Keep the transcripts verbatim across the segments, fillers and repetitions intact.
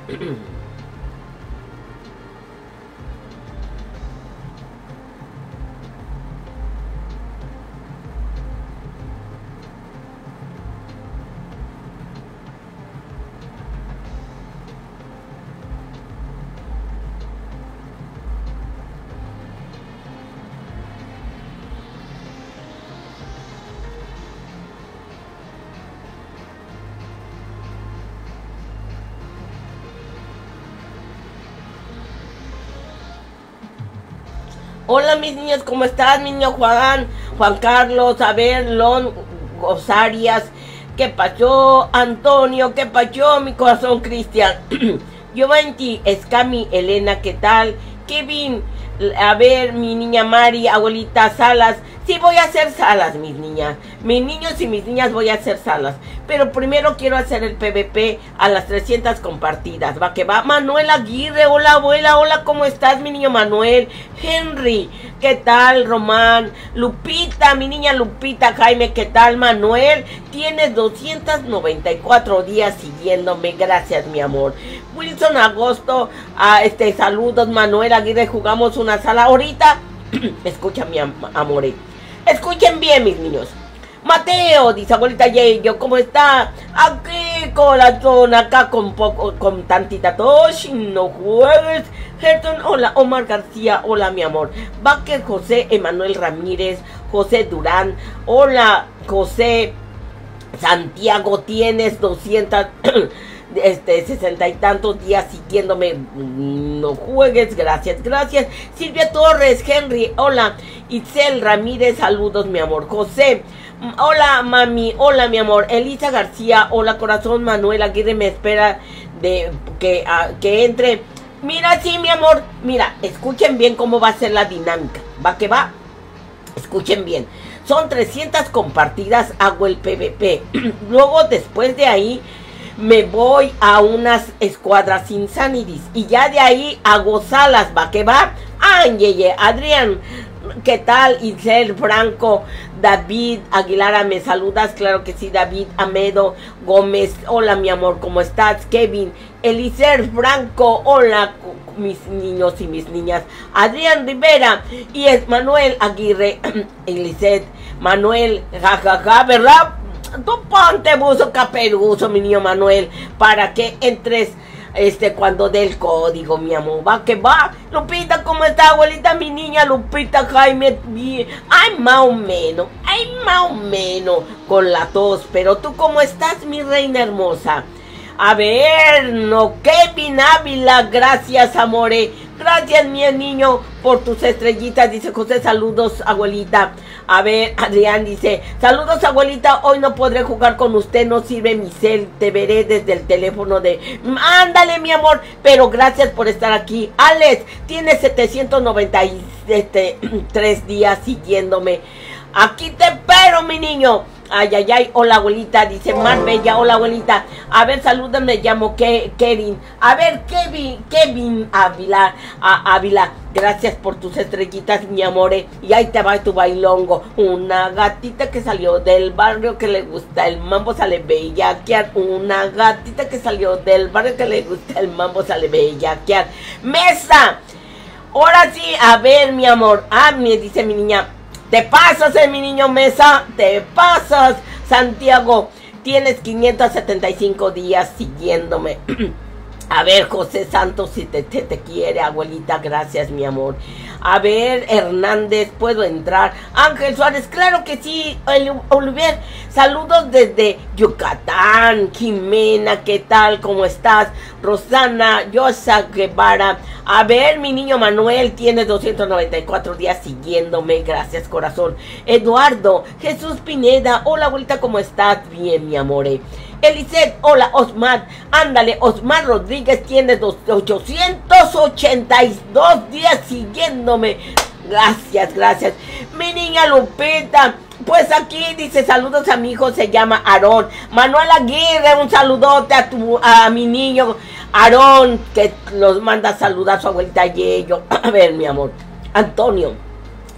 Hola mis niños, ¿cómo estás? Mi niño Juan, Juan Carlos, a ver, Lon, Osarias, ¿qué pasó? Antonio, ¿qué pasó? Mi corazón Cristian. Giovanni, Escami, Elena, ¿qué tal? Kevin, a ver, mi niña Mari, abuelita Salas. Sí, voy a hacer salas, mis niñas. Mis niños y mis niñas voy a hacer salas. Pero primero quiero hacer el P V P a las trescientas compartidas. Va que va. Manuel Aguirre, hola abuela, hola, ¿cómo estás, mi niño Manuel? Henry, ¿qué tal? Román, Lupita, mi niña Lupita, Jaime, ¿qué tal? Manuel, tienes doscientos noventa y cuatro días siguiéndome, gracias, mi amor. Wilson Agosto, a este, saludos, Manuel Aguirre, jugamos una sala ahorita. Escucha, mi am amore. Escuchen bien, mis niños. Mateo, dice abuelita Yeyo, ¿cómo está? Aquí, corazón, acá con poco, con tantita tos, no juegues. Gerton, hola. Omar García, hola, mi amor. Baker, José Emanuel Ramírez, José Durán, hola, José Santiago, tienes doscientos este, sesenta y tantos días siguiéndome, no juegues, gracias, gracias. Silvia Torres, Henry, hola. Itzel Ramírez, saludos, mi amor. José, hola, mami, hola, mi amor. Elisa García, hola, corazón. Manuel Aguirre me espera de que, uh, que entre. Mira, sí, mi amor, mira, escuchen bien cómo va a ser la dinámica. Va que va, escuchen bien. Son trescientas compartidas, hago el P V P. Luego, después de ahí, me voy a unas escuadras insanities. Y ya de ahí hago salas, va que va. Ángel, Adrián, ¿qué tal? Isel Franco, David Aguilar, ¿me saludas? Claro que sí, David Amedo Gómez, hola mi amor, ¿cómo estás? Kevin, Elicer Franco, hola mis niños y mis niñas. Adrián Rivera y es Manuel Aguirre, Elicet, Manuel, jajaja, ja, ja, ¿verdad? Tú ponte buzo caperuzo, mi niño Manuel, para que entres este cuando dé el código, mi amor. Va que va. Lupita, ¿cómo está, abuelita? Mi niña Lupita, Jaime. Ay, más o menos. Ay, más o menos con la tos. Pero tú, ¿cómo estás, mi reina hermosa? A ver, no, Kevin Ávila, gracias, amore. Gracias, mi niño, por tus estrellitas. Dice José, saludos, abuelita. A ver, Adrián dice, saludos, abuelita. Hoy no podré jugar con usted, no sirve mi cel. Te veré desde el teléfono de... Ándale, mi amor, pero gracias por estar aquí. Alex, tiene setecientos noventa y tres días siguiéndome. Aquí te espero, mi niño. Ay, ay, ay, hola abuelita, dice Marbella, hola abuelita. A ver, salúdame, me llamo Ke Kevin. A ver, Kevin, Kevin Ávila, a, Ávila, gracias por tus estrellitas, mi amore. Y ahí te va tu bailongo. Una gatita que salió del barrio que le gusta el mambo, sale bellaquear. Una gatita que salió del barrio que le gusta el mambo, sale bellaquear. Mesa, ahora sí, a ver, mi amor. Ah, me dice mi niña. Te pasas, eh, mi niño Mesa, te pasas. Santiago, tienes quinientos setenta y cinco días siguiéndome. A ver, José Santos, si te, te, te quiere, abuelita, gracias, mi amor. A ver, Hernández, ¿puedo entrar? Ángel Suárez, claro que sí. Oliver, saludos desde Yucatán. Jimena, ¿qué tal? ¿Cómo estás? Rosana, Yosa Guevara. A ver, mi niño Manuel, tiene doscientos noventa y cuatro días siguiéndome. Gracias, corazón. Eduardo, Jesús Pineda, hola, abuelita, ¿cómo estás? Bien, mi amore. Eliseth, hola, Osmar, ándale, Osmar Rodríguez tiene ochocientos ochenta y dos días siguiéndome. Gracias, gracias. Mi niña Lupita, pues aquí dice, saludos a mi hijo, se llama Aarón. Manuel Aguirre, un saludote a tu, a mi niño Aarón, que nos manda a saludar a su abuelita Yeyo. A ver, mi amor. Antonio,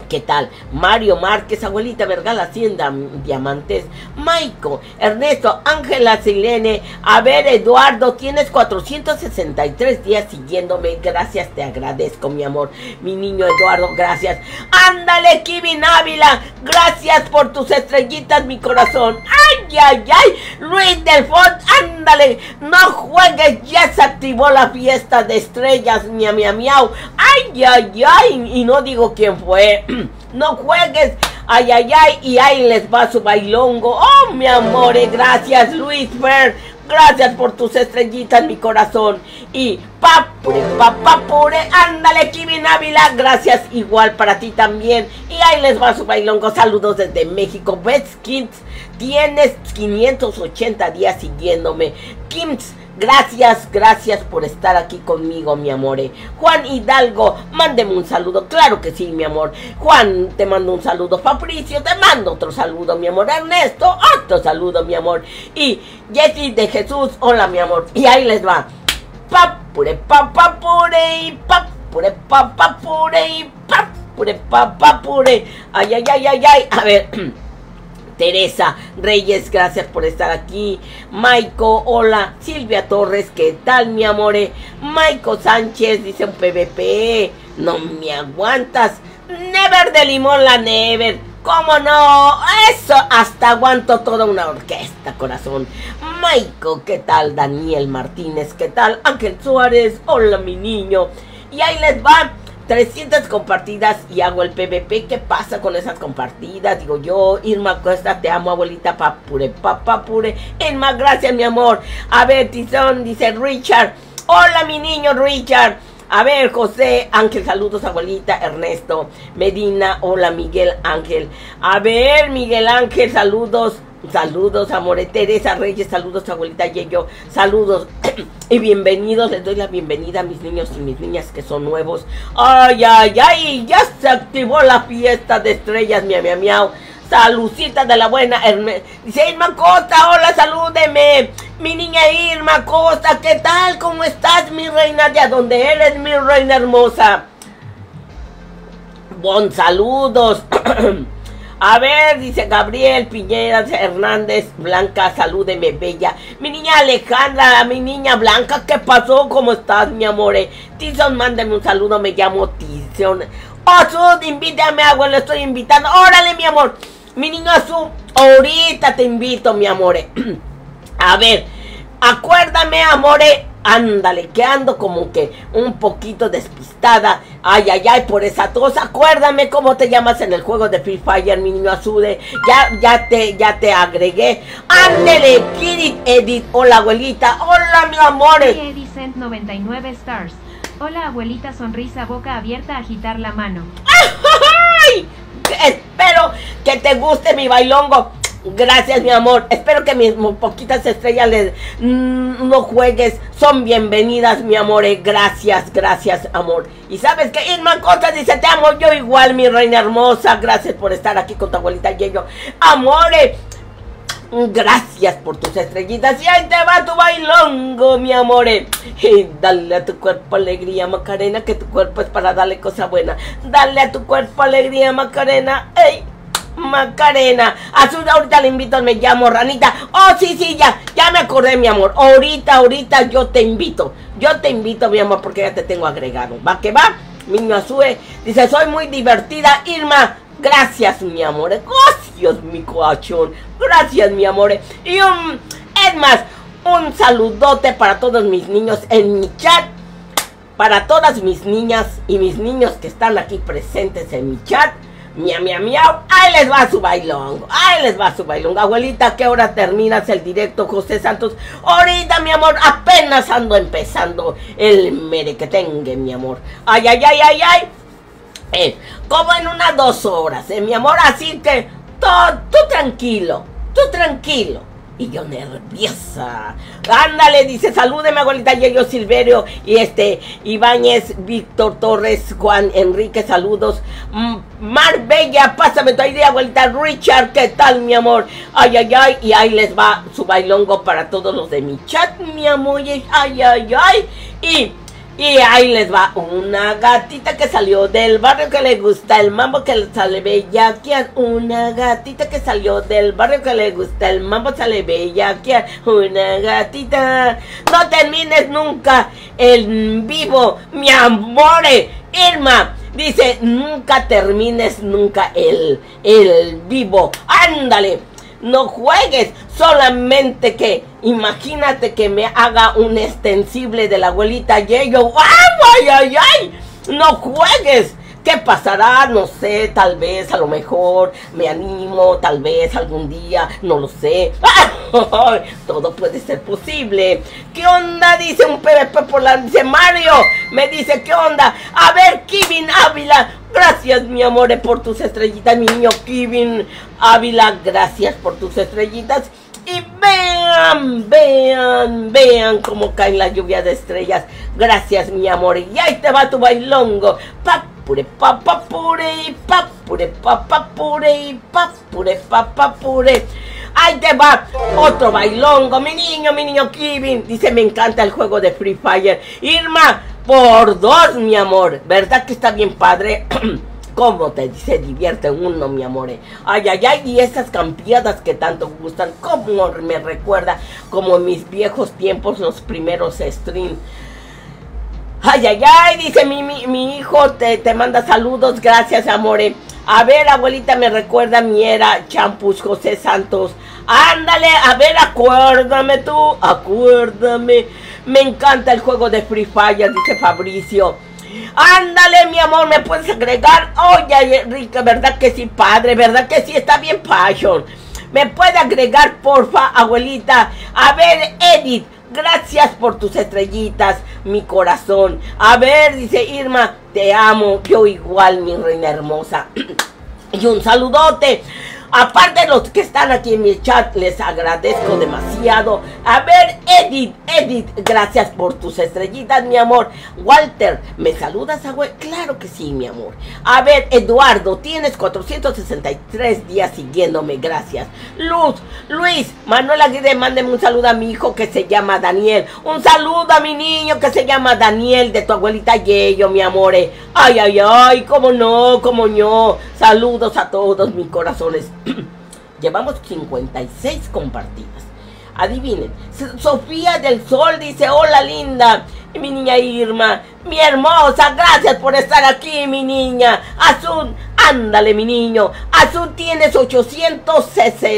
¿Qué tal? Mario Márquez, abuelita Vergal Hacienda, Diamantes, Maico, Ernesto, Ángela Silene, a ver Eduardo, tienes cuatrocientos sesenta y tres días siguiéndome, gracias, te agradezco mi amor, mi niño Eduardo, gracias. Ándale Kevin Ávila, gracias por tus estrellitas mi corazón, ay, ay, ay, Luis del Font, ándale, no juegues, ya se activó la fiesta de estrellas, miau, miau, miau, ay, ay, ay, y no digo quién fue. No juegues, ay, ay, ay, y ahí les va su bailongo. Oh, mi amor, gracias Luis Fer, gracias por tus estrellitas, mi corazón. Y papure, papapure, ándale, Kevin Ávila, gracias igual para ti también. Y ahí les va su bailongo, saludos desde México. Bets Kids, tienes quinientos ochenta días siguiéndome. Kims, gracias, gracias por estar aquí conmigo, mi amor. Juan Hidalgo, mándeme un saludo. Claro que sí, mi amor. Juan, te mando un saludo. Fabricio, te mando otro saludo, mi amor. Ernesto, otro saludo, mi amor. Y Jessy de Jesús, hola, mi amor. Y ahí les va. Papure, papapure, y papure, papapure, y papure, papapure. Ay, ay, ay, ay, ay. A ver. Teresa Reyes, gracias por estar aquí. Maico, hola. Silvia Torres, ¿qué tal, mi amore? Maico Sánchez, dice un P V P. No me aguantas. Never de limón la Never. ¿Cómo no? Eso, hasta aguanto toda una orquesta, corazón. Maico, ¿qué tal? Daniel Martínez, ¿qué tal? Ángel Suárez, hola, mi niño. Y ahí les va. trescientas compartidas y hago el P V P. ¿Qué pasa con esas compartidas? Digo yo, Irma Costa, te amo, abuelita, papure, papapure. Irma, gracias, mi amor. A ver, Tizón, dice Richard. Hola, mi niño Richard. A ver, José Ángel, saludos, abuelita. Ernesto Medina, hola, Miguel Ángel. A ver, Miguel Ángel, saludos. Saludos, amores. Teresa Reyes, saludos, abuelita Yeyo, saludos y bienvenidos. Les doy la bienvenida a mis niños y mis niñas que son nuevos. Ay, ay, ay, ya se activó la fiesta de estrellas, miau, miau, miau. Saludcita de la buena. Herme. Dice Irma Costa, hola, salúdeme. Mi niña Irma Costa, ¿qué tal? ¿Cómo estás, mi reina? ¿De dónde eres, mi reina hermosa? Bon, saludos. A ver, dice Gabriel Piñera Hernández, Blanca, salúdeme, bella. Mi niña Alejandra, mi niña Blanca, ¿qué pasó? ¿Cómo estás, mi amore? Tizón, mándame un saludo, me llamo Tizón. Azul, invítame, agua, le estoy invitando. Órale, mi amor. Mi niño Azul, ahorita te invito, mi amore. A ver, acuérdame, amore. Ándale, que ando como que un poquito despistada. Ay, ay, ay, por esa tos. Acuérdame cómo te llamas en el juego de Free Fire, mi niño Azude. Ya, ya te, ya te agregué. Ándale, Kirit Edith. Hola, abuelita. Hola, mi amor. Edicent noventa y nueve stars. Hola, abuelita, sonrisa, boca abierta, agitar la mano. ¡Ay! Espero que te guste mi bailongo. Gracias, mi amor. Espero que mis poquitas estrellas les, mmm, no juegues. Son bienvenidas, mi amor. Gracias, gracias, amor. Y sabes que Irma Costa dice, te amo yo igual, mi reina hermosa. Gracias por estar aquí con tu abuelita Yeyo. Amore, gracias por tus estrellitas. Y ahí te va tu bailongo, mi amore. Y dale a tu cuerpo alegría, Macarena, que tu cuerpo es para darle cosa buena. Dale a tu cuerpo alegría, Macarena. ¡Ey! Macarena, Azul, ahorita le invito, me llamo Ranita. Oh, sí, sí, ya, ya me acordé, mi amor. Ahorita, ahorita yo te invito. Yo te invito, mi amor, porque ya te tengo agregado. ¿Va que va? Mi niño Azul dice, soy muy divertida, Irma. Gracias, mi amor. Gracias, mi coachón. Gracias, mi amor. Y un, es más, un saludote para todos mis niños en mi chat. Para todas mis niñas y mis niños que están aquí presentes en mi chat. Miau, miau, miau, ahí les va su bailongo, ahí les va su bailongo. Abuelita, ¿qué hora terminas el directo, José Santos? Ahorita, mi amor, apenas ando empezando el merequetengue, mi amor. Ay, ay, ay, ay, ay. Eh, como en unas dos horas, eh, mi amor, así que tú, tú tranquilo, tú tranquilo. Y yo nerviosa. Ándale, dice, salúdeme, abuelita Yeyo Silverio. Y este, Ibáñez, Víctor Torres, Juan Enrique, saludos. Mar Bella, pásame tu idea, abuelita. Richard, ¿qué tal, mi amor? Ay, ay, ay. Y ahí les va su bailongo para todos los de mi chat, mi amor. Ay, ay, ay. Y Y ahí les va una gatita que salió del barrio que le gusta el mambo, que le sale bellaquear. Una gatita que salió del barrio que le gusta el mambo, sale bellaquear. Una gatita. No termines nunca en vivo, mi amore. Irma dice, nunca termines nunca el, el vivo. Ándale. No juegues, solamente que imagínate que me haga un extensible de la abuelita Yeyo. ¡Ay, ay, ay, ay! No juegues. ¿Qué pasará? No sé, tal vez, a lo mejor me animo, tal vez algún día, no lo sé. ¡Ay! Todo puede ser posible. ¿Qué onda? Dice un P V P por la... Dice Mario, me dice, ¿qué onda? A ver, Kevin Ávila, gracias mi amor por tus estrellitas, mi niño Kevin Ávila, gracias por tus estrellitas. Y vean, vean, vean cómo cae la lluvia de estrellas. Gracias mi amor. Y ahí te va tu bailongo. Papure, papapure, papure, papapure, papure, papapure. Ahí te va otro bailongo. Mi niño, mi niño Kevin. Dice, me encanta el juego de Free Fire. Irma, por dos mi amor. ¿Verdad que está bien padre? ¿Cómo te se divierte uno, mi amor? Ay, ay, ay, y esas campeadas que tanto gustan, cómo me recuerda como mis viejos tiempos, los primeros streams. Ay, ay, ay, dice mi, mi, mi hijo, te, te manda saludos, gracias, amore. A ver, abuelita, me recuerda mi era Champus José Santos. Ándale, a ver, acuérdame tú, acuérdame. Me encanta el juego de Free Fire, dice Fabricio. Ándale, mi amor, ¿me puedes agregar? Oye, Enrique, ¿verdad que sí, padre? ¿Verdad que sí? Está bien, Passion. ¿Me puede agregar, porfa, abuelita? A ver, Edith, gracias por tus estrellitas, mi corazón. A ver, dice Irma, te amo, yo igual, mi reina hermosa. Y un saludote. Aparte de los que están aquí en mi chat, les agradezco demasiado. A ver, Edith, Edith, gracias por tus estrellitas, mi amor. Walter, ¿me saludas, abue? Claro que sí, mi amor. A ver, Eduardo, tienes cuatrocientos sesenta y tres días siguiéndome, gracias. Luz, Luis, Manuel Aguirre, mándeme un saludo a mi hijo que se llama Daniel. Un saludo a mi niño que se llama Daniel, de tu abuelita Yeyo, mi amor. Ay, ay, ay, cómo no, cómo no. Saludos a todos mis corazones. Llevamos cincuenta y seis compartidas. Adivinen, Sofía del Sol dice, hola linda. Y mi niña Irma, mi hermosa, gracias por estar aquí, mi niña. Azul, ándale, mi niño. Azul, tienes ochocientos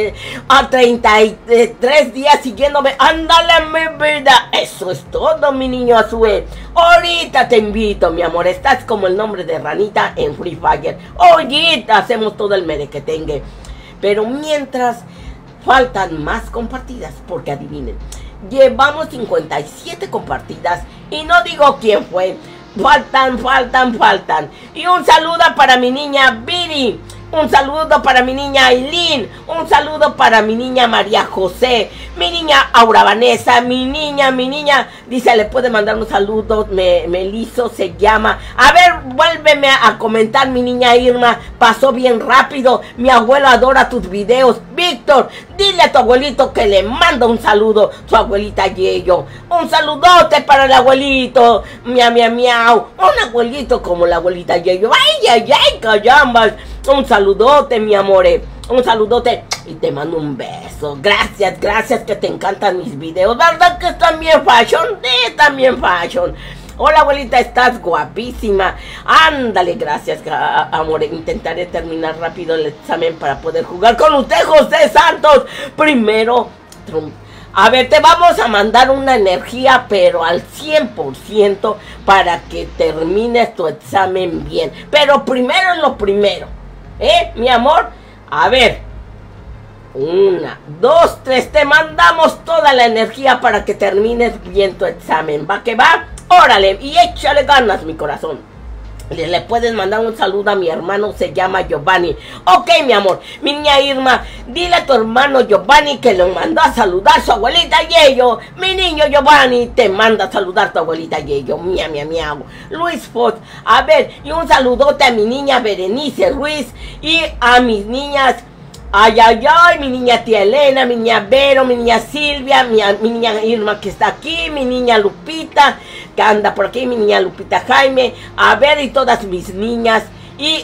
treinta y tres días siguiéndome. Ándale, mi vida. Eso es todo, mi niño Azul. Ahorita te invito, mi amor. Estás como el nombre de ranita en Free Fire. Ahorita hacemos todo el merequetengue. Pero mientras faltan más compartidas, porque adivinen, llevamos cincuenta y siete compartidas y no digo quién fue. Faltan, faltan, faltan. Y un saludo para mi niña Viri. Un saludo para mi niña Aileen. Un saludo para mi niña María José. Mi niña Aura Vanessa. Mi niña, mi niña. Dice, le puede mandar un saludo. Me, Meliso se llama. A ver, vuélveme a, a comentar, mi niña Irma. Pasó bien rápido. Mi abuelo adora tus videos. Víctor, dile a tu abuelito que le manda un saludo. Su abuelita Yeyo. Un saludote para el abuelito. Miau, miau, miau. Un abuelito como la abuelita Yeyo. Ay, ay, ay, carambas. Un saludote, mi amore. Un saludote. Y te mando un beso. Gracias, gracias que te encantan mis videos. ¿Verdad que están bien fashion? Sí, están bien fashion. Hola, abuelita, estás guapísima. Ándale, gracias, amor. Intentaré terminar rápido el examen para poder jugar con usted, José Santos. Primero, Trump. A ver, te vamos a mandar una energía, pero al cien por ciento para que termines tu examen bien. Pero primero es lo primero. ¿Eh, mi amor? A ver. Una, dos, tres. Te mandamos toda la energía para que termines bien tu examen. ¿Va que va? Órale, y échale ganas, mi corazón. Le, le puedes mandar un saludo a mi hermano, se llama Giovanni. Ok, mi amor. Mi niña Irma, dile a tu hermano Giovanni que le mandó a saludar a su abuelita Yeyo. Mi niño Giovanni te manda a saludar a tu abuelita Yeyo. Miau, miau, miau. Luis Fox, a ver, y un saludote a mi niña Berenice Ruiz y a mis niñas Ay, ay, ay, mi niña tía Elena, mi niña Vero, mi niña Silvia, mi, mi niña Irma que está aquí, mi niña Lupita, que anda por aquí, mi niña Lupita Jaime, a ver, y todas mis niñas, y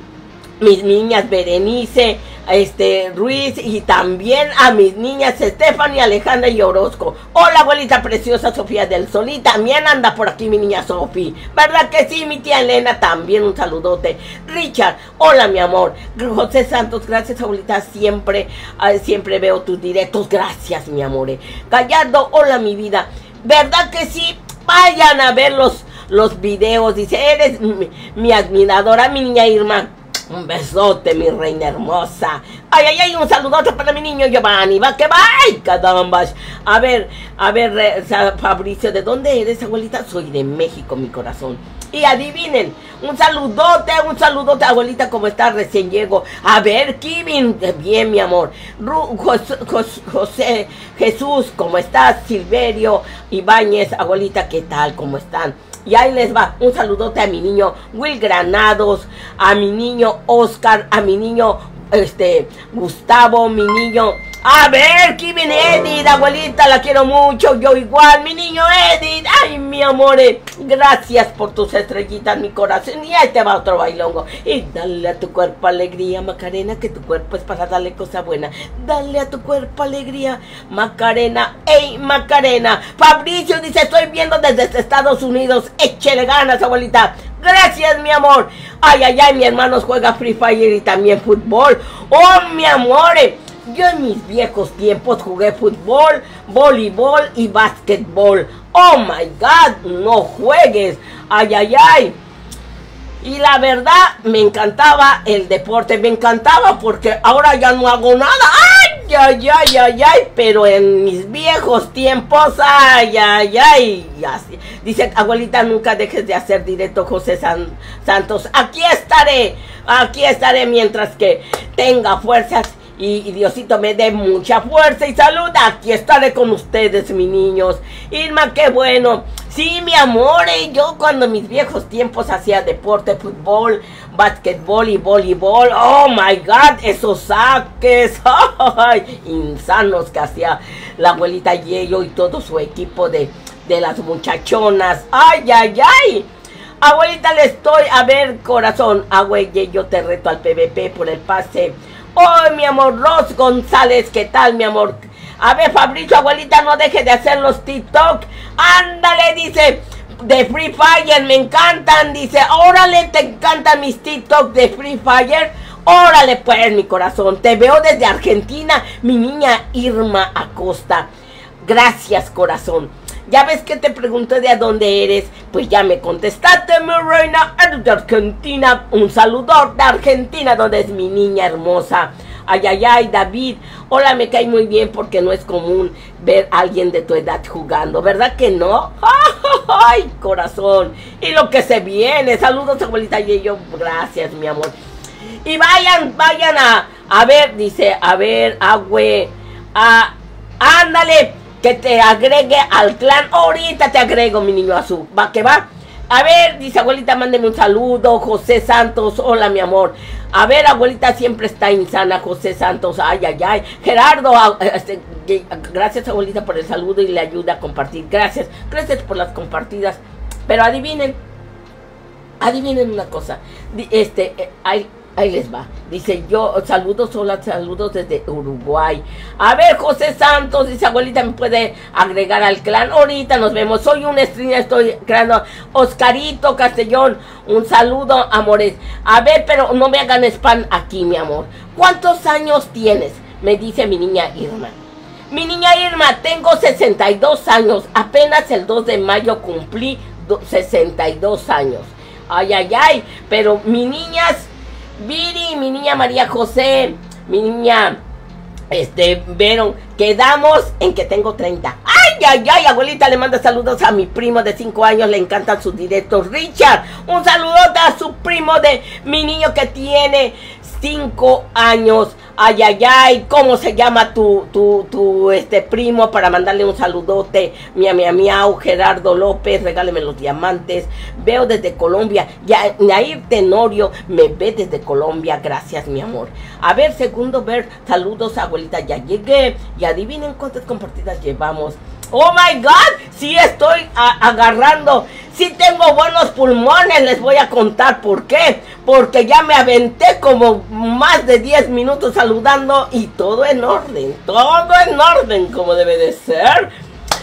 mis niñas Berenice, este, Ruiz, y también a mis niñas Stephanie, Alejandra y Orozco. Hola, abuelita preciosa Sofía del Sol, y también anda por aquí mi niña Sofi, ¿verdad que sí? Mi tía Elena también, un saludote. Richard, hola mi amor. José Santos, gracias abuelita, siempre, uh, siempre veo tus directos, gracias mi amor. Gallardo, hola mi vida, ¿verdad que sí? Vayan a ver los, los videos, dice, eres mi, mi admiradora, mi niña Irma. Un besote, mi reina hermosa. Ay, ay, ay, un saludote para mi niño Giovanni. Va que va, ay, carambas. A ver, a ver, Fabricio, ¿de dónde eres, abuelita? Soy de México, mi corazón. Y adivinen, un saludote, un saludote, abuelita, ¿cómo estás? Recién llego. A ver, Kevin, bien, mi amor. Ru, José, José, Jesús, ¿cómo estás? Silverio, Ibáñez, abuelita, ¿qué tal? ¿Cómo están? Y ahí les va, un saludote a mi niño Will Granados, a mi niño Oscar, a mi niño este Gustavo, mi niño... A ver, Kevin Edith, abuelita, la quiero mucho, yo igual, mi niño Edith, ay, mi amor, gracias por tus estrellitas, mi corazón, y ahí te va otro bailongo, y dale a tu cuerpo alegría, Macarena, que tu cuerpo es para darle cosa buena, dale a tu cuerpo alegría, Macarena, ey, Macarena, Fabricio dice, estoy viendo desde Estados Unidos, échele ganas, abuelita, gracias, mi amor, ay, ay, ay, mi hermano juega Free Fire y también fútbol, oh, mi amor, yo en mis viejos tiempos jugué fútbol, voleibol y básquetbol. Oh my God, no juegues. Ay, ay, ay. Y la verdad, me encantaba el deporte, me encantaba porque ahora ya no hago nada. Ay, ay, ay, ay, ay. Pero en mis viejos tiempos, ay, ay, ay. Y así. Dice, abuelita, nunca dejes de hacer directo, José San, Santos. Aquí estaré, aquí estaré mientras que tenga fuerzas. Y, y Diosito me dé mucha fuerza y salud. Aquí estaré con ustedes, mis niños. Irma, qué bueno. Sí, mi amor, eh, yo cuando en mis viejos tiempos hacía deporte, fútbol, básquetbol y voleibol. Oh, my God, esos saques. Ay, insanos que hacía la abuelita Yello y todo su equipo de, de las muchachonas. Ay, ay, ay. Abuelita, le estoy, a ver, corazón. Abuela, yo te reto al P V P por el pase. Oh, mi amor, Ros González, ¿qué tal, mi amor? A ver, Fabricio, abuelita, no deje de hacer los TikTok. Ándale, dice, de Free Fire, me encantan, dice, órale, te encantan mis TikTok de Free Fire. Órale, pues, mi corazón, te veo desde Argentina, mi niña Irma Acosta. Gracias, corazón. Ya ves que te pregunté de dónde eres, pues ya me contestaste, mi reina, eres de Argentina. Un saludor de Argentina, donde es mi niña hermosa. Ay, ay, ay, David, hola, me cae muy bien porque no es común ver a alguien de tu edad jugando, ¿verdad que no? Ay, corazón, y lo que se viene, saludos, abuelita Yello, gracias, mi amor. Y vayan, vayan a, a ver, dice, a ver, agüe, a, ándale, que te agregue al clan. Ahorita te agrego, mi niño azul. Va que va. A ver, dice abuelita, mándeme un saludo. José Santos, hola mi amor. A ver, abuelita, siempre está insana. José Santos, ay, ay, ay. Gerardo, este, gracias abuelita por el saludo y le ayuda a compartir. Gracias, gracias por las compartidas. Pero adivinen, adivinen una cosa. Este, hay... Ahí les va, dice yo, saludos, hola, saludos desde Uruguay. A ver, José Santos, dice abuelita, me puede agregar al clan. Ahorita nos vemos, soy un streamer, estoy creando. Oscarito Castellón, un saludo, amores. A ver, pero no me hagan spam aquí, mi amor. ¿Cuántos años tienes? Me dice mi niña Irma. Mi niña Irma, tengo sesenta y dos años, apenas el dos de mayo cumplí sesenta y dos años. Ay, ay, ay, pero mi niñas... Viri, mi niña María José, mi niña, este, Vero, quedamos en que tengo treinta. Ay, ay, ay, abuelita, le manda saludos a mi primo de cinco años, le encantan sus directos. Richard, un saludote a su primo de mi niño que tiene cinco años. Ay, ay, ay, ¿cómo se llama tu, tu, tu, este primo? Para mandarle un saludote. Mia, mia, miau, Gerardo López, regáleme los diamantes. Veo desde Colombia. Ya, Nair Tenorio me ve desde Colombia. Gracias, mi amor. A ver, segundo ver, saludos, abuelita, ya llegué. Y adivinen cuántas compartidas llevamos. Oh my God, sí estoy a, agarrando, sí tengo buenos pulmones, les voy a contar por qué. Porque ya me aventé como más de diez minutos saludando y todo en orden, todo en orden como debe de ser.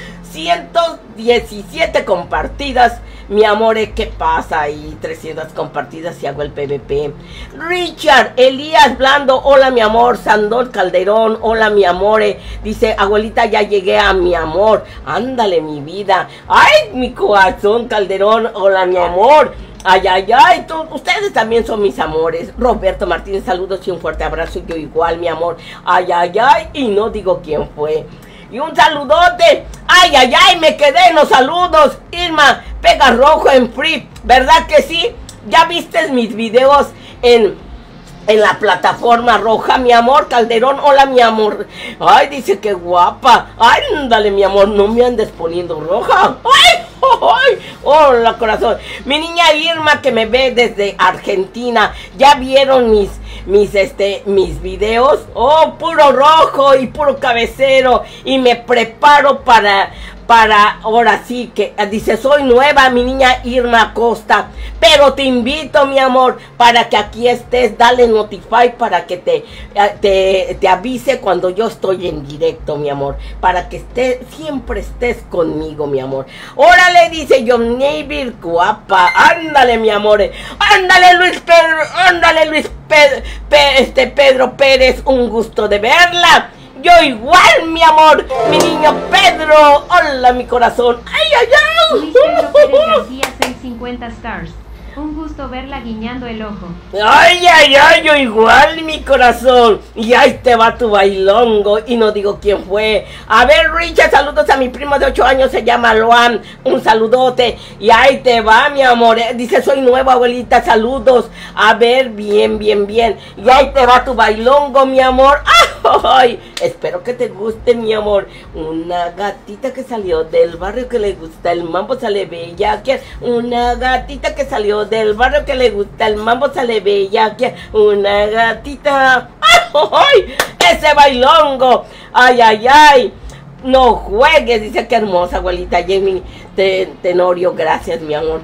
ciento diecisiete compartidas, mi amore, ¿qué pasa ahí? trescientas compartidas y hago el P V P. Richard Elías Blando, hola mi amor. Sandor Calderón, hola mi amore. Dice, abuelita, ya llegué a mi amor. Ándale, mi vida. Ay, mi corazón, Calderón, hola mi amor. Ay, ay, ay, tú, ustedes también son mis amores. Roberto Martínez, saludos y un fuerte abrazo. Yo igual, mi amor. Ay, ay, ay, y no digo quién fue. Y un saludote. Ay, ay, ay, me quedé en los saludos. Irma, pega rojo en free. ¿Verdad que sí? ¿Ya viste mis videos en, en la plataforma roja, mi amor? Calderón, hola, mi amor. Ay, dice que guapa. Ay, ándale, mi amor, no me andes poniendo roja. Ay, ay, hola, corazón. Mi niña Irma, que me ve desde Argentina. ¿Ya vieron mis... mis este mis videos? Oh, puro rojo y puro cabecero, y me preparo para para ahora sí que dice, soy nueva, mi niña Irma Costa, pero te invito, mi amor, para que aquí estés. Dale notify para que te te, te avise cuando yo estoy en directo, mi amor, para que esté, siempre estés conmigo, mi amor. Órale, dice John Neville, guapa. Ándale, mi amor. Ándale, Luis Pedro. Ándale, Luis Pedro, Pe, este Pedro Pérez, un gusto de verla. Yo igual, mi amor, mi niño Pedro. Hola, mi corazón. Ay, ay, ay. Luis Pedro Pérez García, seiscientos cincuenta stars. Un gusto verla guiñando el ojo. Ay, ay, ay, yo igual, mi corazón. Y ahí te va tu bailongo. Y no digo quién fue. A ver, Richard, saludos a mi primo de ocho años, se llama Loan. Un saludote. Y ahí te va, mi amor. Dice, soy nueva, abuelita, saludos. A ver, bien, bien, bien. Y ahí te va tu bailongo, mi amor. Ay, espero que te guste, mi amor. Una gatita que salió del barrio que le gusta el mambo, sale bella. Una gatita que salió del barrio que le gusta el mambo, sale bella. Una gatita. ¡Ay! Ese bailongo. Ay, ay, ay. No juegues, dice, qué hermosa, abuelita Jamie Tenorio. Gracias, mi amor.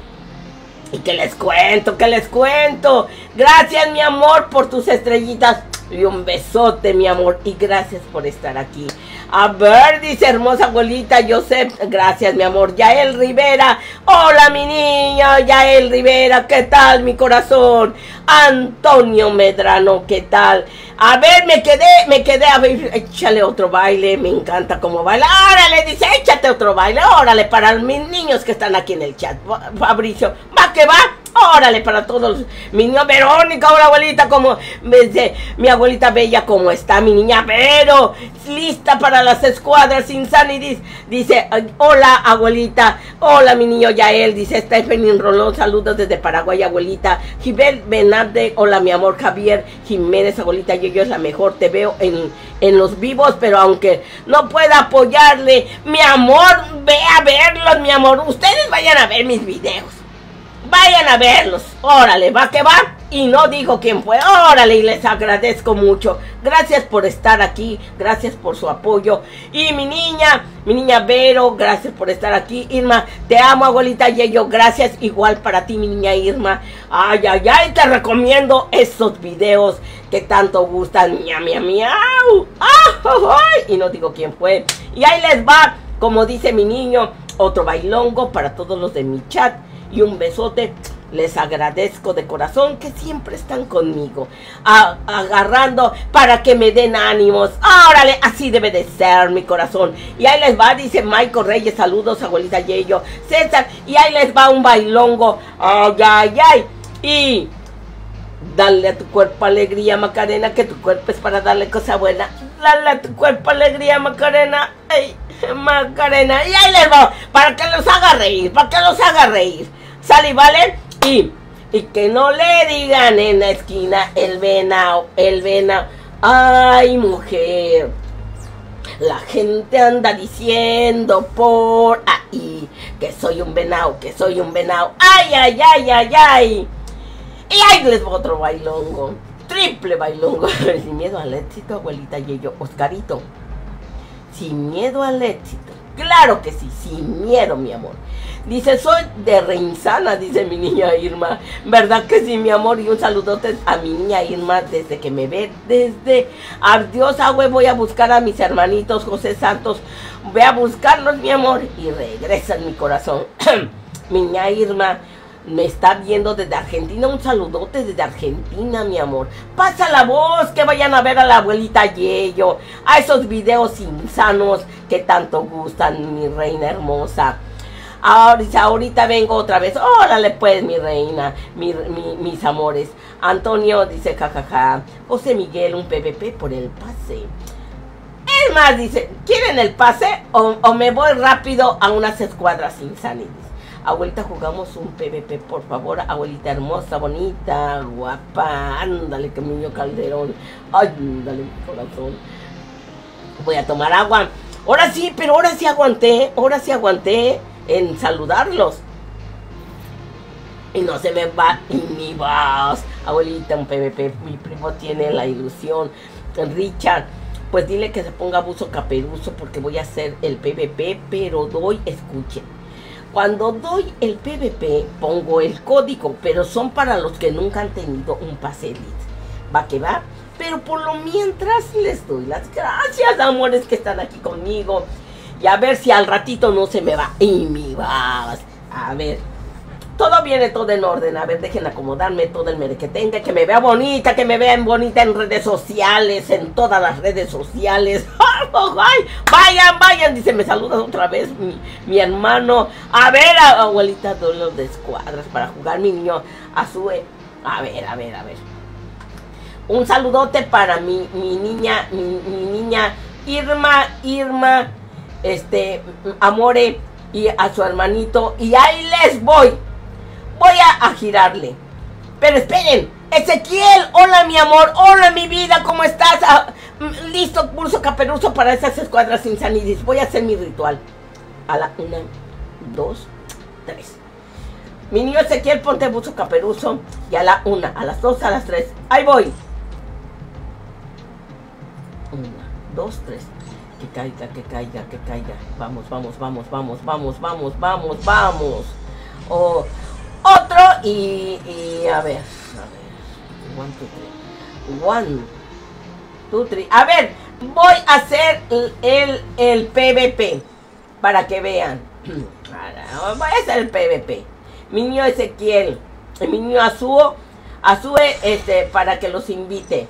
Y que les cuento, que les cuento. Gracias, mi amor, por tus estrellitas. Y un besote, mi amor, y gracias por estar aquí. A ver, dice hermosa abuelita Joseph, gracias, mi amor. Yael Rivera, hola, mi niña. Yael Rivera, ¿qué tal, mi corazón? Antonio Medrano, ¿qué tal? A ver, me quedé, me quedé, a ver, échale otro baile, me encanta cómo baila. Órale, dice, échate otro baile, órale, para mis niños que están aquí en el chat. Fabricio, va que va. Órale, para todos mi niña Verónica, hola abuelita, como dice mi abuelita bella, ¿cómo está mi niña Vero? Lista para las escuadras Insanity, dice, hola abuelita, hola mi niño Yael, dice Stephanie Rolón, saludos desde Paraguay, abuelita. Gibel Benabde, hola mi amor. Javier Jiménez, abuelita, yo, yo es la mejor, te veo en, en los vivos, pero aunque no pueda apoyarle, mi amor, ve a verlos, mi amor, ustedes vayan a ver mis videos. Vayan a verlos, órale, va que va. Y no digo quién fue, órale, y les agradezco mucho. Gracias por estar aquí, gracias por su apoyo. Y mi niña, mi niña Vero, gracias por estar aquí. Irma, te amo, abuelita Yeyo, gracias. Igual para ti, mi niña Irma. Ay, ay, ay, te recomiendo esos videos que tanto gustan. Miau, miau, miau. Ah, ay, y no digo quién fue. Y ahí les va, como dice mi niño, otro bailongo para todos los de mi chat. Y un besote, les agradezco de corazón que siempre están conmigo, a, agarrando para que me den ánimos. Órale, así debe de ser, mi corazón. Y ahí les va, dice Michael Reyes, saludos, abuelita Yeyo, César, y ahí les va un bailongo. Ay, ay, ay. Y dale a tu cuerpo alegría, Macarena, que tu cuerpo es para darle cosa buena. Dale a tu cuerpo alegría, Macarena. Ay, Macarena. Y ahí les va, para que los haga reír, para que los haga reír. Sale, ¿vale? Y, Y que no le digan en la esquina el venao, el venao. Ay, mujer, la gente anda diciendo por ahí que soy un venao, que soy un venao. Ay, ay, ay, ay, ay. Y ahí les va otro bailongo, triple bailongo. Sin miedo al éxito, abuelita Yeyo. Oscarito, sin miedo al éxito. Claro que sí, sin miedo, mi amor. Dice, soy de Reinsana, dice mi niña Irma. ¿Verdad que sí, mi amor? Y un saludote a mi niña Irma desde que me ve, desde Ardios Agüe. Voy a buscar a mis hermanitos José Santos. Voy a buscarlos, mi amor, y regresa en mi corazón. Mi niña Irma me está viendo desde Argentina. Un saludote desde Argentina, mi amor. Pasa la voz, que vayan a ver a la abuelita Yeyo, a esos videos insanos que tanto gustan, mi reina hermosa. Ahorita, ahorita vengo otra vez. Órale pues, mi reina, mi, mi, mis amores. Antonio dice, jajaja. José Miguel, un P V P por el pase. Es más, dice, ¿quieren el pase? O, o me voy rápido a unas escuadras insanes. Abuelita, jugamos un P V P, por favor. Abuelita hermosa, bonita, guapa. Ándale, que mi niño Calderón. Ay, ándale, mi corazón. Voy a tomar agua. Ahora sí, pero ahora sí aguanté. Ahora sí aguanté en saludarlos. Y no se me va ni vas. Abuelita, un P V P. Mi primo tiene la ilusión. Richard, pues dile que se ponga buzo caperuzo, porque voy a hacer el P V P, pero doy, escuchen. Cuando doy el P V P, pongo el código, pero son para los que nunca han tenido un pase elite. Va que va. Pero por lo mientras les doy las gracias, amores, que están aquí conmigo. Y a ver si al ratito no se me va. Y mi vas. A ver. Todo viene todo en orden. A ver, dejen acomodarme todo el mere que tenga. Que me vea bonita, que me vean bonita en redes sociales. En todas las redes sociales. ¡Ay! Vayan, vayan. Dice, me saludas otra vez mi, mi hermano. A ver, abuelita, duelo de escuadras para jugar mi niño Azue. A ver, a ver, a ver. Un saludote para mi, mi niña, mi, mi niña Irma, Irma, este, Amore, y a su hermanito. Y ahí les voy. Voy a, a girarle. Pero esperen. Ezequiel, hola mi amor, hola mi vida, ¿cómo estás? Ah, listo, pulso caperuzo para esas escuadras insanidis. Voy a hacer mi ritual. A la una, dos, tres. Mi niño Ezequiel, ponte buzo caperuzo. Y a la una, a las dos, a las tres. Ahí voy. Una, dos, tres. Que caiga, que caiga, que caiga. Vamos, vamos, vamos, vamos, vamos, vamos, vamos, vamos. Oh, otro y, y a ver, a ver. One, two, three. One, two, three. A ver, voy a hacer el, el, el P V P para que vean. Voy a hacer el P V P. Mi niño Ezequiel, mi niño Azúe, Azúe, este, para que los invite.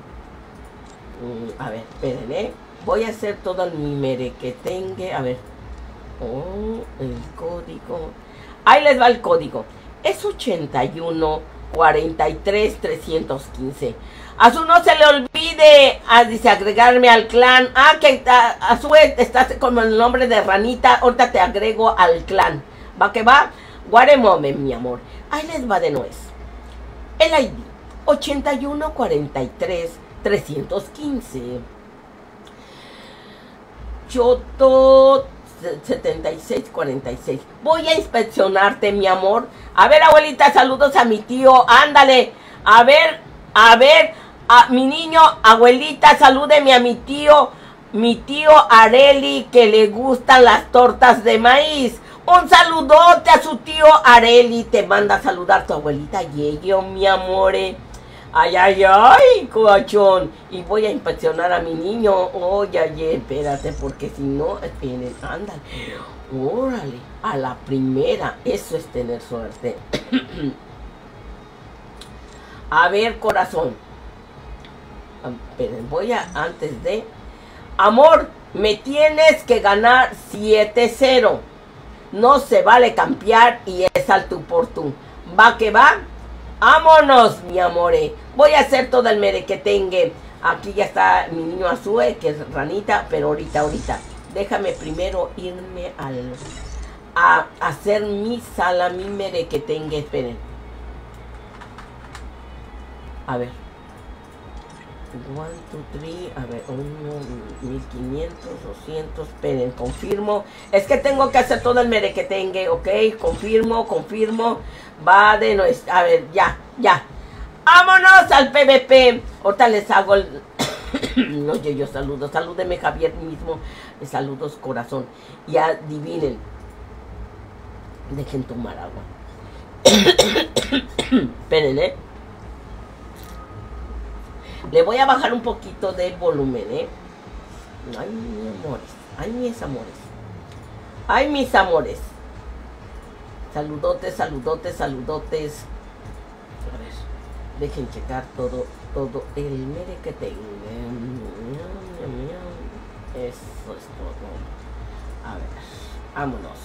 A ver, esperen, ¿eh? Voy a hacer todo mi merequetengue. A ver. Oh, el código. Ahí les va el código. Es ochenta y uno, cuarenta y tres, trescientos quince. A su no se le olvide, a, dice, agregarme al clan. Ah, que a, a su vez estás con el nombre de Ranita. Ahorita te agrego al clan. ¿Va que va? Guaremome, mi amor. Ahí les va de nuez. El I D. ochenta y uno, cuarenta y tres, trescientos quince. Choto setenta y seis, cuarenta y seis. Voy a inspeccionarte, mi amor. A ver, abuelita, saludos a mi tío. Ándale. A ver, a ver, a mi niño, abuelita, salúdeme a mi tío, mi tío Areli, que le gustan las tortas de maíz. Un saludote a su tío Areli. Te manda a saludar tu abuelita Yeyo, mi amore. Ay, ay, ay, coachón. Y voy a inspeccionar a mi niño. Oye, oye, espérate, porque si no, esperen, ándale. Órale, a la primera. Eso es tener suerte. A ver, corazón. Esperen, voy a, antes de... Amor, me tienes que ganar siete cero. No se vale campear y es al tú por tú. ¿Va que va? ¡Vámonos, mi amore! Voy a hacer todo el merequetengue. Aquí ya está mi niño Azúe, que es Ranita, pero ahorita, ahorita. Déjame primero irme al... a hacer mi sala, mi merequetengue. Esperen. A ver. One, two, three. A ver, uno, mil quinientos, doscientos. Esperen, confirmo. Es que tengo que hacer todo el merequetengue, ¿ok? Confirmo, confirmo. Va de nuestra. A ver, ya, ya. ¡Vámonos al P V P! Ahorita les hago el. No, yo, yo saludo. Salúdeme, Javier mismo. Saludos, corazón. Y adivinen. Dejen tomar agua. Esperen, ¿eh? Le voy a bajar un poquito de volumen, ¿eh? Ay, mis amores. Ay, mis amores. Ay, mis amores. Saludotes, saludotes, saludotes. A ver. Dejen checar todo, todo el mere que tengo. Eso es todo. A ver, vámonos.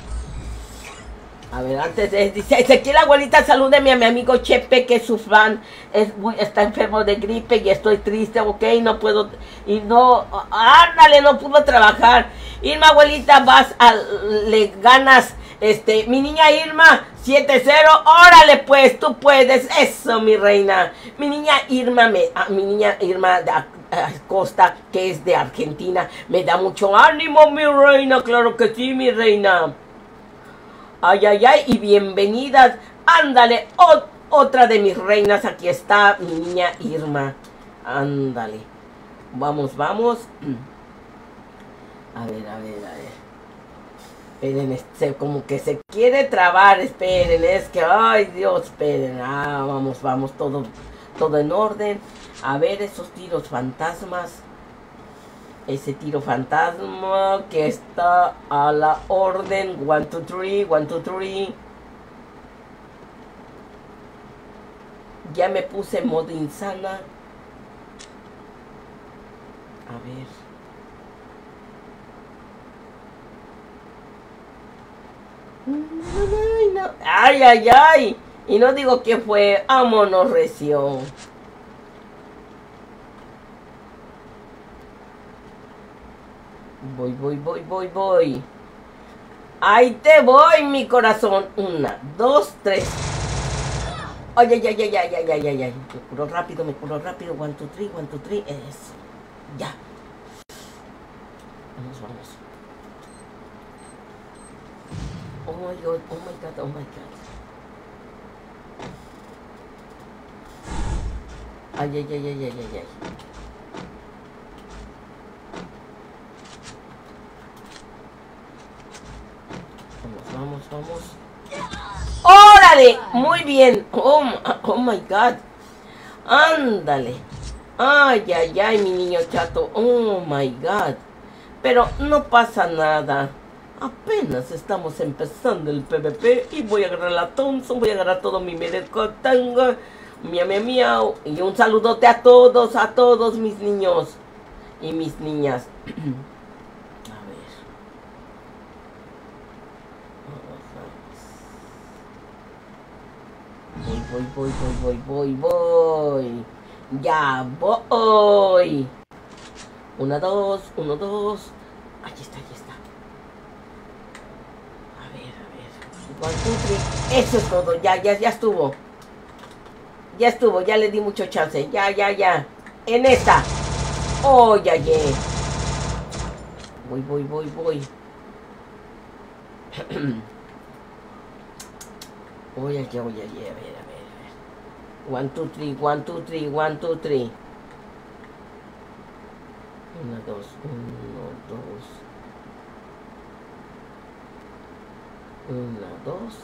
A ver, antes de... Dice, Ezequiel, abuelita, salúdeme a mi amigo Chepe, que es su fan. Es muy, está enfermo de gripe y estoy triste, ok, no puedo... Y no... Ándale, no pudo trabajar. Irma, abuelita, vas a... Le ganas... Este, mi niña Irma, siete cero, órale pues, tú puedes, eso mi reina. Mi niña Irma, me, ah, mi niña Irma de Costa, que es de Argentina, me da mucho ánimo, mi reina, claro que sí, mi reina. Ay, ay, ay, y bienvenidas, ándale, o, otra de mis reinas, aquí está mi niña Irma, ándale. Vamos, vamos. A ver, a ver, a ver. Esperen, este, como que se quiere trabar, esperen, es que, ay Dios, esperen, ah, vamos, vamos, todo, todo en orden. A ver esos tiros fantasmas, ese tiro fantasma que está a la orden, one, two, three, one, two, three. Ya me puse en modo insana. A ver. Ay, no. Ay, ay, ay. Y no digo que fue. Vámonos, recio. Voy, voy, voy, voy, voy. Ahí te voy, mi corazón. Una, dos, tres. Ay, ay, ay, ay, ay, ay, ay, ay, ay. Me curo rápido, me curo rápido. One, two, three, one, two, three. Eso. Ya. Vamos, vamos. Oh my god, oh my god, oh my god. Ay, ay, ay, ay, ay, ay, ay. Vamos, vamos, vamos. ¡Órale! Muy bien. Oh, oh my god. Ándale. Ay, ay, ay, mi niño chato. Oh my god. Pero no pasa nada. Apenas estamos empezando el P V P y voy a agarrar la Thompson, voy a agarrar todo mi merecotanga, miau, miau, miau. Y un saludote a todos, a todos mis niños y mis niñas. A ver. Voy, voy, voy, voy, voy, voy. Ya voy. Una, dos, uno, dos. Ahí está, ahí está. Eso es todo, ya, ya, ya estuvo. Ya estuvo, ya le di mucho chance. Ya, ya, ya. En esta. Oh, ya, ya. Voy, voy, voy, voy. Oye, ya, oye, ya, a ver, a ver, a ver. One, two, three, one, two, three, one, two, three. Una, dos, uno, dos. Una, dos.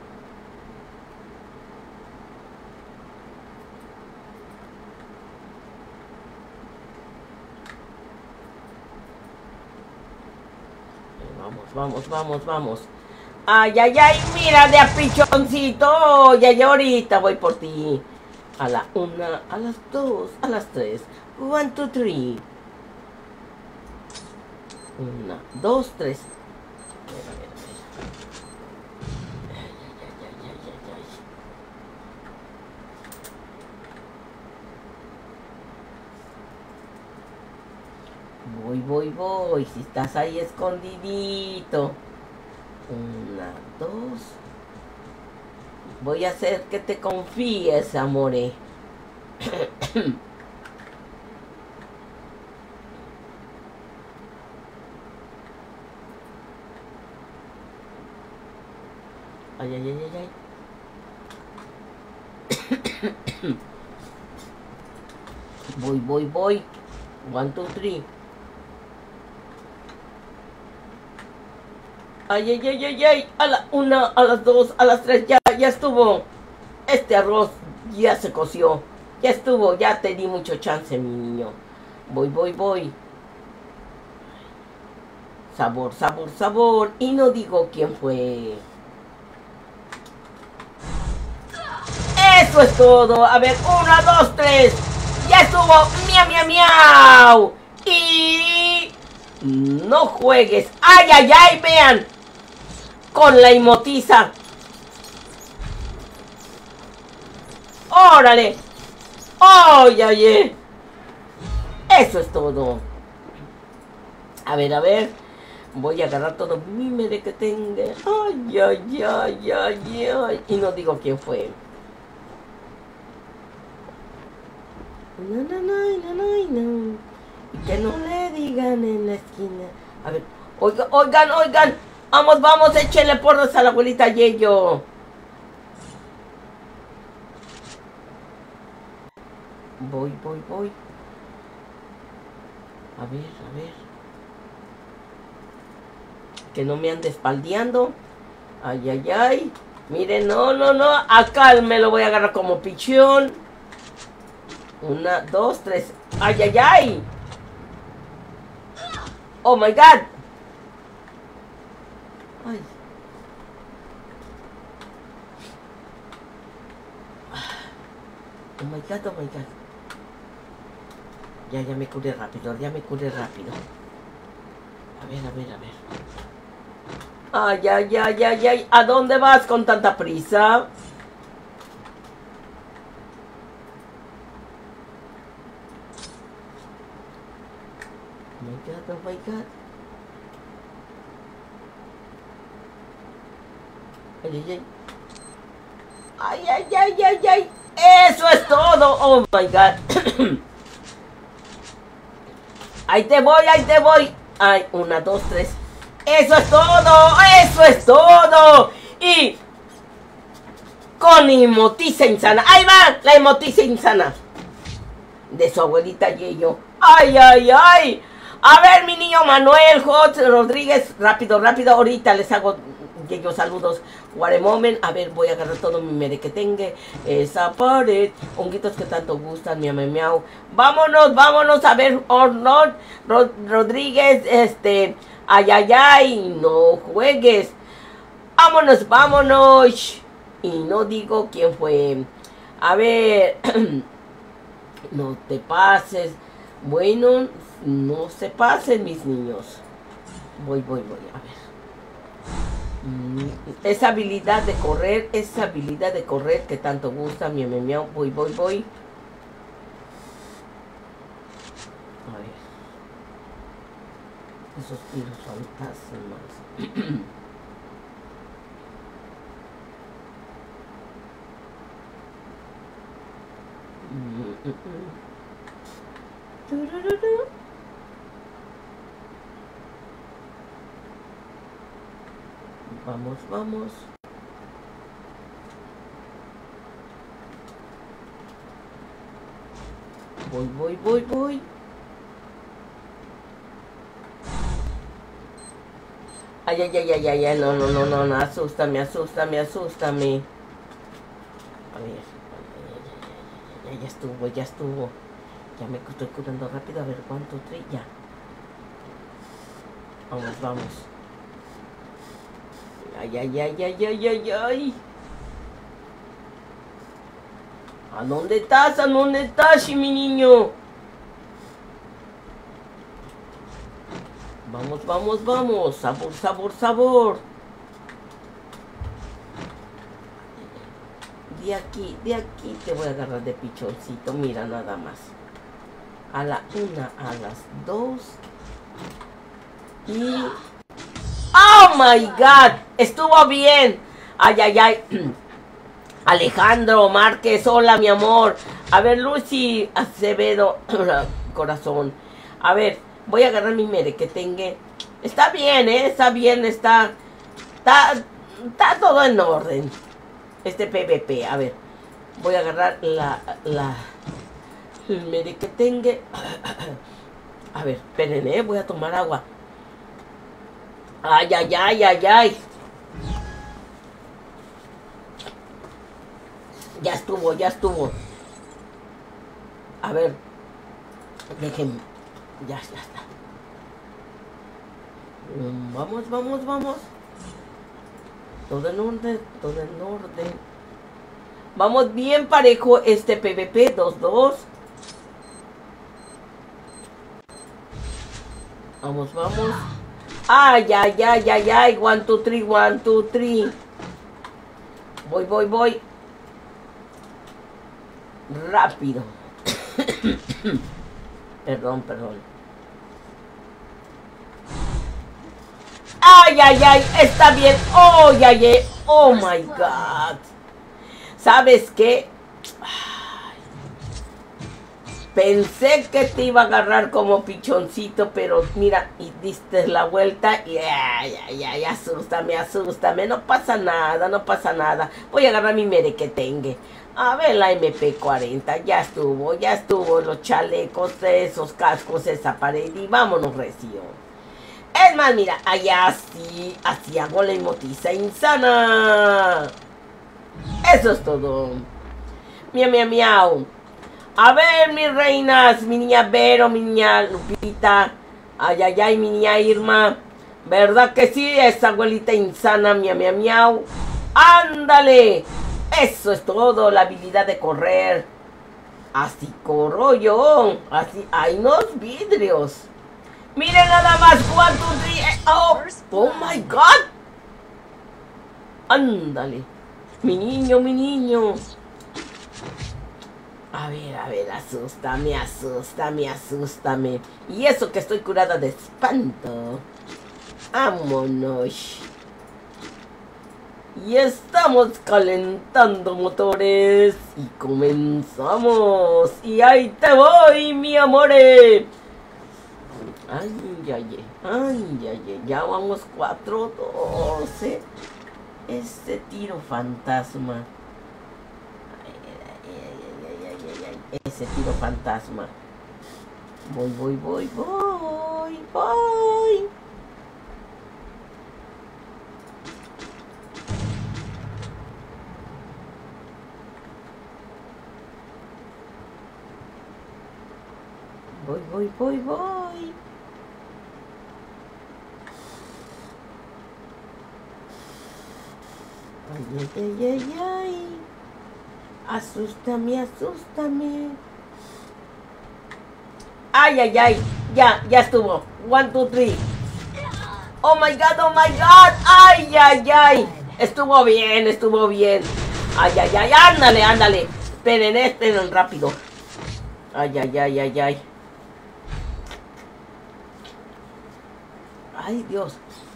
Vamos, vamos, vamos, vamos. Ay, ay, ay, mira de apichoncito. Ya, ya, ahorita voy por ti. A la una, a las dos, a las tres. One, two, three. Una, dos, tres. A ver, a ver, a ver. Voy, voy, voy. Si estás ahí escondidito. Una, dos. Voy a hacer que te confíes, amore. Ay, ay, ay, ay, ay. Voy, voy, voy. One, two, three. Ay, ay, ay, ay, ay. A la una, a las dos, a las tres. Ya, ya estuvo. Este arroz ya se coció. Ya estuvo, ya te di mucho chance, mi niño. Voy, voy, voy. Sabor, sabor, sabor. Y no digo quién fue. Eso es todo. A ver, una, dos, tres. Ya estuvo. Miau, miau, miau. Y... no juegues. Ay, ay, ay, vean. Con la emotiza. Órale. Ay, ay, ay. Eso es todo. A ver, a ver. Voy a agarrar todo mi mere que tenga. Ay, ay, ay, ay, ay. Y no digo quién fue. No, no, no, no, no, no. Y que no le digan en la esquina. A ver, oigan, oigan, oigan. Vamos, vamos, échenle porras a la abuelita Yeyo. Voy, voy, voy. A ver, a ver. Que no me ande espaldeando. Ay, ay, ay. Miren, no, no, no. Acá me lo voy a agarrar como pichón. Una, dos, tres. Ay, ay, ay. Oh my God. Ay. Oh my God, oh my God. Ya, ya me curé rápido, ya me curé rápido. A ver, a ver, a ver. Ay, ay, ay, ay, ay. ¿A dónde vas con tanta prisa? Oh my God, oh my God. Ay, ay, ay. Ay, ay, ay, ay, ay. Eso es todo. Oh my God. Ahí te voy, ahí te voy. Ay, una, dos, tres. Eso es todo, eso es todo. Y con emotiza insana. Ahí va la emotiza insana de su abuelita Yeyo. Ay, ay, ay. A ver, mi niño Manuel Hot Rodríguez. Rápido, rápido. Ahorita les hago Yeyo saludos. What a moment. A ver, voy a agarrar todo mi merequetengue. Esa pared. Honguitos que tanto gustan. Miau, miau, miau. Vámonos, vámonos. A ver, Ornod Rod Rodríguez. Este. Ay, ay, ay. No juegues. Vámonos, vámonos. Y no digo quién fue. A ver. No te pases. Bueno, no se pasen, mis niños. Voy, voy, voy. A ver. Esa habilidad de correr, esa habilidad de correr que tanto gusta, miau, miau, miau, voy, voy, voy. A ver. Esos tiros fantasmas. Vamos, vamos. Voy, voy, voy, voy. Ay, ay, ay, ay, ay, ay, no, no, no, no, no, asústame, asústame, asústame. A ver, ay, ay, ay, ay, ay, ya estuvo, ya estuvo. Ya me estoy curando rápido, a ver, cuánto, tres, ya. Vamos, vamos. Ay, ay, ay, ay, ay, ay, ay. ¿A dónde estás? ¿A dónde estás, mi niño? Vamos, vamos, vamos. Sabor, sabor, sabor. De aquí, de aquí te voy a agarrar de pichoncito. Mira, nada más. A la una, a las dos. Y... ¡oh, my God! Estuvo bien. Ay, ay, ay. Alejandro Márquez, hola mi amor. A ver, Lucy Acevedo, corazón. A ver, voy a agarrar mi merequetengue. Está bien, ¿eh? Está bien, está... Está, está todo en orden. Este P V P, a ver. Voy a agarrar la... la el merequetengue. A ver, esperen, ¿eh? Voy a tomar agua. Ay, ay, ay, ay, ay. Ya estuvo, ya estuvo. A ver. Déjenme. Ya, ya está. Vamos, vamos, vamos. Todo en orden, todo en orden. Vamos bien parejo este P V P dos dos. Vamos, vamos. Ay, ay, ay, ay, ay. One, two, three, one, two, three. Voy, voy, voy. Rápido. Perdón, perdón. Ay, ay, ay. Está bien. Oh, ya, ya. Oh, my God. ¿Sabes qué? Pensé que te iba a agarrar como pichoncito, pero mira, y diste la vuelta y ay, ay, ay, asústame, asústame. No pasa nada, no pasa nada. Voy a agarrar mi merequetengue. A ver, la M P cuarenta, ya estuvo, ya estuvo. Los chalecos, esos cascos, esa pared y vámonos recio. Es más, mira, allá sí, así hago la emotiza insana. Eso es todo. Miau, miau, miau. A ver, mis reinas, mi niña Vero, mi niña Lupita, ay, ay, ay, mi niña Irma, ¿verdad que sí? Esa abuelita insana, miau, miau, miau. ¡Ándale! Eso es todo, la habilidad de correr. Así corro yo, así, hay unos vidrios. Miren nada más cuántos días. Oh, oh my God. Ándale. Mi niño, mi niño. A ver, a ver, asústame, asústame, asústame. Y eso que estoy curada de espanto. Vámonos. Y estamos calentando motores. Y comenzamos. Y ahí te voy, mi amore. Ay, ay, ay, ay, ay, ya vamos cuatro doce. Este tiro fantasma. Ese tiro fantasma. Voy, voy, voy, voy, voy. Voy, voy, voy, voy. Ay, ay, ay, ay, ay. Asústame, asústame. Ay, ay, ay. Ya, ya estuvo. One, two, three. Oh my God, oh my God. Ay, ay, ay. Estuvo bien, estuvo bien. Ay, ay, ay. Ándale, ándale. Esperen, esperen rápido. Ay, ay, ay, ay, ay. Ay, Dios.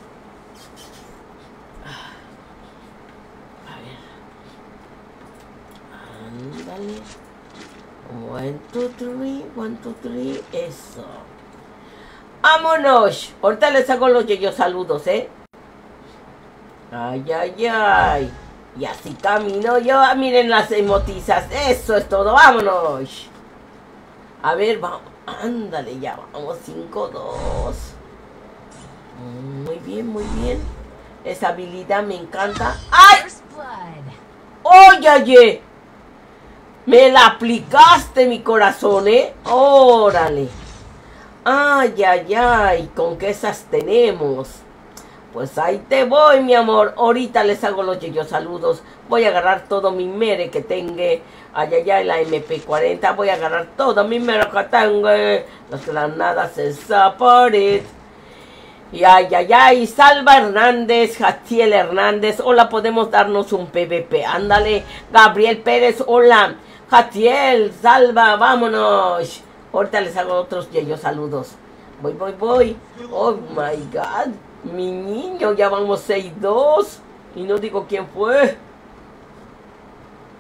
Ándale. One, two, three, one, two, three. Eso. ¡Vámonos! Ahorita les hago los yeyos saludos, ¿eh? Ay, ay, ay. Y así camino yo. Miren las emotizas. Eso es todo. ¡Vámonos! A ver, vamos. Ándale, ya vamos. cinco, dos. Muy bien, muy bien. Esa habilidad me encanta. ¡Ay! ¡Oye, oye! Me la aplicaste, mi corazón, ¿eh? Órale. Ay, ay, ay. ¿Con qué esas tenemos? Pues ahí te voy, mi amor. Ahorita les hago los yeyos saludos. Voy a agarrar todo mi mere que tenga. Ay, ay, ay, la M P cuarenta. Voy a agarrar todo mi mere que tenga. Las granadas Zaparet. Y ay, ay, ay, Salva Hernández, Jatiel Hernández, hola, podemos darnos un P V P, ándale, Gabriel Pérez, hola, Jatiel, Salva, vámonos. Ahorita les hago otros yeyos saludos. Voy, voy, voy. Oh my God, mi niño, ya vamos seis dos. Y no digo quién fue.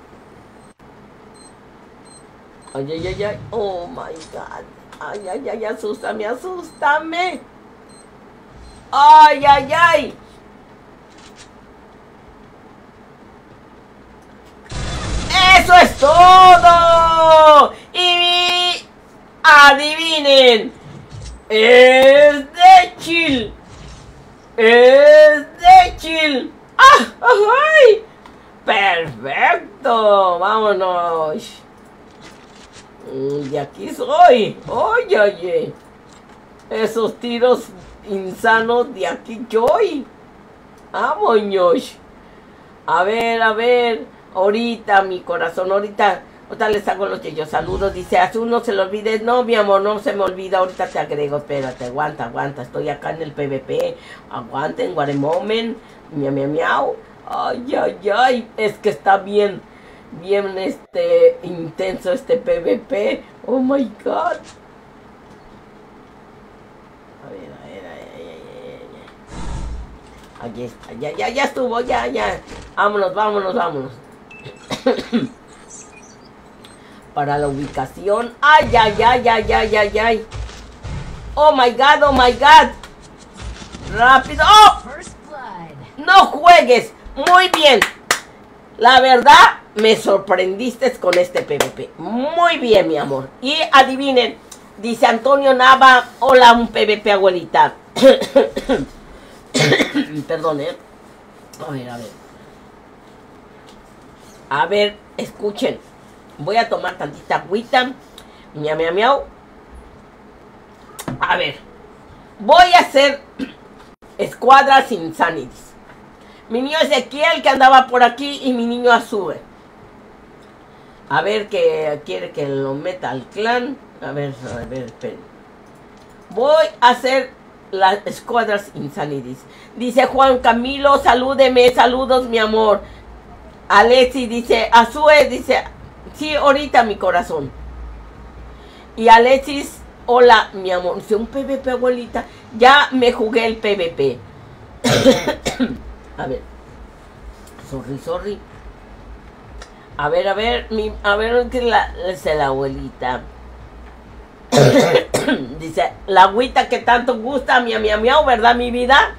Ay, ay, ay, ay. Oh my God. Ay, ay, ay, asústame, asústame. Ay, ay, ay. ¡Eso es todo! Y adivinen, es de chill. Es de chill. ¡Ah! ¡Ay! ¡Perfecto! ¡Vámonos! De aquí soy. Oye, oye. Esos tiros insanos de aquí soy. ¡Vámonos! A ver, a ver. Ahorita, mi corazón, ahorita. Ahorita les hago los yeyos saludos. Dice, a su no se lo olvides. No, mi amor, no se me olvida. Ahorita te agrego. Espérate, aguanta, aguanta. Estoy acá en el P V P. Aguanten, guaremomen. Miau, miau, miau. Ay, ay, ay. Es que está bien. Bien, este, intenso este P V P. Oh, my God. A ver, a ver, ay, ay, ay, ay. Aquí está. Ya, ya, ya estuvo. Ya, ya. Vámonos, vámonos, vámonos. Para la ubicación. Ay, ay, ay, ay, ay, ay, ay. Oh my God, oh my God. Rápido. ¡Oh! No juegues. Muy bien. La verdad, me sorprendiste con este P V P. Muy bien, mi amor. Y adivinen. Dice Antonio Nava. Hola, un P V P, abuelita. Perdón, eh. A ver, a ver. A ver, escuchen. Voy a tomar tantita agüita. Miau, miau, miau. A ver. Voy a hacer escuadras insanities. Mi niño Ezequiel que andaba por aquí y mi niño Azue. A ver que quiere que lo meta al clan. A ver, a ver, esperen. Voy a hacer las escuadras insanities. Dice Juan Camilo, salúdeme, saludos mi amor. Alexi dice, Azue dice, sí, ahorita mi corazón. Y Alexis, hola mi amor. Dice, un P V P, abuelita. Ya me jugué el P V P. A ver. Sorry, sorry. A ver, a ver, mi, a ver qué la, es la abuelita. Dice, la agüita que tanto gusta, miau, miau, miau, ¿verdad, mi vida?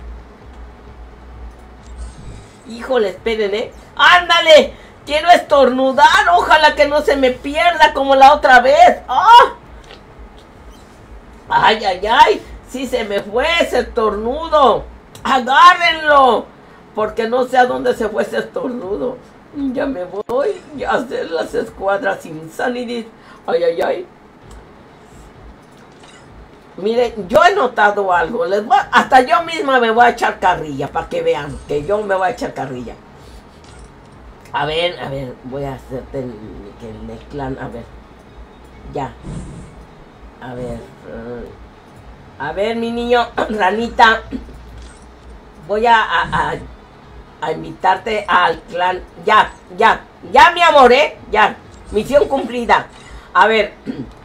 Híjole, esperen, ¿eh? ¡Ándale! Quiero estornudar, ojalá que no se me pierda como la otra vez. ¡Oh! ¡Ay, ay, ay! Sí se me fue ese estornudo. ¡Agárrenlo! Porque no sé a dónde se fue ese estornudo. Ya me voy a hacer las escuadras insanities. ¡Ay, ay, ay! Miren, yo he notado algo. Les voy a, hasta yo misma me voy a echar carrilla para que vean que yo me voy a echar carrilla. A ver, a ver, voy a hacerte el, el, el clan. A ver, ya. A ver, uh, a ver, mi niño, ranita. Voy a, a, a, a invitarte al clan. Ya, ya, ya, mi amor, ¿eh? Ya, misión cumplida. A ver.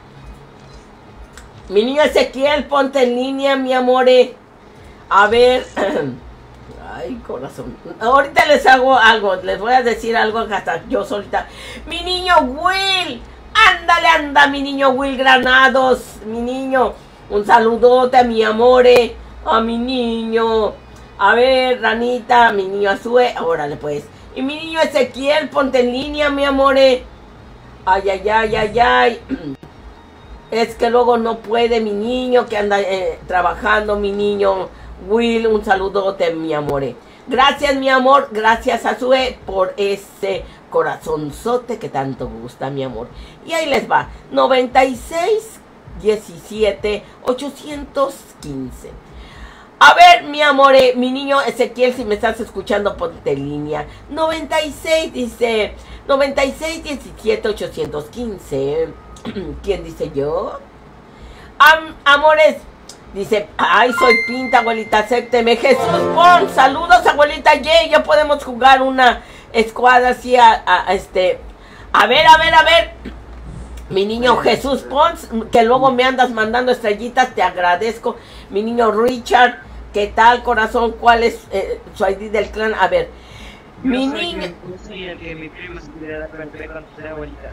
Mi niño Ezequiel, ponte en línea, mi amore. A ver. Ay, corazón. Ahorita les hago algo. Les voy a decir algo hasta yo solita. Mi niño Will. Ándale, anda, mi niño Will Granados. Mi niño. Un saludote a mi amore. A mi niño. A ver, ranita. Mi niño Azue. Órale, pues. Y mi niño Ezequiel, ponte en línea, mi amore. Ay, ay, ay, ay, ay. Es que luego no puede mi niño que anda eh, trabajando, mi niño Will. Un saludote, mi amore. Gracias, mi amor. Gracias, Azue, por ese corazonzote que tanto gusta, mi amor. Y ahí les va. noventa y seis, diecisiete, ochocientos quince. A ver, mi amore, mi niño Ezequiel, si me estás escuchando, ponte en línea. noventa y seis, dice. noventa y seis, diecisiete, ochocientos quince. ¿Quién dice yo? Am, amores, dice, ay, soy Pinta, abuelita, acépteme. Jesús Pon, saludos, abuelita Yey. Ya podemos jugar una escuadra así a, a, a este. A ver, a ver, a ver. Mi niño Jesús Pons, que luego me andas mandando estrellitas, te agradezco. Mi niño Richard, ¿qué tal, corazón? ¿Cuál es eh, su I D del clan? A ver, Yo mi soy niño. el, yo soy el que mi primo se quiere dar con el P con tu abuelita.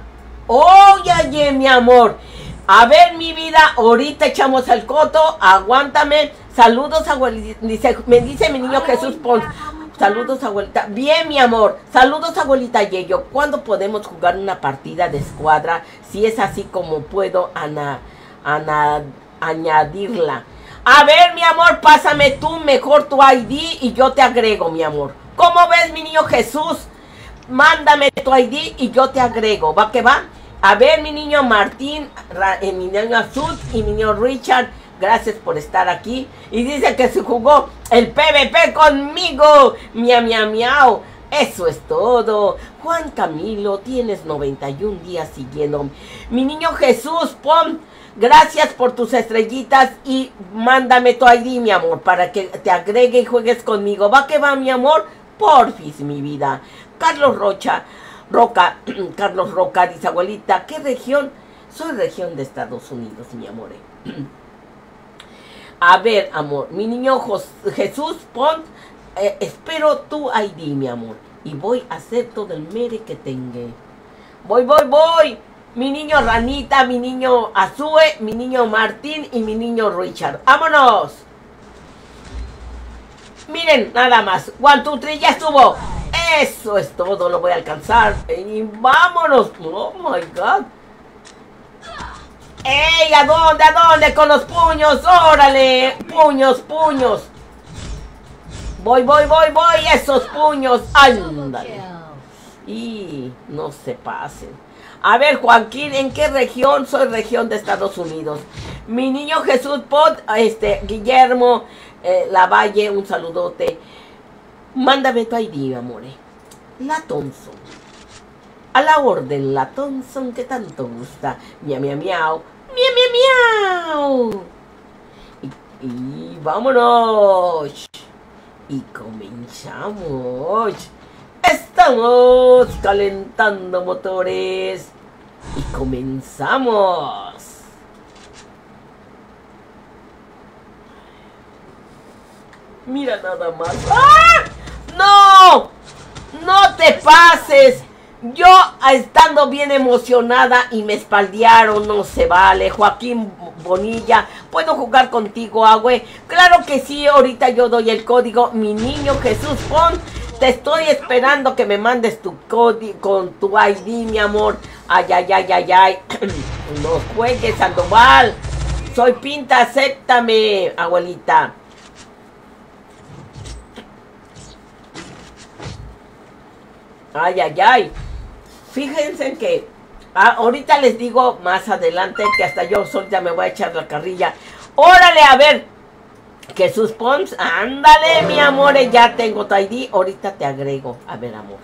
Oye, mi amor. A ver, mi vida, ahorita echamos el coto, aguántame. Saludos, abuelita. Dice, me dice mi niño Jesús Pons. Saludos, abuelita. Bien, mi amor. Saludos, abuelita Yeyo. ¿Cuándo podemos jugar una partida de escuadra? Si es así como puedo ana, ana, añadirla. A ver, mi amor, pásame tú mejor tu I D y yo te agrego, mi amor. ¿Cómo ves, mi niño Jesús? Mándame tu I D y yo te agrego. ¿Va que va? A ver, mi niño Martín, eh, mi niño Azul y mi niño Richard. Gracias por estar aquí. Y dice que se jugó el P V P conmigo. Miau, miau, miau. Eso es todo. Juan Camilo, tienes noventa y un días siguiendo. Mi niño Jesús, pon. Gracias por tus estrellitas y mándame tu I D, mi amor, para que te agregue y juegues conmigo. ¿Va que va, mi amor? Porfis, mi vida. Carlos Rocha, Roca, Carlos Roca dice, abuelita, ¿qué región? Soy región de Estados Unidos, mi amor. A ver, amor, mi niño Jos Jesús, pon, eh, espero tu I D, mi amor. Y voy a hacer todo el mere que tenga. Voy, voy, voy. Mi niño Ranita, mi niño Azue, mi niño Martín y mi niño Richard. ¡Vámonos! Miren, nada más. One, two, three, ya estuvo. Eso es todo, lo voy a alcanzar. Y vámonos. Oh my God. ¡Ey! ¿A dónde? ¿A dónde? Con los puños. ¡Órale! Puños, puños. Voy, voy, voy, voy. Esos puños. Ándale. Y no se pasen. A ver, Joaquín, ¿en qué región? Soy región de Estados Unidos. Mi niño Jesús Pot, este, Guillermo eh, Lavalle, un saludote. Mándame tu I D, amore. La Thompson. A la orden, la Thompson que tanto gusta. Miau, miau, miau. Miau, miau, miau. Y, y vámonos. Y comenzamos. Estamos calentando motores. Y comenzamos. Mira nada más. ¡Ah! ¡No! ¡No te pases! Yo estando bien emocionada y me espaldearon, no se vale. Joaquín Bonilla, ¿puedo jugar contigo, Agüe? Claro que sí, ahorita yo doy el código. Mi niño Jesús Pon, te estoy esperando que me mandes tu código con tu I D, mi amor. Ay, ay, ay, ay, ay. No juegues, Sandoval. Soy Pinta, acéptame, abuelita. Ay, ay, ay. Fíjense que ah, ahorita les digo más adelante que hasta yo solita me voy a echar la carrilla. Órale, a ver. Jesús Pons, ándale, mi amor, ya tengo tu I D. Ahorita te agrego. A ver, amor.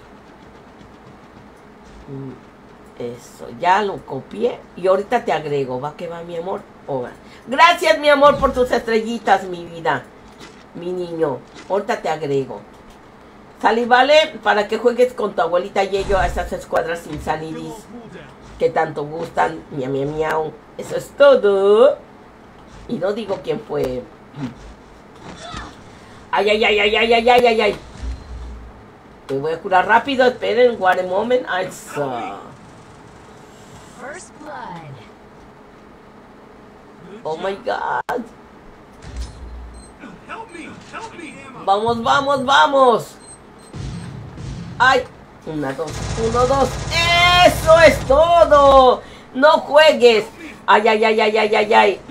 Eso, ya lo copié. Y ahorita te agrego. ¿Va que va, mi amor? Oh, gracias, mi amor, por tus estrellitas, mi vida. Mi niño. Ahorita te agrego. Sale y vale para que juegues con tu abuelita Yeyo a esas escuadras insanidis que tanto gustan. Miau, miau, miau. Eso es todo. Y no digo quién fue. Ay, ay, ay, ay, ay, ay, ay, ay, ay. Me voy a curar rápido. Esperen, what a moment. I saw. Oh my God. Vamos, vamos, vamos. Ay, una, dos, uno, dos. ¡Eso es todo! No juegues. Ay, ay, ay, ay, ay, ay, ay.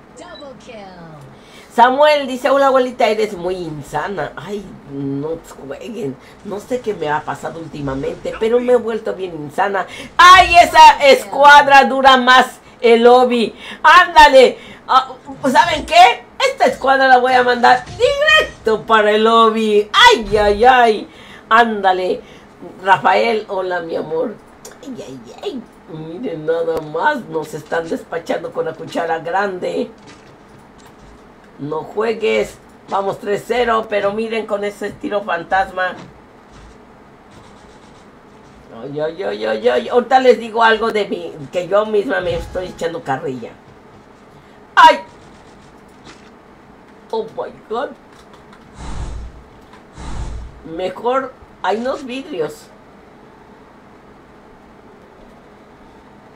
Samuel dice, hola abuelita, eres muy insana. Ay, no jueguen. No sé qué me ha pasado últimamente, pero me he vuelto bien insana. Ay, esa escuadra dura más el lobby. Ándale. Uh, ¿Saben qué? Esta escuadra la voy a mandar directo para el lobby. Ay, ay, ay. Ándale, Rafael, hola mi amor. Ay, ay, ay. Miren nada más, nos están despachando con la cuchara grande. No juegues. Vamos tres cero, pero miren con ese tiro fantasma. Ay, ay, ay, ay, ay. Ahorita les digo algo de mí, que yo misma me estoy echando carrilla. Ay. Oh my God. Mejor hay unos vidrios.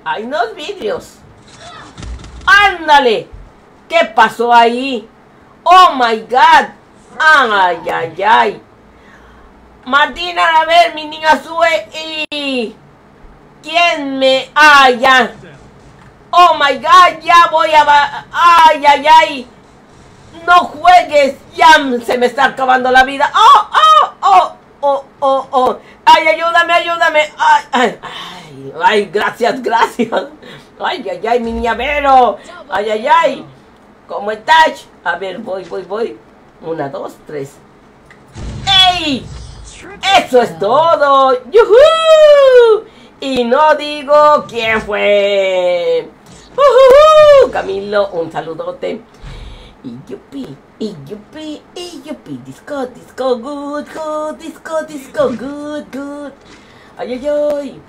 Hay unos vidrios. ¡Ándale! ¿Qué pasó ahí? ¡Oh, my God! ¡Ay, ay, ay! Martina, a ver, mi niña sube y... ¿Quién me...? ¡Ay, ya! ¡Oh, my God! Ya voy a... ¡Ay, ay, ay! ¡No juegues! ¡Ya se me está acabando la vida! ¡Oh, oh, oh! ¡Oh, oh, oh! ¡Ay, ayúdame, ayúdame! ¡Ay, ay, ay! ¡Ay, gracias, gracias! ¡Ay, ay, ay, mi niña Vero! ¡Ay, ay, ay! ¿Cómo estás? A ver, voy, voy, voy. Una, dos, tres. ¡Ey! ¡Eso es todo! ¡Yuhu! Y no digo quién fue. ¡Uhuhu! Camilo, un saludote. Y yupi, y yupi, y yupi. Disco, disco, good, good. Disco, disco, good, good. Ay, ay, ay.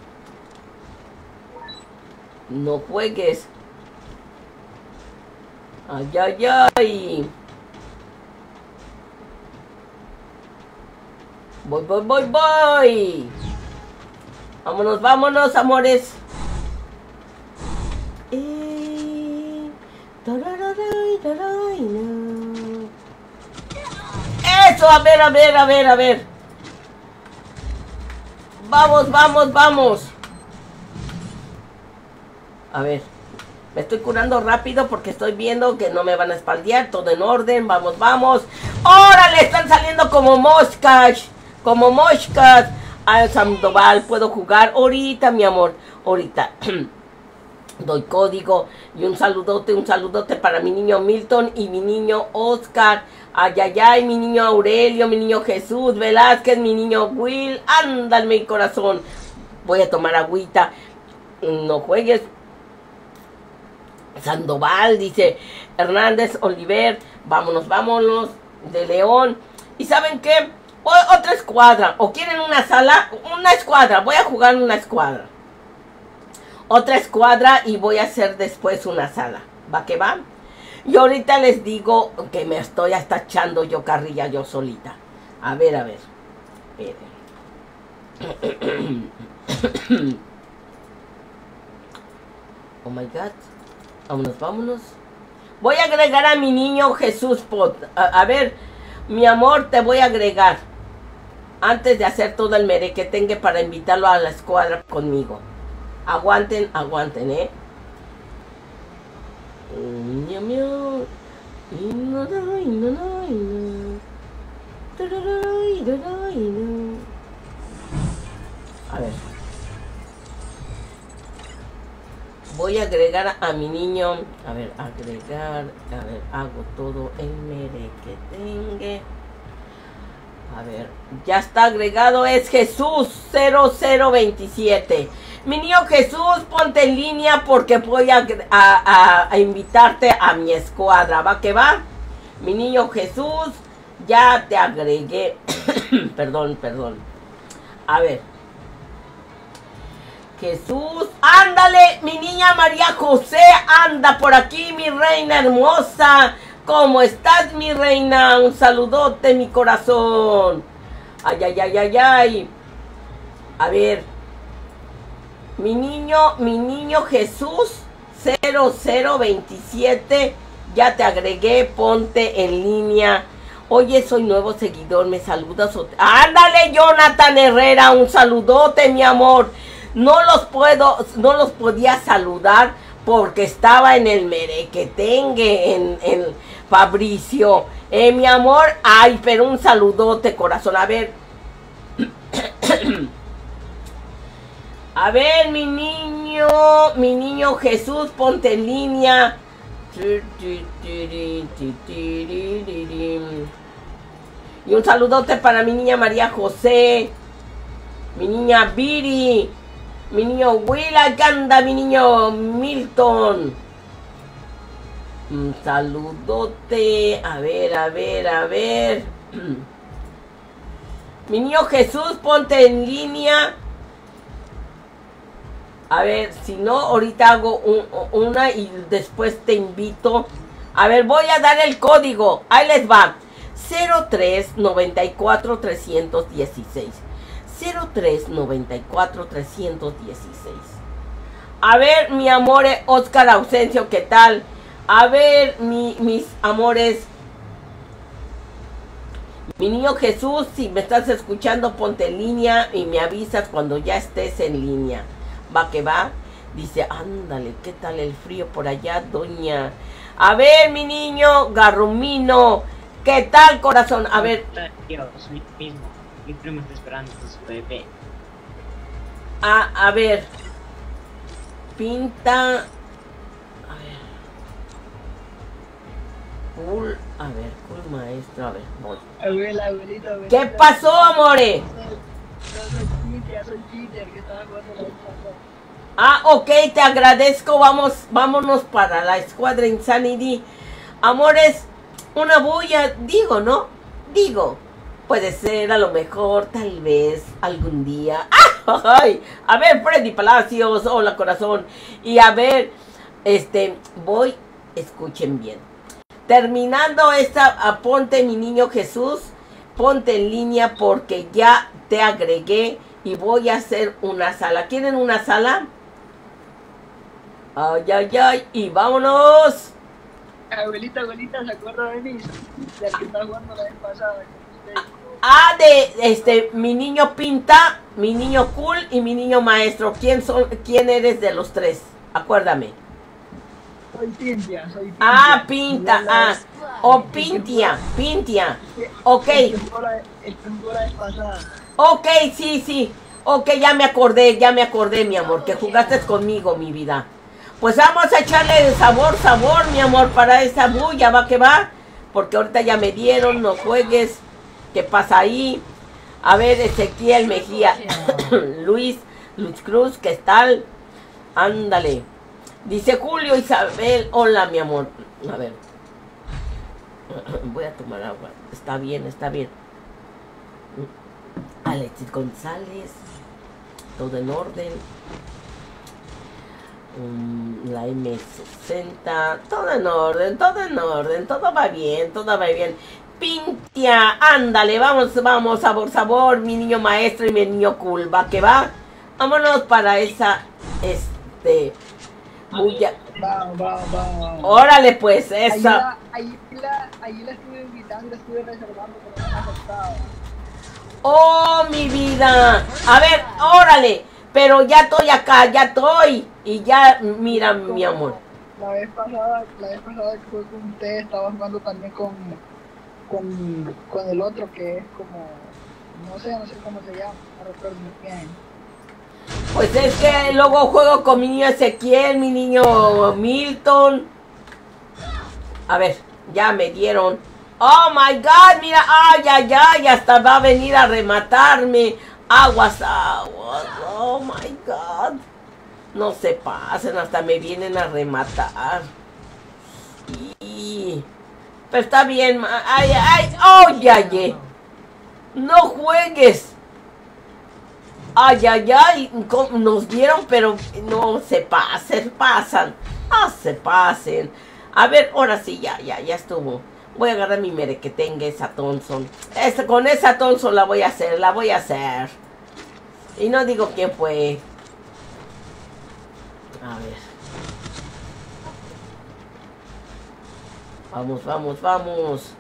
No juegues. Ay, ay, ay. Voy, voy, voy, voy. Vámonos, vámonos, amores. Eh, tararay, tararay, no. Eso, a ver, a ver, a ver, a ver. Vamos, vamos, vamos. A ver. Me estoy curando rápido porque estoy viendo que no me van a espaldear. Todo en orden, vamos, vamos. ¡Órale! Están saliendo como moscas. Como moscas. Al Sandoval puedo jugar ahorita, mi amor. Ahorita. Doy código. Y un saludote, un saludote para mi niño Milton y mi niño Oscar. Ay, ay, ay, mi niño Aurelio, mi niño Jesús Velázquez, mi niño Will. Ándale, mi corazón. Voy a tomar agüita. No juegues. Sandoval, dice Hernández Oliver. Vámonos, vámonos. De León. ¿Y saben qué? O, otra escuadra. ¿O quieren una sala? Una escuadra. Voy a jugar una escuadra. Otra escuadra y voy a hacer después una sala. ¿Va que va? Y ahorita les digo que me estoy hasta echando yo carrilla yo solita. A ver, a ver. Oh my God. Vámonos, vámonos. Voy a agregar a mi niño Jesús Pot. A, a ver, mi amor, te voy a agregar. Antes de hacer todo el merequetengue para invitarlo a la escuadra conmigo. Aguanten, aguanten, ¿eh? A ver. Voy a agregar a mi niño. A ver, agregar. A ver, hago todo el merequetengue. A ver, ya está agregado. Es Jesús cero cero veintisiete. Mi niño Jesús, ponte en línea porque voy a, a, a, a invitarte a mi escuadra. ¿Va que va? Mi niño Jesús, ya te agregué. Perdón, perdón. A ver. Jesús, ándale, mi niña María José, anda por aquí, mi reina hermosa. ¿Cómo estás, mi reina? Un saludote, mi corazón. Ay, ay, ay, ay, ay. A ver. Mi niño, mi niño Jesús, cero cero veintisiete. Ya te agregué, ponte en línea. Oye, soy nuevo seguidor, me saludas. Ándale, Jonathan Herrera, un saludote, mi amor. No los puedo, no los podía saludar porque estaba en el merequetengue, en, en Fabricio. Eh, mi amor, ay, pero un saludote, corazón. A ver. A ver, mi niño, mi niño Jesús, ponte en línea. Y un saludote para mi niña María José, mi niña Viri, mi niño Willa, que anda, mi niño Milton. Un saludote. A ver, a ver, a ver. Mi niño Jesús, ponte en línea. A ver, si no, ahorita hago un, una y después te invito. A ver, voy a dar el código. Ahí les va. cero tres noventa y cuatro trescientos dieciséis. cero tres noventa y cuatro trescientos dieciséis. A ver, mi amor, Oscar Ausencio, ¿qué tal? A ver, mi, mis amores. Mi niño Jesús, si me estás escuchando, ponte en línea y me avisas cuando ya estés en línea. Va que va. Dice, ándale, ¿qué tal el frío por allá, doña? A ver, mi niño Garrumino, ¿qué tal, corazón? A ver. Dios, mi mismo. Mi primo está esperando a su bebé. A, a ver. Pinta. A ver. Cool. A ver, cool maestro. A ver, voy. Abuela, abuelita, abuelita. ¿Qué pasó, amore? Soy Peter, soy Peter, que estaba jugando la vez pasada. Ah, ok, te agradezco. Vamos, vámonos para la escuadra Insanity. Amores, una bulla, digo, ¿no? Digo, puede ser a lo mejor, tal vez, algún día. ¡Ah! Ay, a ver, Freddy Palacios, hola corazón. Y a ver, este, voy, escuchen bien. Terminando esta, ponte mi niño Jesús, ponte en línea porque ya te agregué y voy a hacer una sala. ¿Quieren una sala? Ay, ay, ay, y vámonos. Abuelita, abuelita, ¿se acuerda de mí? Del que estaba jugando la vez pasada con usted. Ah, de este, mi niño Pinta, mi niño Cool y mi niño Maestro. ¿Quién son, quién eres de los tres? Acuérdame. Soy Pintia, soy Pintia. Ah, Pinta, ah. O Pintia, Pintia. Ok. El que jugó la- el que jugó la vez pasada. Ok, sí, sí. Ok, ya me acordé, ya me acordé, mi amor, que jugaste conmigo, mi vida. Pues vamos a echarle sabor, sabor, mi amor, para esa bulla, va que va. Porque ahorita ya me dieron, no juegues. ¿Qué pasa ahí? A ver, Ezequiel Mejía. Luis, Luz Cruz, ¿qué tal? Ándale. Dice Julio Isabel, hola, mi amor. A ver. Voy a tomar agua. Está bien, está bien. Alexis González, todo en orden. Um, la M sesenta, todo en orden, todo en orden, todo va bien, todo va bien. Pintia, ándale, vamos, vamos, sabor, sabor, mi niño maestro y mi niño cool, va que va. Vámonos para esa, este, bulla. Va, va, va. Órale, pues, Ahí esa. la, ahí la, ahí la estuve invitando y la estuve reservando, pero no me aceptaba. Oh, mi vida. A ver, órale. Pero ya estoy acá, ya estoy. Y ya, mira, mi amor. La vez pasada, la vez pasada que fue con usted, estaba jugando también con, con, con el otro que es como, no sé, no sé cómo se llama, no recuerdo muy bien. Pues es que luego juego con mi niño Ezequiel, mi niño Milton. A ver, ya me dieron. Oh my God, mira, ay, ay, ay, hasta va a venir a rematarme. Aguas, aguas, oh my God. No se pasen, hasta me vienen a rematar. Y... Pero está bien, ma- ay, ay, oh, ya, ya. No juegues. Ay, ay, ay, co- nos dieron, pero no se pasen, pasan. Ah, se pasen. A ver, ahora sí, ya, ya, ya estuvo. Voy a agarrar mi merequetengue, esa Thompson. Esta, con esa Thompson la voy a hacer, la voy a hacer. Y no digo quién fue. A ver. Vamos, vamos, vamos.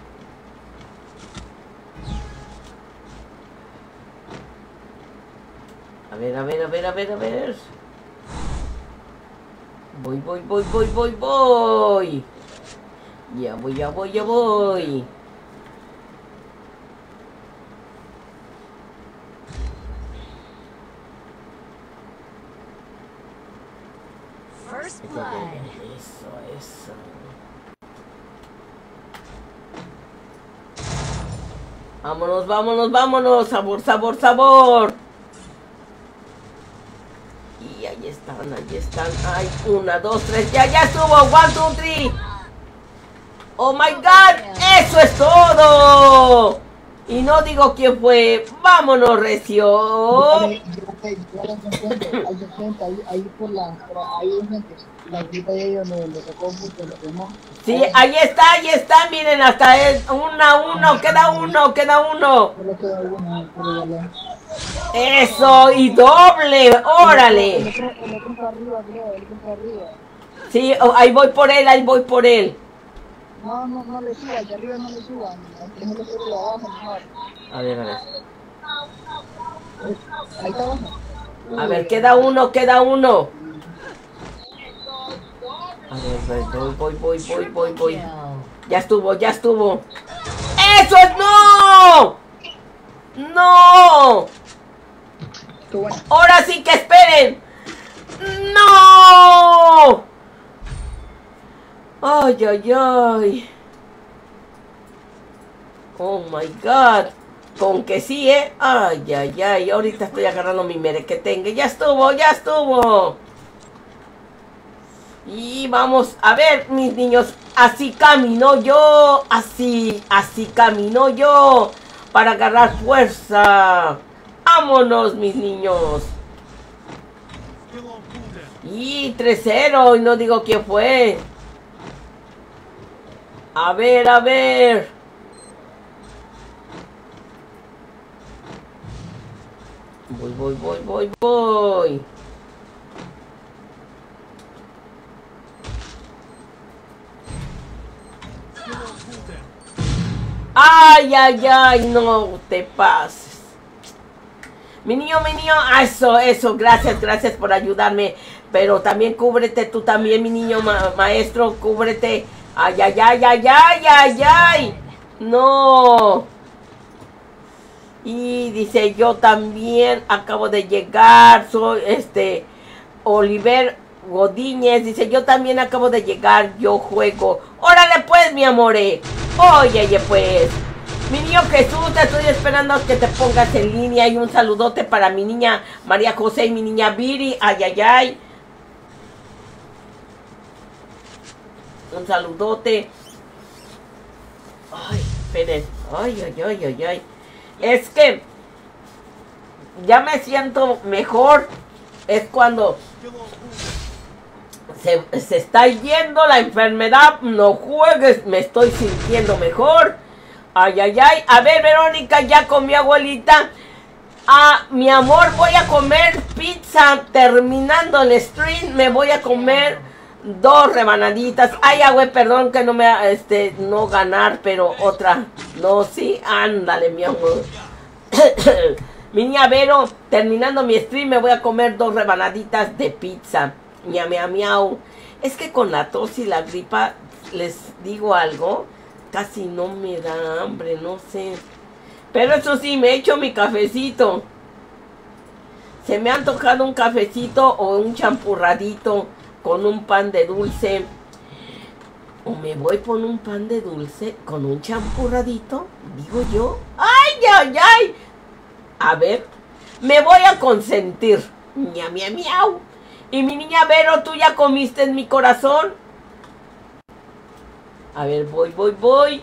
A ver, a ver, a ver, a ver, a ver. Voy, voy, voy, voy, voy, voy. Ya voy, ya voy, ya voy. First blood. Eso, eso. Vámonos, vámonos, vámonos. Sabor, sabor, sabor. Y ahí están, ahí están. Ay, una, dos, tres. Ya, ya estuvo. One, two, three. Oh my God. Eso es todo. Y no digo quién fue. Vámonos, recio. Llévale, llévale, llévale al enfrente, al de frente, ahí, ahí por la, por ahí enfrente, la grita de ellos le, le tocó mucho, los demás. Sí, ahí está, ahí está. Miren, hasta es una, uno. Queda uno, queda uno. Solo queda uno, pero ya le- Eso, y doble, órale. El otro, el otro está arriba, creo, el otro está arriba. Sí, oh, ahí voy por él, ahí voy por él. No, no, no le suban, de arriba no le suban. Déjenlo solo abajo mejor. A ver, a ver. Ahí está abajo. A ver, queda uno, queda uno. A ver, voy, voy, voy, voy, voy, voy. Ya estuvo, ya estuvo. ¡Eso es no! ¡No! Estuvo bueno. ¡Ahora sí que esperen! ¡No! ¡Ay, ay, ay! ¡Oh, my God! Con que sí, ¿eh? ¡Ay, ay, ay! Ahorita estoy agarrando mi merequetengue. ¡Ya estuvo, ya estuvo! Y vamos a ver, mis niños. Así camino yo. Así, así camino yo. Para agarrar fuerza. ¡Vámonos, mis niños! Y tres cero. Y no digo quién fue. A ver, a ver. Voy, voy, voy, voy, voy. Ay, ay, ay, no te pases. Mi niño, mi niño, eso, eso, gracias, gracias por ayudarme. Pero también cúbrete tú también, mi niño ma maestro, cúbrete. Ay, ay, ay, ay, ay, ay, ay. No. Y dice, yo también acabo de llegar, soy este Oliver Godínez, dice, yo también acabo de llegar, yo juego. Órale pues, mi amore. Oye, oye, pues. Mi niño Jesús, te estoy esperando a que te pongas en línea. Y un saludote para mi niña María José y mi niña Viri. Ay, ay, ay. Un saludote. Ay, esperen. Ay, ay, ay, ay, ay. Es que ya me siento mejor. Es cuando se, se está yendo la enfermedad. No juegues, me estoy sintiendo mejor. Ay, ay, ay. A ver, Verónica, ya comió, abuelita. Ah, mi amor, voy a comer pizza. Terminando el stream, me voy a comer dos rebanaditas. Ay, güey, perdón que no me, este, no ganar, pero otra. No, sí, ándale, mi amor. Mi niña Vero, terminando mi stream, me voy a comer dos rebanaditas de pizza. Miau, miau, miau. Es que con la tos y la gripa, les digo algo, casi no me da hambre, no sé. Pero eso sí, me he hecho mi cafecito. Se me ha antojado un cafecito o un champurradito con un pan de dulce. O me voy por un pan de dulce con un champurradito, digo yo. ¡Ay, ay, ay! A ver, me voy a consentir. Miau, miau, miau. Y mi niña Vero, ¿tú ya comiste en mi corazón? A ver, voy, voy, voy.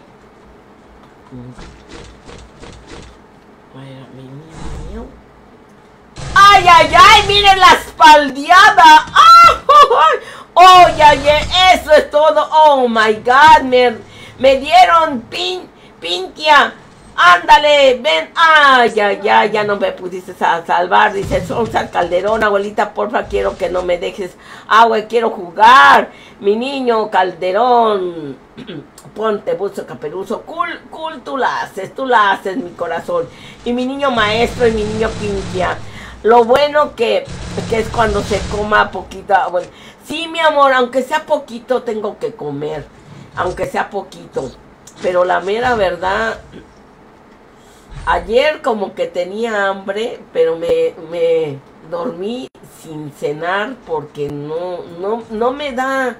¡Ay, ay, ay! ¡Miren la espaldeada! ¡Ay! ¡Oh, ya, ya! Eso es todo. ¡Oh, my God! Me, me dieron pin, pintia. ¡Ándale! ¡Ven! ¡Ay, ay, ay! Ya no me pudiste salvar. Dice Sonsa Calderón. Abuelita, porfa, quiero que no me dejes. Ah, güey, quiero jugar. Mi niño Calderón. Ponte, buzo, caperuzo. Cool, cool, tú la haces. Tú la haces, mi corazón. Y mi niño maestro y mi niño pintia. Lo bueno que, que es cuando se coma poquito. Bueno, sí, mi amor, aunque sea poquito tengo que comer. Aunque sea poquito. Pero la mera verdad, ayer como que tenía hambre, pero me, me dormí sin cenar porque no, no, no me da...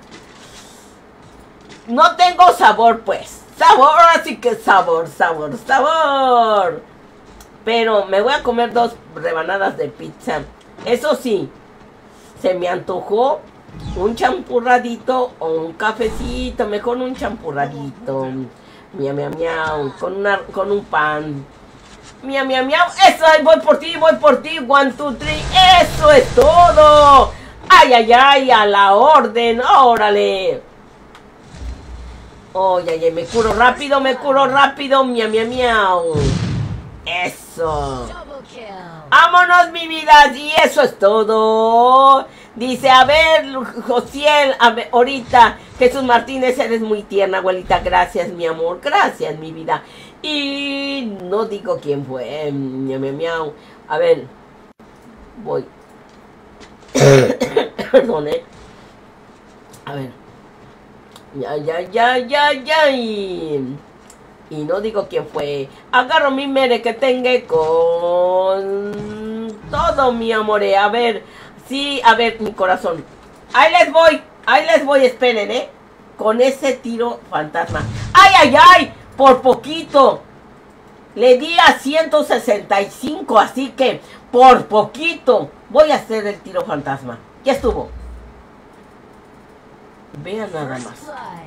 No tengo sabor, pues. Sabor, así que sabor, sabor, sabor. Pero me voy a comer dos rebanadas de pizza. Eso sí, se me antojó un champurradito o un cafecito. Mejor un champurradito. Miau, miau, miau. Con, una, con un pan. Miau, miau, miau. Eso, voy por ti, voy por ti. One, two, three. Eso es todo. Ay, ay, ay, a la orden. Órale. Oh, ay, ay, me curo rápido, me curo rápido. Miau, miau, miau. Eso. vámonos, mi vida. Y eso es todo. Dice, a ver, Josiel, a ver, ahorita, Jesús Martínez, eres muy tierna, abuelita. Gracias, mi amor. Gracias, mi vida. Y no digo quién fue. Miau, miau, miau. A ver, voy. Perdón, eh. A ver. Ya, ya, ya, ya, ya. Y, y no digo quién fue. Agarro mi mere que tenga con todo, mi amor. A ver, sí, a ver, mi corazón. Ahí les voy, ahí les voy, esperen, ¿eh? Con ese tiro fantasma. ¡Ay, ay, ay! Por poquito. Le di a ciento sesenta y cinco, así que por poquito voy a hacer el tiro fantasma. Ya estuvo. Vean nada más.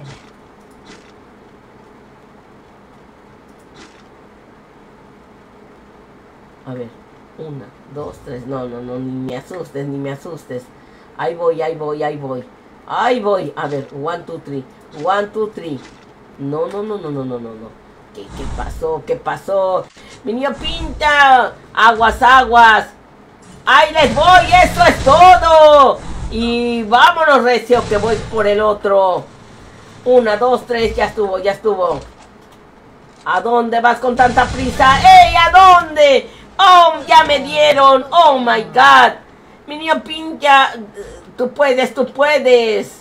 A ver, una, dos, tres. No, no, no, ni me asustes, ni me asustes. Ahí voy, ahí voy, ahí voy. Ahí voy. A ver, one, two, three. One, two, three. No, no, no, no, no, no, no, no. ¿Qué, qué pasó? ¿Qué pasó? Mi niño Pinta. Aguas, aguas. Ahí les voy, eso es todo. Y vámonos, recio, que voy por el otro. Una, dos, tres, ya estuvo, ya estuvo. ¿A dónde vas con tanta prisa? ¡Ey! ¿A dónde? ¡Oh! Ya me dieron. ¡Oh, my God! Mi niño Pincha, tú puedes, tú puedes.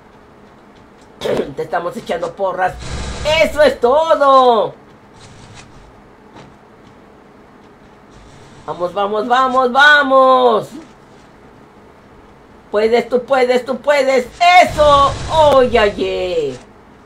Te estamos echando porras. ¡Eso es todo! Vamos, vamos, vamos, vamos. Puedes, tú puedes, tú puedes. ¡Eso! ¡Oye, oye!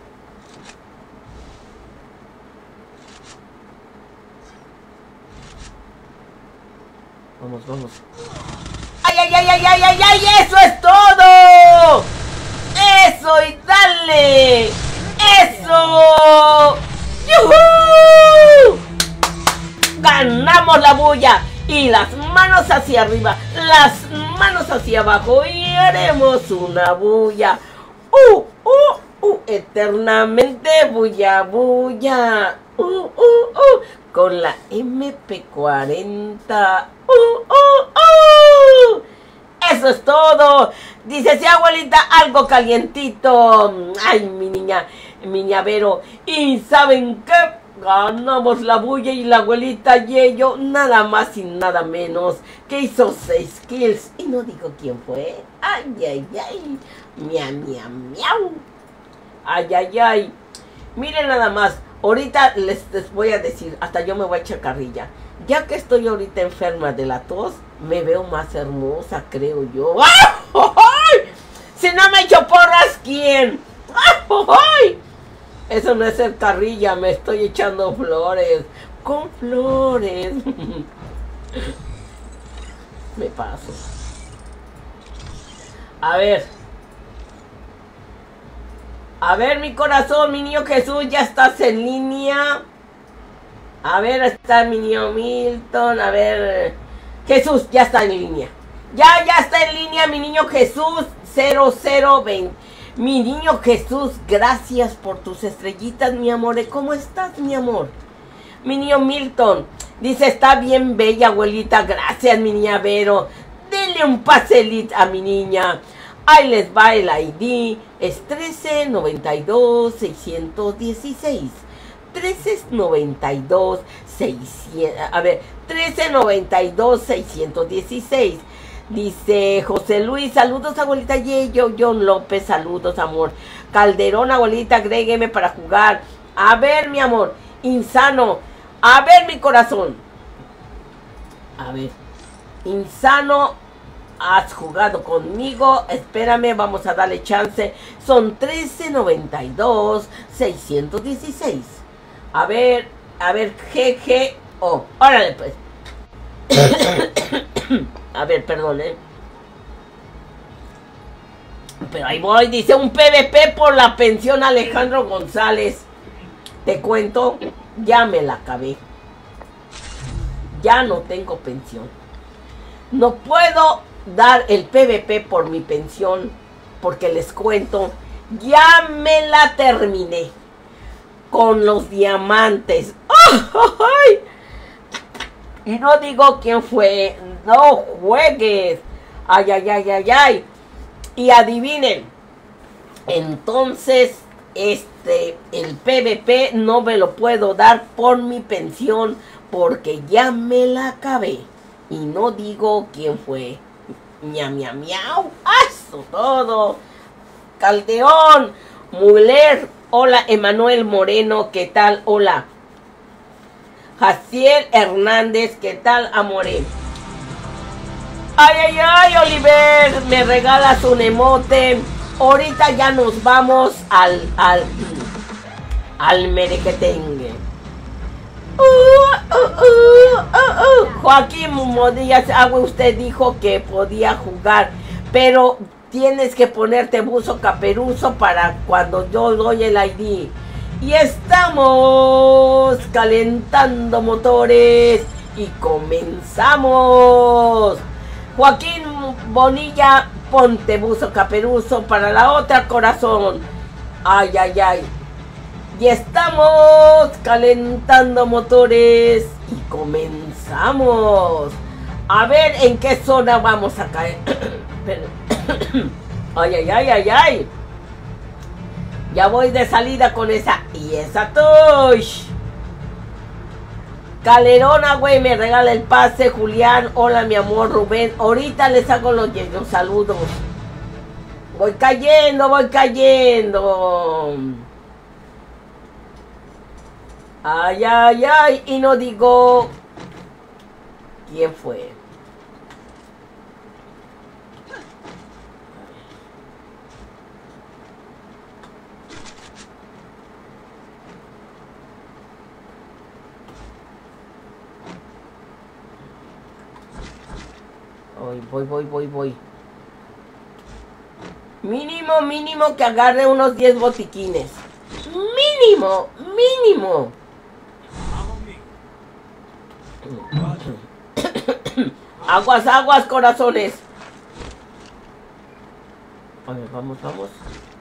Vamos, vamos. ¡Ay, ay, ay, ay, ay, ay, ay! ¡Eso es todo! ¡Eso! ¡Y dale! ¡Eso! ¡Yuhu! ¡Ganamos la bulla! Y las manos hacia arriba, las manos hacia abajo y haremos una bulla. ¡Uh, uh, uh! Eternamente bulla, bulla. ¡Uh, uh, uh! Con la eme pe cuarenta. ¡Uh, uh, uh! Eso es todo. Dice, sí, abuelita, algo calientito. Ay, mi niña, mi niña Vero. ¿Y saben qué? Ganamos la bulla y la abuelita Yeyo, nada más y nada menos, que hizo seis kills. Y no digo quién fue. Ay, ay, ay. Miau, miau, miau. Ay, ay, ay. Miren nada más. Ahorita les, les voy a decir, hasta yo me voy a echar carrilla. Ya que estoy ahorita enferma de la tos, me veo más hermosa, creo yo. ¡Ay! Si no me echo porras, ¿quién? ¡Ay! Eso no es ser carrilla, me estoy echando flores. Con flores. Me paso. A ver. A ver, mi corazón, mi niño Jesús, ya estás en línea. A ver, está mi niño Milton. A ver. Jesús, ya está en línea. Ya, ya está en línea mi niño Jesús cero cero veinte. Mi niño Jesús, gracias por tus estrellitas, mi amor. ¿Cómo estás, mi amor? Mi niño Milton dice, está bien bella, abuelita. Gracias, mi niña Vero. Denle un paselito a mi niña. Ahí les va el I D. Es trece noventa y dos seiscientos dieciséis. trece noventa y dos seiscientos. A ver, trece noventa y dos seiscientos dieciséis. Dice José Luis, saludos abuelita Yeyo. John López, saludos amor. Calderón, abuelita, agrégueme para jugar. A ver, mi amor. Insano. A ver, mi corazón. A ver. Insano, has jugado conmigo. Espérame, vamos a darle chance. Son trece noventa y dos seiscientos dieciséis. A ver, a ver, G G O. Órale pues. A ver, perdón, ¿eh? Pero ahí voy, dice un P V P por la pensión Alejandro González. Te cuento, ya me la acabé. Ya no tengo pensión. No puedo dar el P V P por mi pensión, porque les cuento, ya me la terminé. Con los diamantes. ¡Oh, oh, oh! Y no digo quién fue. No juegues. Ay, ay, ay, ay, ay. Y adivinen. Entonces, este, el P V P no me lo puedo dar por mi pensión porque ya me la acabé. Y no digo quién fue. Miau, miau, miau. Eso todo. Caldeón. Muller. Hola, Emanuel Moreno. ¿Qué tal? Hola. Jaciel Hernández. ¿Qué tal, amore? Ay, ay, ay, Oliver. Me regalas un emote. Ahorita ya nos vamos al, al, al merequetengue. Uh, uh, uh, uh, uh. Joaquín Modillas Agua, usted dijo que podía jugar, pero tienes que ponerte buzo caperuzo para cuando yo doy el I D. Y estamos calentando motores y comenzamos. Joaquín Bonilla, ponte buzo caperuzo para la otra, corazón. Ay, ay, ay. Y estamos calentando motores y comenzamos. A ver en qué zona vamos a caer. Ay, ay, ay, ay, ay. Ya voy de salida con esa y esa touch. Calerona, güey, me regala el pase. Julián, hola mi amor. Rubén, ahorita les hago los, los saludos. Voy cayendo, voy cayendo. Ay, ay, ay. Y no digo quién fue. Voy, voy, voy, voy, voy. Mínimo, mínimo que agarre unos diez botiquines. Mínimo, mínimo. Aguas, aguas, corazones. A ver, vamos, vamos.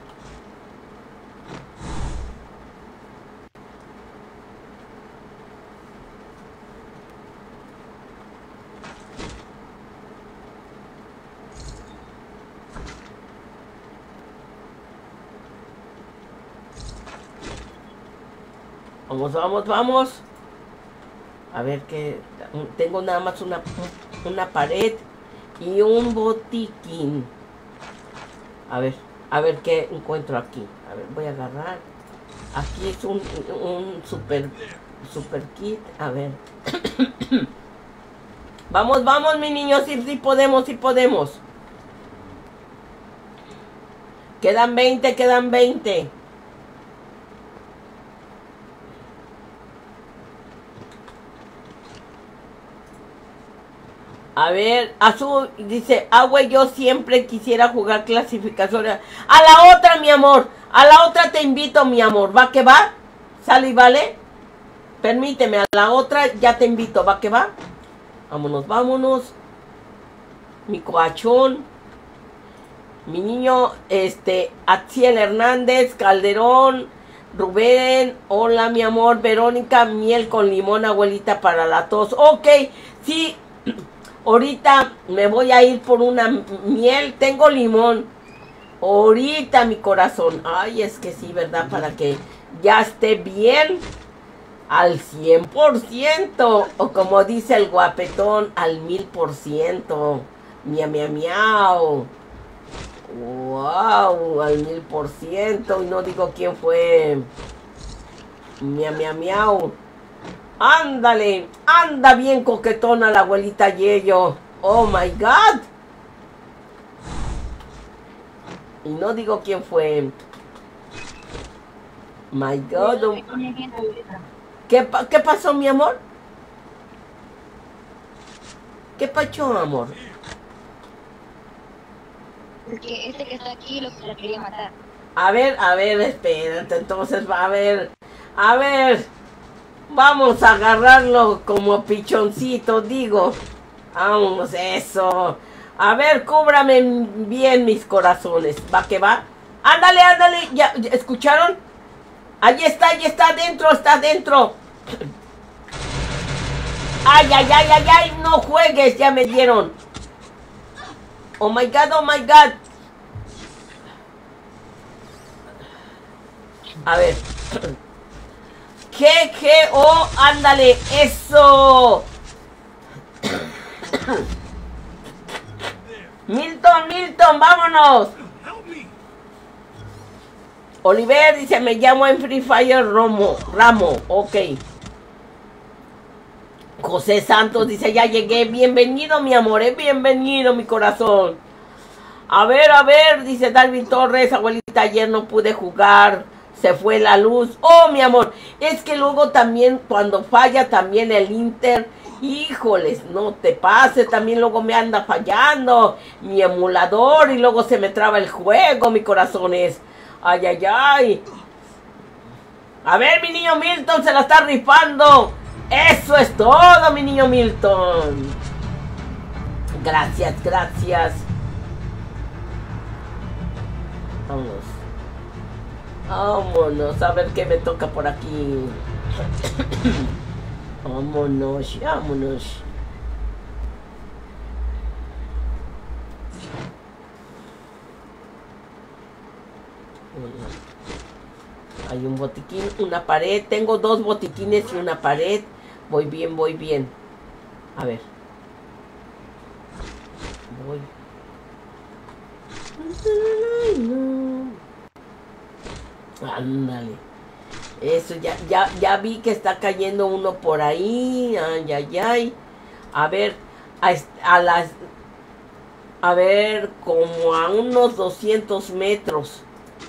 Vamos, vamos, vamos. A ver que tengo nada más una, una pared y un botiquín. A ver, a ver qué encuentro aquí. A ver, voy a agarrar. Aquí es un, un super, super kit. A ver. Vamos, vamos, mis niños. Sí, sí podemos, sí podemos. Quedan veinte, quedan veinte. A ver, Azul dice, ah, güey, yo siempre quisiera jugar clasificatoria. A la otra, mi amor. A la otra te invito, mi amor. ¿Va que va? ¿Sale y vale? Permíteme, a la otra ya te invito. ¿Va que va? Vámonos, vámonos. Mi coachón. Mi niño, este, Atsiel Hernández, Calderón, Rubén. Hola, mi amor. Verónica, miel con limón, abuelita, para la tos. Ok, sí. Ahorita me voy a ir por una miel. Tengo limón. Ahorita, mi corazón. Ay, es que sí, ¿verdad? Para que ya esté bien al cien por ciento. O como dice el guapetón, al mil por ciento. Miau, miau, miau. Wow, al mil por ciento. Y no digo quién fue. Miau, miau, miau. Ándale, anda bien coquetona la abuelita Yeyo. Oh my God. Y no digo quién fue. My God. Oh. ¿Qué, pa ¿Qué pasó, mi amor? ¿Qué pasó, amor? Porque este que está aquí lo, lo quería matar. A ver, a ver, espérate. Entonces va a ver. A ver. Vamos a agarrarlo como pichoncito, digo. Vamos, eso. A ver, cúbrame bien mis corazones. ¿Va que va? Ándale, ándale. ¿Ya, ya escucharon? Ahí está, ahí está adentro, está adentro. Ay, ay, ay, ay, ay, no juegues, ya me dieron. Oh my god, oh my god. A ver. G, G, O, ándale, eso. Milton, Milton, vámonos. Oliver dice, me llamo en Free Fire Romo, Ramo, ok. José Santos dice, ya llegué, bienvenido mi amor, eh, bienvenido mi corazón. A ver, a ver, dice Darwin Torres, abuelita, ayer no pude jugar, se fue la luz. Oh, mi amor, es que luego también cuando falla también el Inter, híjoles, no te pases, también luego me anda fallando mi emulador y luego se me traba el juego, mi corazón es. Ay, ay, ay. A ver, mi niño Milton se la está rifando. Eso es todo, mi niño Milton. Gracias, gracias. Vámonos. Vámonos, a ver qué me toca por aquí. Vámonos, vámonos. Hay un botiquín, una pared. Tengo dos botiquines y una pared. Voy bien, voy bien. A ver. Voy. Ándale. Eso, ya, ya, ya vi que está cayendo uno por ahí. Ay, ay, ay. A ver, a, a las... A ver, como a unos doscientos metros.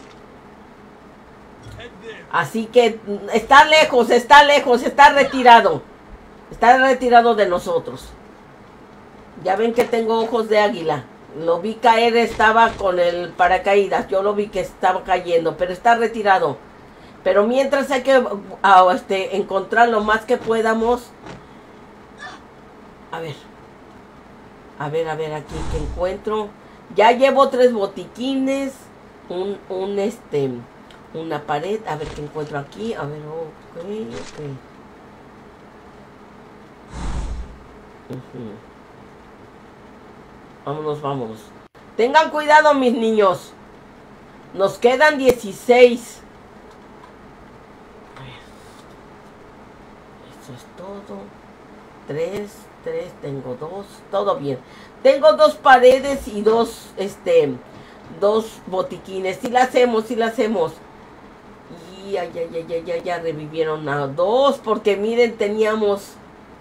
Así que está lejos, está lejos, está retirado. Está retirado de nosotros. Ya ven que tengo ojos de águila. Lo vi caer, estaba con el paracaídas. Yo lo vi que estaba cayendo, pero está retirado. Pero mientras hay que uh, este, encontrar lo más que podamos. A ver. A ver, a ver, aquí que encuentro. Ya llevo tres botiquines. Un, un este... Una pared, a ver qué encuentro aquí. A ver, ok, ok. Uh-huh. Vámonos, vámonos. Tengan cuidado, mis niños. Nos quedan dieciséis. A ver. Eso es todo. Tres, tres, tengo dos. Todo bien. Tengo dos paredes y dos, este, dos botiquines. Si la hacemos, si la hacemos. Y ya, ya, ya, ya, ya, ya revivieron a dos. Porque miren, teníamos...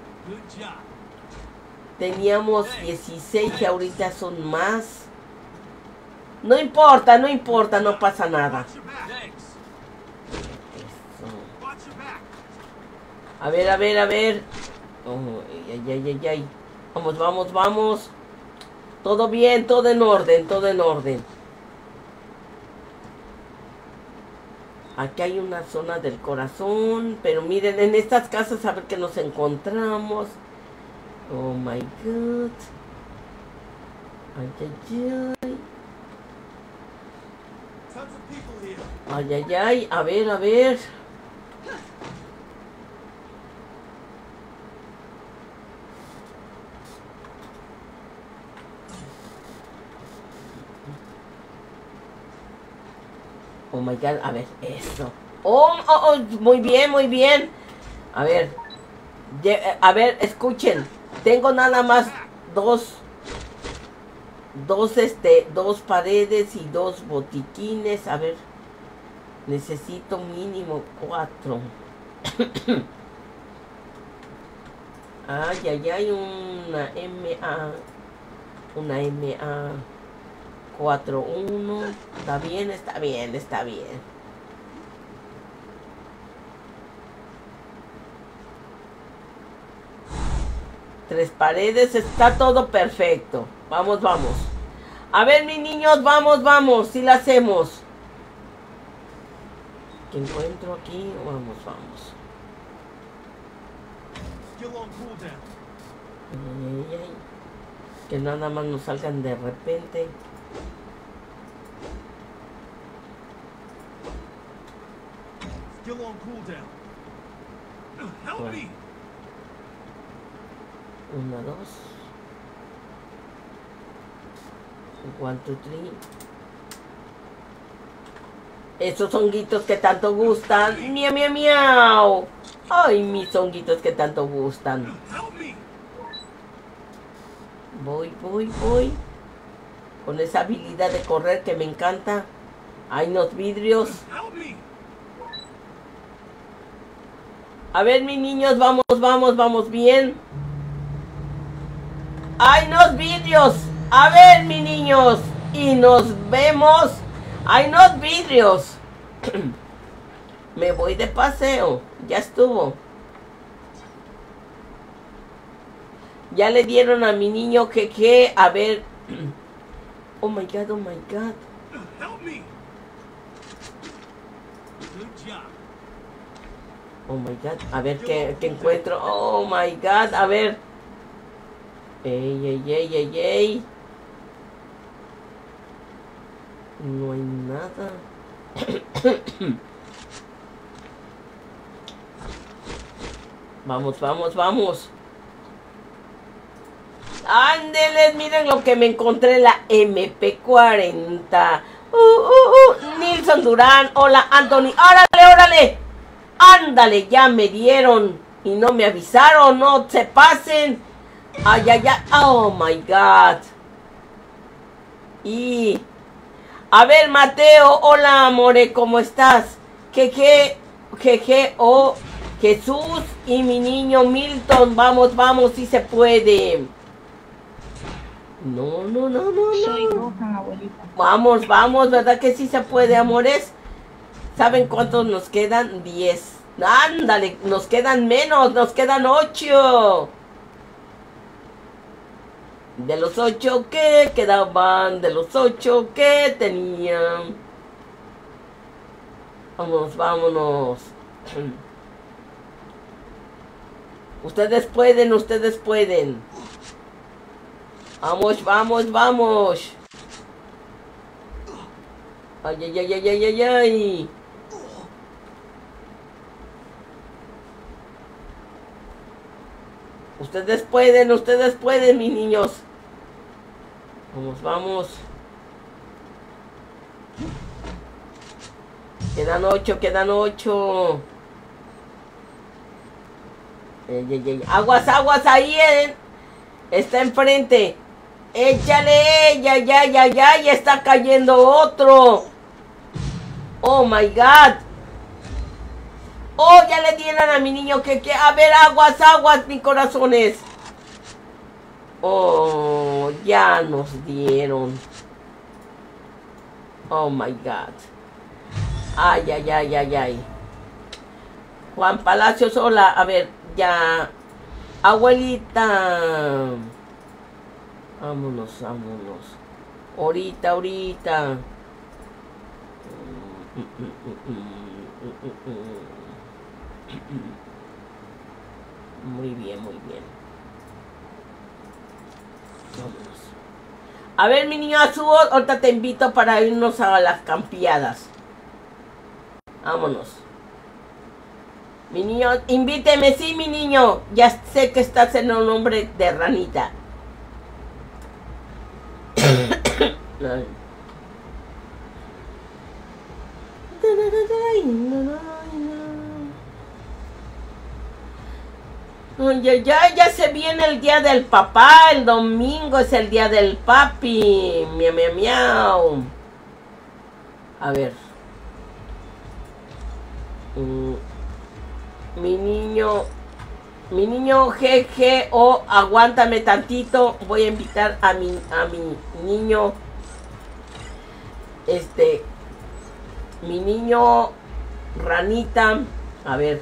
Teníamos dieciséis y ahorita son más. No importa, no importa, no pasa nada. Eso. A ver, a ver, a ver. Oh, ay, ay, ay, ay. Vamos, vamos, vamos. Todo bien, todo en orden, todo en orden. Aquí hay una zona del corazón. Pero miren, en estas casas a ver qué nos encontramos. Oh my god. Ay, ay, ay. Ay, ay, ay. A ver, a ver. Oh my god, a ver, eso. Oh, oh, oh, muy bien, muy bien. A ver. A ver, escuchen. Tengo nada más dos. Dos, este, dos paredes y dos botiquines. A ver. Necesito mínimo cuatro. Ay, ay, ay, una M A. Una M A. cuatro uno. Está bien, está bien, está bien. Tres paredes, está todo perfecto. Vamos, vamos. A ver, mis niños, vamos, vamos. Si la hacemos. ¿Qué encuentro aquí? Vamos, vamos. Ay, ay, ay. Que nada más nos salgan de repente. Bueno. Una, dos. One, two, three. Esos honguitos que tanto gustan. Miau, miau, miau. Ay, mis honguitos que tanto gustan. Voy, voy, voy. Con esa habilidad de correr que me encanta. Hay unos vidrios. A ver, mis niños, vamos, vamos, vamos bien. Hay unos vidrios. A ver, mis niños. Y nos vemos. Hay unos vidrios. Me voy de paseo. Ya estuvo. Ya le dieron a mi niño que que. A ver. Oh my god, oh my god. Oh my god. A ver qué, qué encuentro. Oh my god. A ver. Ey, ey, ey, ey, ey. No hay nada. Vamos, vamos, vamos. Ándeles, miren lo que me encontré, la M P cuarenta. Uh, uh, uh. Nilson Durán, hola Anthony. Órale, órale. Ándale, ya me dieron. Y no me avisaron, no se pasen. Ay, ay, ay. Oh my god. Y... A ver, Mateo, hola, amore, ¿cómo estás? Jeje, jeje, oh, Jesús y mi niño Milton, vamos, vamos, si se puede. No, no, no, no, Soy no. Gohan, abuelita. Vamos, vamos, ¿verdad que sí se puede, amores? ¿Saben cuántos nos quedan? Diez. Ándale, nos quedan menos, nos quedan ocho. De los ocho que quedaban, de los ocho que tenían. Vámonos, vámonos. Ustedes pueden, ustedes pueden. Vamos, vamos, vamos. Ay, ay, ay, ay, ay, ay, ay. Ustedes pueden, ustedes pueden, mis niños. Vamos, vamos. Quedan ocho, quedan ocho. Ey, ey, ey. Aguas, aguas, ahí eh. Está enfrente. Échale, ya, ya, ya, ya, ya está cayendo otro. Oh my god. Oh, ya le dieron a mi niño que, que, a ver, aguas, aguas, mis corazones. Oh, ya nos dieron. Oh my god. Ay, ay, ay, ay, ay. Juan Palacios, hola. A ver, ya. Abuelita. Vámonos, vámonos. Ahorita, ahorita. Muy bien, muy bien. Vámonos. A ver, mi niño azul, ahorita te invito para irnos a las campeadas. Vámonos. Mi niño, invíteme, sí, mi niño. Ya sé que estás en un nombre de ranita. Ay. Oye, ya, ya se viene el día del papá, el domingo es el día del papi. Miau, miau, miau. A ver. Mm, mi niño, mi niño G G O, aguántame tantito. Voy a invitar a mi, a mi niño. Este, mi niño ranita. A ver.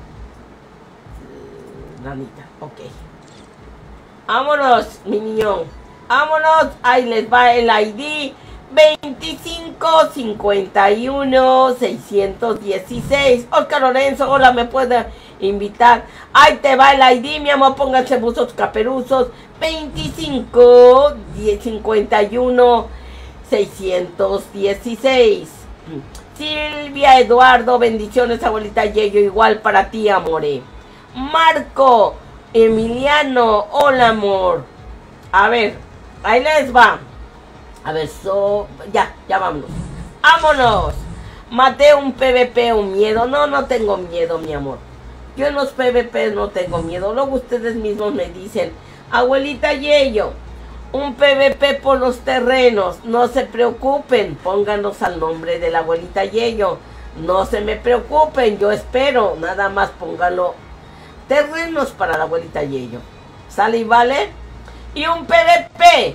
Ranita, ok. Vámonos, mi niño. Vámonos. Ahí les va el I D. veinticinco cincuenta y uno seiscientos dieciséis. Oscar Lorenzo, hola, ¿me puede invitar? Ahí te va el I D, mi amor. Pónganse buzos caperuzos. veinticinco cincuenta y uno seiscientos dieciséis. Silvia Eduardo, bendiciones, abuelita Yeyo. Igual para ti, amore. Marco, Emiliano, hola amor. A ver, ahí les va. A ver, so, ya, ya vámonos. ¡Vámonos! Maté un P V P, un miedo. No, no tengo miedo, mi amor. Yo en los P V P no tengo miedo. Luego ustedes mismos me dicen, abuelita Yeyo, un P V P por los terrenos. No se preocupen, pónganos al nombre de la abuelita Yeyo. No se me preocupen, yo espero. Nada más pónganlo. Terrenos para la abuelita Yeyo. ¿Sale y vale? Y un P V P.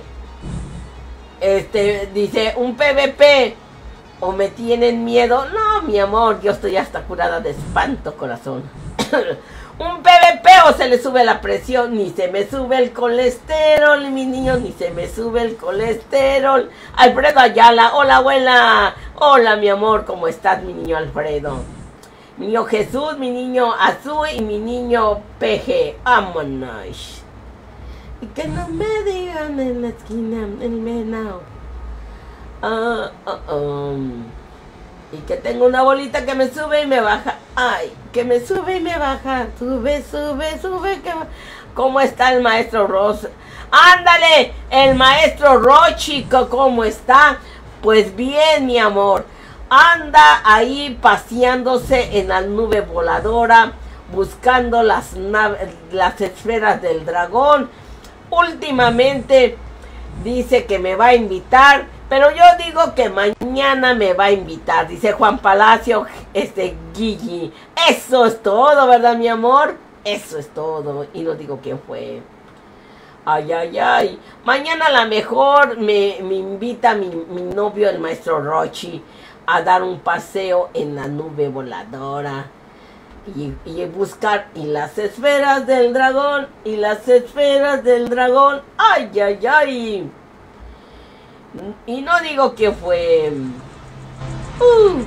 Este, dice, un P V P. ¿O me tienen miedo? No, mi amor, yo estoy hasta curada de espanto, corazón. Un P V P o se le sube la presión, ni se me sube el colesterol, mis niños, ni se me sube el colesterol. Alfredo Ayala, hola abuela, hola mi amor, ¿cómo estás mi niño Alfredo? Mi niño Jesús, mi niño Azul y mi niño P G, vámonos. Y que no me digan en la esquina, el menao. Ah, uh, uh, um. Y que tengo una bolita que me sube y me baja. Ay, que me sube y me baja. Sube, sube, sube. Que... ¿Cómo está el maestro Ross? ¡Ándale! El maestro Ross, chico, ¿cómo está? Pues bien, mi amor. Anda ahí paseándose en la nube voladora, buscando las, las esferas del dragón. Últimamente dice que me va a invitar. Pero yo digo que mañana me va a invitar, dice Juan Palacio, este Gigi. Eso es todo, ¿verdad, mi amor? Eso es todo. Y no digo quién fue. Ay, ay, ay. Mañana a lo mejor me, me invita mi, mi novio, el maestro Rochi, a dar un paseo en la nube voladora. Y, y buscar y las esferas del dragón, y las esferas del dragón. Ay, ay, ay. Y no digo que fue. Uh.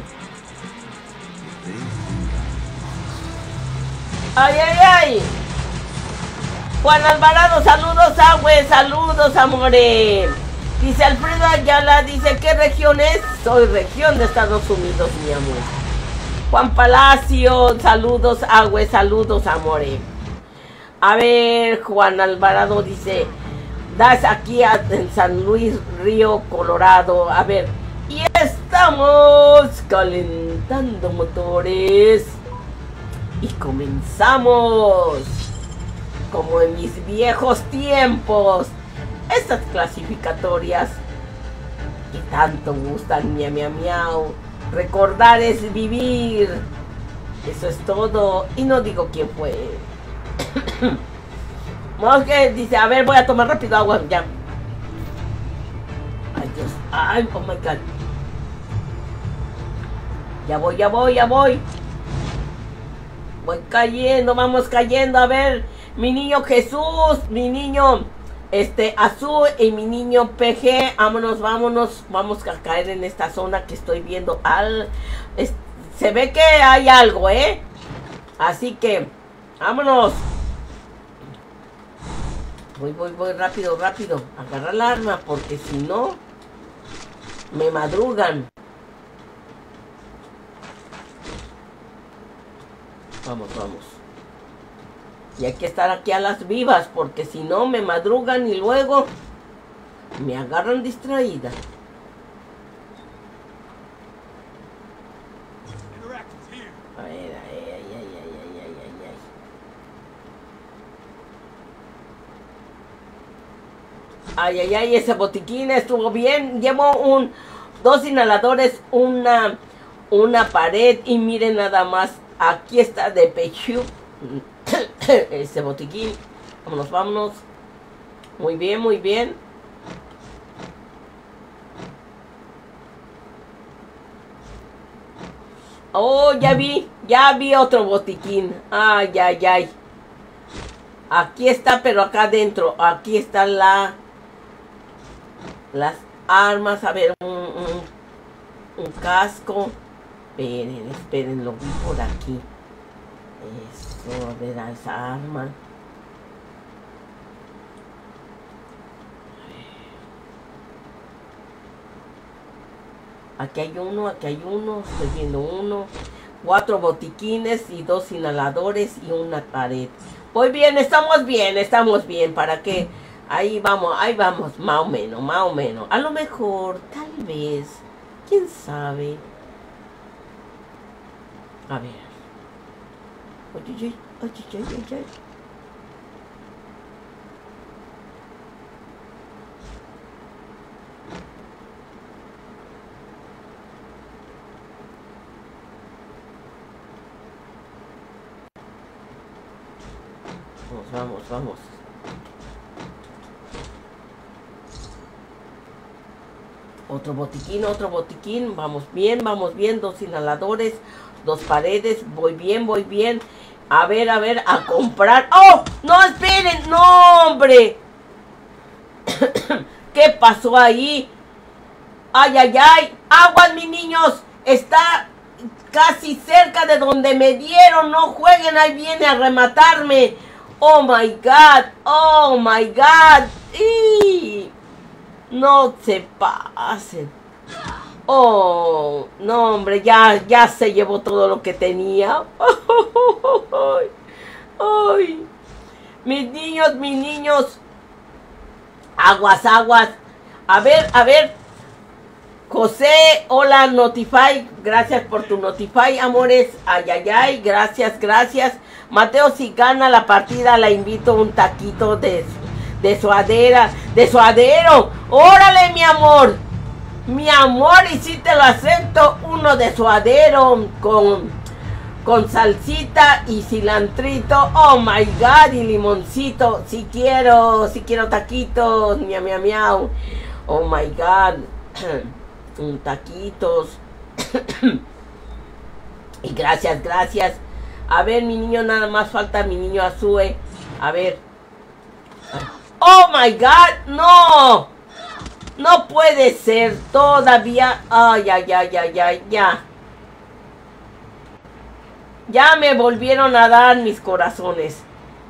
Ay, ay, ay. Juan Alvarado, saludos, Agüe, saludos, amores. Dice Alfredo Ayala, dice, ¿qué región es? Soy región de Estados Unidos, mi amor. Juan Palacio, saludos, Agüe, saludos, amores. A ver, Juan Alvarado dice, das aquí a, en San Luis Río, Colorado. A ver, y estamos calentando motores. Y comenzamos. Como en mis viejos tiempos. Estas clasificatorias que tanto gustan, miau, miau, miau. Recordar es vivir. Eso es todo. Y no digo quién fue. Monje dice, a ver, voy a tomar rápido agua, ya. Ay, Dios, ay, oh my God. Ya voy, ya voy, ya voy. Voy cayendo, vamos cayendo, a ver. Mi niño Jesús, mi niño, este, Azul y mi niño P G. Vámonos, vámonos, vamos a caer en esta zona que estoy viendo. Al, es, se ve que hay algo, ¿eh? Así que, vámonos. Voy, voy, voy, rápido, rápido. Agarrar el arma, porque si no, me madrugan. Vamos, vamos. Y hay que estar aquí a las vivas, porque si no, me madrugan y luego me agarran distraída. A ver, ay, ay, ay, ay, ay, ay, ay, ay. Ay, ay, ay, ese botiquín estuvo bien. Llevo un, dos inhaladores, una, una pared y miren nada más. Aquí está de pecho ese botiquín. Vámonos, vámonos. Muy bien, muy bien. Oh, ya vi, ya vi otro botiquín. Ay, ay, ay. Aquí está, pero acá adentro. Aquí está la... las armas. A ver, un, un, un casco. Esperen, esperen, lo vi por aquí. Eso, a ver, esa arma. Aquí hay uno, aquí hay uno, estoy viendo uno. Cuatro botiquines y dos inhaladores y una pared. Voy bien, estamos bien, estamos bien. ¿Para qué? Ahí vamos, ahí vamos, más o menos, más o menos. A lo mejor, tal vez, quién sabe. A ver. Oye, oye, oye, oye, oye. Vamos, vamos, vamos. Otro botiquín, otro botiquín. Vamos bien, vamos bien. Dos inhaladores, dos paredes. Voy bien, voy bien. A ver, a ver, a comprar. ¡Oh! ¡No, esperen! ¡No, hombre! ¿Qué pasó ahí? ¡Ay, ay, ay! ¡Aguas, mis niños! Está casi cerca de donde me dieron. No jueguen, ahí viene a rematarme. ¡Oh, my God! ¡Oh, my God! ¡Y! No se pasen. Oh, no, hombre, ya, ya se llevó todo lo que tenía. Ay, ay. Mis niños, mis niños. Aguas, aguas. A ver, a ver. José, hola, Notify. Gracias por tu Notify, amores. Ay, ay, ay. Gracias, gracias. Mateo, si gana la partida, la invito a un taquito de, de suadera. De suadero. Órale, mi amor. Mi amor, y si te lo acepto, uno de suadero con, con salsita y cilantrito. Oh my God, y limoncito. Si quiero, si quiero taquitos, miau, miau, miau. Oh my God, un taquitos. Y gracias, gracias. A ver, mi niño, nada más falta mi niño Azue. A ver. Oh my God, no. No puede ser, todavía. Ay, ay, ay, ay, ay, ya. Ya me volvieron a dar mis corazones.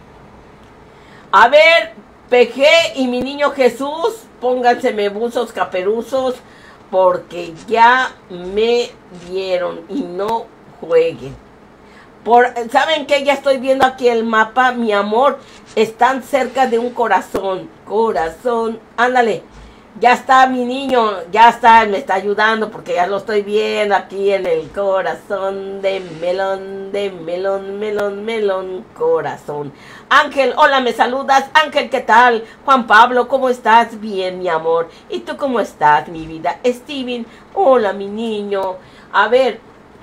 A ver, P G y mi niño Jesús, pónganse buzos caperuzos, porque ya me dieron y no jueguen. Por, ¿saben qué? Ya estoy viendo aquí el mapa, mi amor. Están cerca de un corazón. Corazón, ándale. Ya está mi niño, ya está, me está ayudando porque ya lo estoy viendo aquí en el corazón de melón, de melón, melón, melón, corazón. Ángel, hola, ¿me saludas? Ángel, ¿qué tal? Juan Pablo, ¿cómo estás? Bien, mi amor. ¿Y tú cómo estás, mi vida? Steven, hola, mi niño. A ver.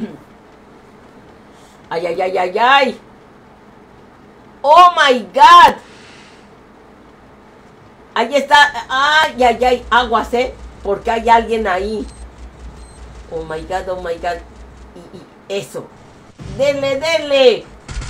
Ay, ay, ay, ay, ay. Oh, my God. Ahí está, ay, ay, ay, aguas, ¿eh? Porque hay alguien ahí. Oh my God, oh my God. Y, y eso. Denle, denle.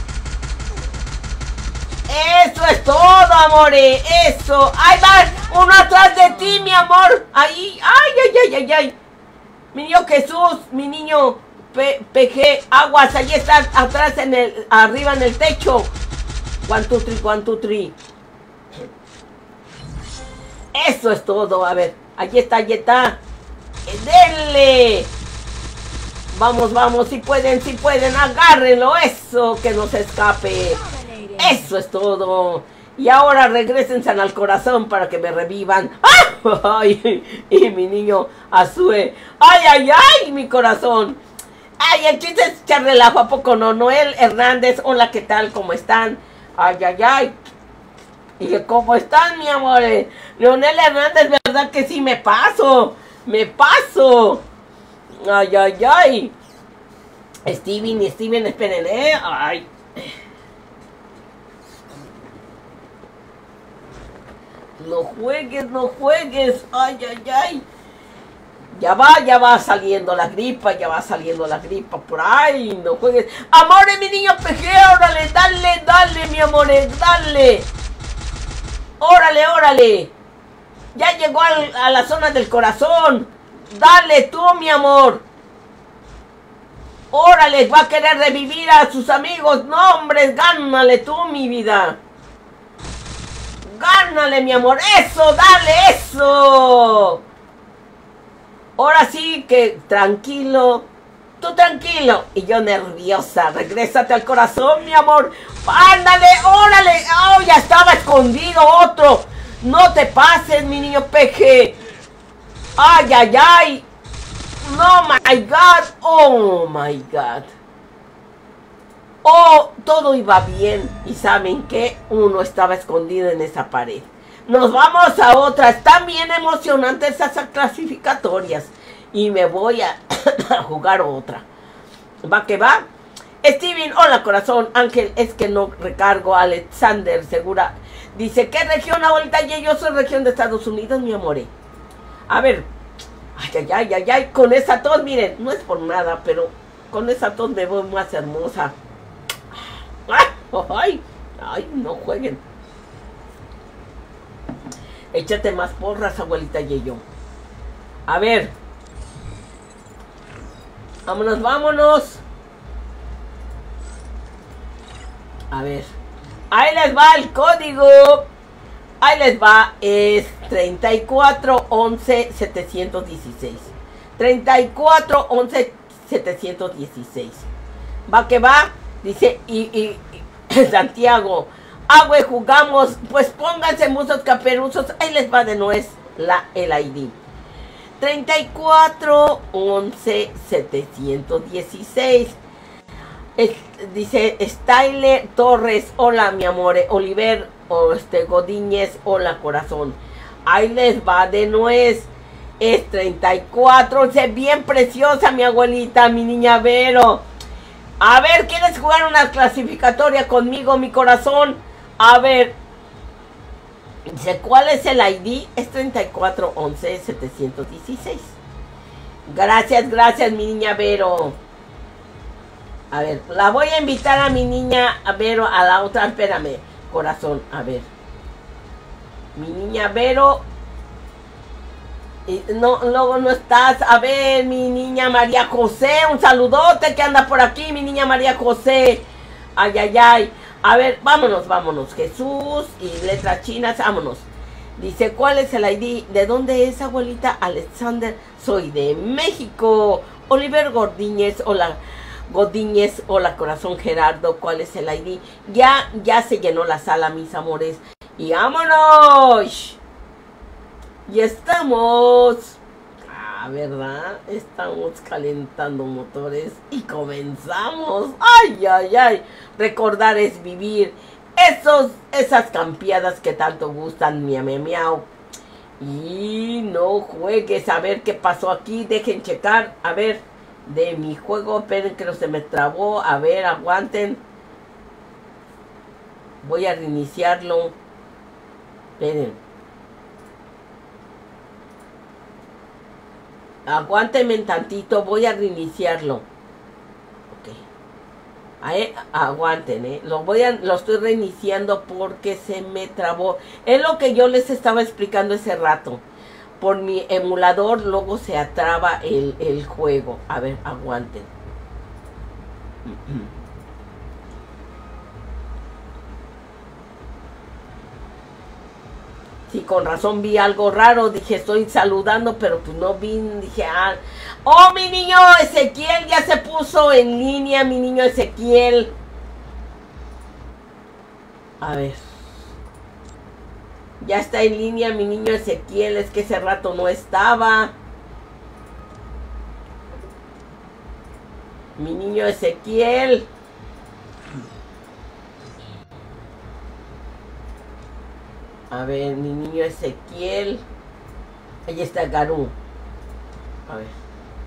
Eso es todo, amores. Eso. Ahí van, uno atrás de ti, mi amor. Ahí, ay, ay, ay, ay, ay. Mi niño Jesús, mi niño P G, aguas, ahí está atrás en el, arriba en el techo. One, two, three, one, two, three. Eso es todo, a ver, allí está, allí está. ¡Denle! Vamos, vamos, si pueden, si pueden, agárrenlo, eso, que no se escape. Eso es todo. Y ahora regrésense al corazón para que me revivan. ¡Ay! Y mi niño Azue. ¡Ay, ay, ay! Mi corazón. ¡Ay, el chiste es echar relajo! ¿A poco no? Noel Hernández, hola, ¿qué tal? ¿Cómo están? ¡Ay, ay, ay! Y ¿cómo están, mi amor? Leonel Hernández, ¿verdad que sí? Me paso. Me paso. Ay, ay, ay. Steven, Steven, esperen, ¿eh? Ay. No juegues, no juegues. Ay, ay, ay. Ya va, ya va saliendo la gripa, ya va saliendo la gripa por ahí. No juegues. Amores, mi niño P G, órale, dale, dale, mi amores, dale. Órale, órale. Ya llegó al, a la zona del corazón. Dale tú, mi amor. Órale, va a querer revivir a sus amigos. No, hombre, gánale tú, mi vida. Gánale, mi amor. Eso, dale, eso. Ahora sí que tranquilo. tú tranquilo. Y yo nerviosa, regrésate al corazón, mi amor. Ándale, órale. Oh, ya estaba escondido otro. No te pases, mi niño peje. Ay, ay, ay. No, my God. Oh, my God. Oh, todo iba bien. Y ¿saben qué? Uno estaba escondido en esa pared. Nos vamos a otra. Están bien emocionantes esas clasificatorias. Y me voy a, a jugar otra. ¿Va que va? Steven, hola corazón. Ángel, es que no recargo. Alexander, segura. Dice, ¿qué región, abuelita? Yo soy región de Estados Unidos, mi amore. A ver. Ay, ay, ay, ay, ay. Con esa tos, miren. No es por nada, pero con esa tos me voy más hermosa. Ay, ay, ay, no jueguen. Échate más porras, abuelita Yeyo. A ver. Vámonos, vámonos. A ver. Ahí les va el código. Ahí les va. Es treinta y cuatro once setecientos dieciséis. treinta y cuatro once setecientos dieciséis. Va que va. Dice, y, y, y Santiago, ah, güey, jugamos, pues pónganse musos caperuzos, ahí les va de nuez la, el I D. treinta y cuatro once setecientos dieciséis. Es, dice, Styler Torres, hola mi amore, Oliver, o este, Godínez, hola corazón. Ahí les va de nuez, es treinta y cuatro once, bien preciosa mi abuelita, mi niña Vero. A ver, ¿quieres jugar una clasificatoria conmigo, mi corazón? A ver. Dice, ¿cuál es el I D? Es treinta y cuatro once setecientos dieciséis. Gracias, gracias, mi niña Vero. A ver, la voy a invitar a mi niña Vero a la otra. Espérame, corazón, a ver. Mi niña Vero. Y no, luego no estás. A ver, mi niña María José, un saludote que anda por aquí, mi niña María José. Ay, ay, ay. A ver, vámonos, vámonos. Jesús y letras chinas, vámonos. Dice, ¿cuál es el I D? ¿De dónde es, abuelita? Alexander, soy de México. Oliver Godínez, hola. Godínez, hola, corazón Gerardo, ¿cuál es el I D? Ya, ya se llenó la sala, mis amores. Y vámonos. Y estamos, ah, ¿verdad? Estamos calentando motores y comenzamos. Ay, ay, ay. Recordar es vivir. Esos, esas campeadas que tanto gustan, miau, miau, miau. Y no juegues. A ver qué pasó aquí. Dejen checar. A ver, de mi juego. Esperen que no se me trabó. A ver, aguanten. Voy a reiniciarlo. Esperen. Aguántenme tantito, voy a reiniciarlo. Ok. Ahí, aguanten, eh. Lo voy a, lo estoy reiniciando porque se me trabó. Es lo que yo les estaba explicando ese rato. Por mi emulador luego se atraba el, el juego. A ver, aguanten. Sí, con razón vi algo raro, dije, estoy saludando, pero pues no vi, dije, ah, oh, mi niño Ezequiel ya se puso en línea, mi niño Ezequiel. A ver. Ya está en línea mi niño Ezequiel, es que ese rato no estaba. Mi niño Ezequiel. A ver, mi niño Ezequiel. Ahí está Garú. A ver.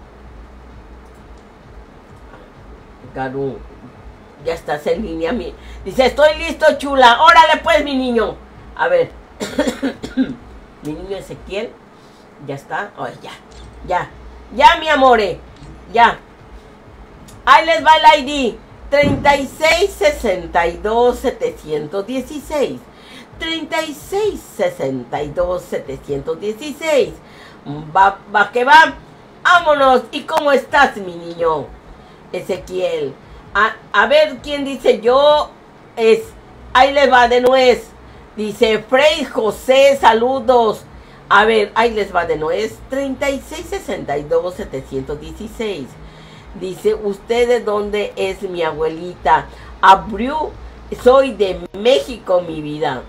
Garú. Ya estás en línea. Mi... Dice, estoy listo, chula. Órale pues, mi niño. A ver. Mi niño Ezequiel. Ya está. Oh, ya. Ya. Ya, mi amore. Ya. Ahí les va el I D. treinta y seis sesenta y dos setecientos dieciséis. treinta y seis sesenta y dos setecientos dieciséis. Va, va que va. Vámonos. ¿Y cómo estás, mi niño Ezequiel? A, a ver quién dice yo. Es. Ahí le va de nuez. Dice Frey José, saludos. A ver, ahí les va de nuez. treinta y seis sesenta y dos setecientos dieciséis. Dice, ¿usted de dónde es mi abuelita? Abreu, soy de México, mi vida.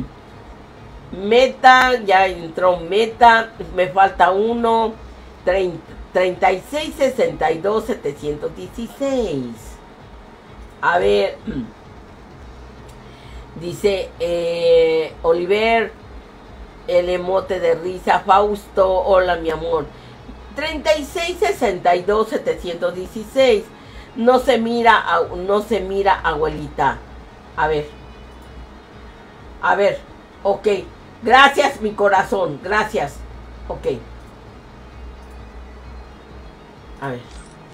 Meta, ya entró Meta, me falta uno. treinta y seis, sesenta y dos, setecientos dieciséis. A ver. Dice eh, Oliver, el emote de risa. Fausto, hola mi amor. treinta y seis, sesenta y dos, setecientos dieciséis. No se mira, no se mira, abuelita. A ver. A ver. Ok. Gracias, mi corazón. Gracias. Ok. A ver.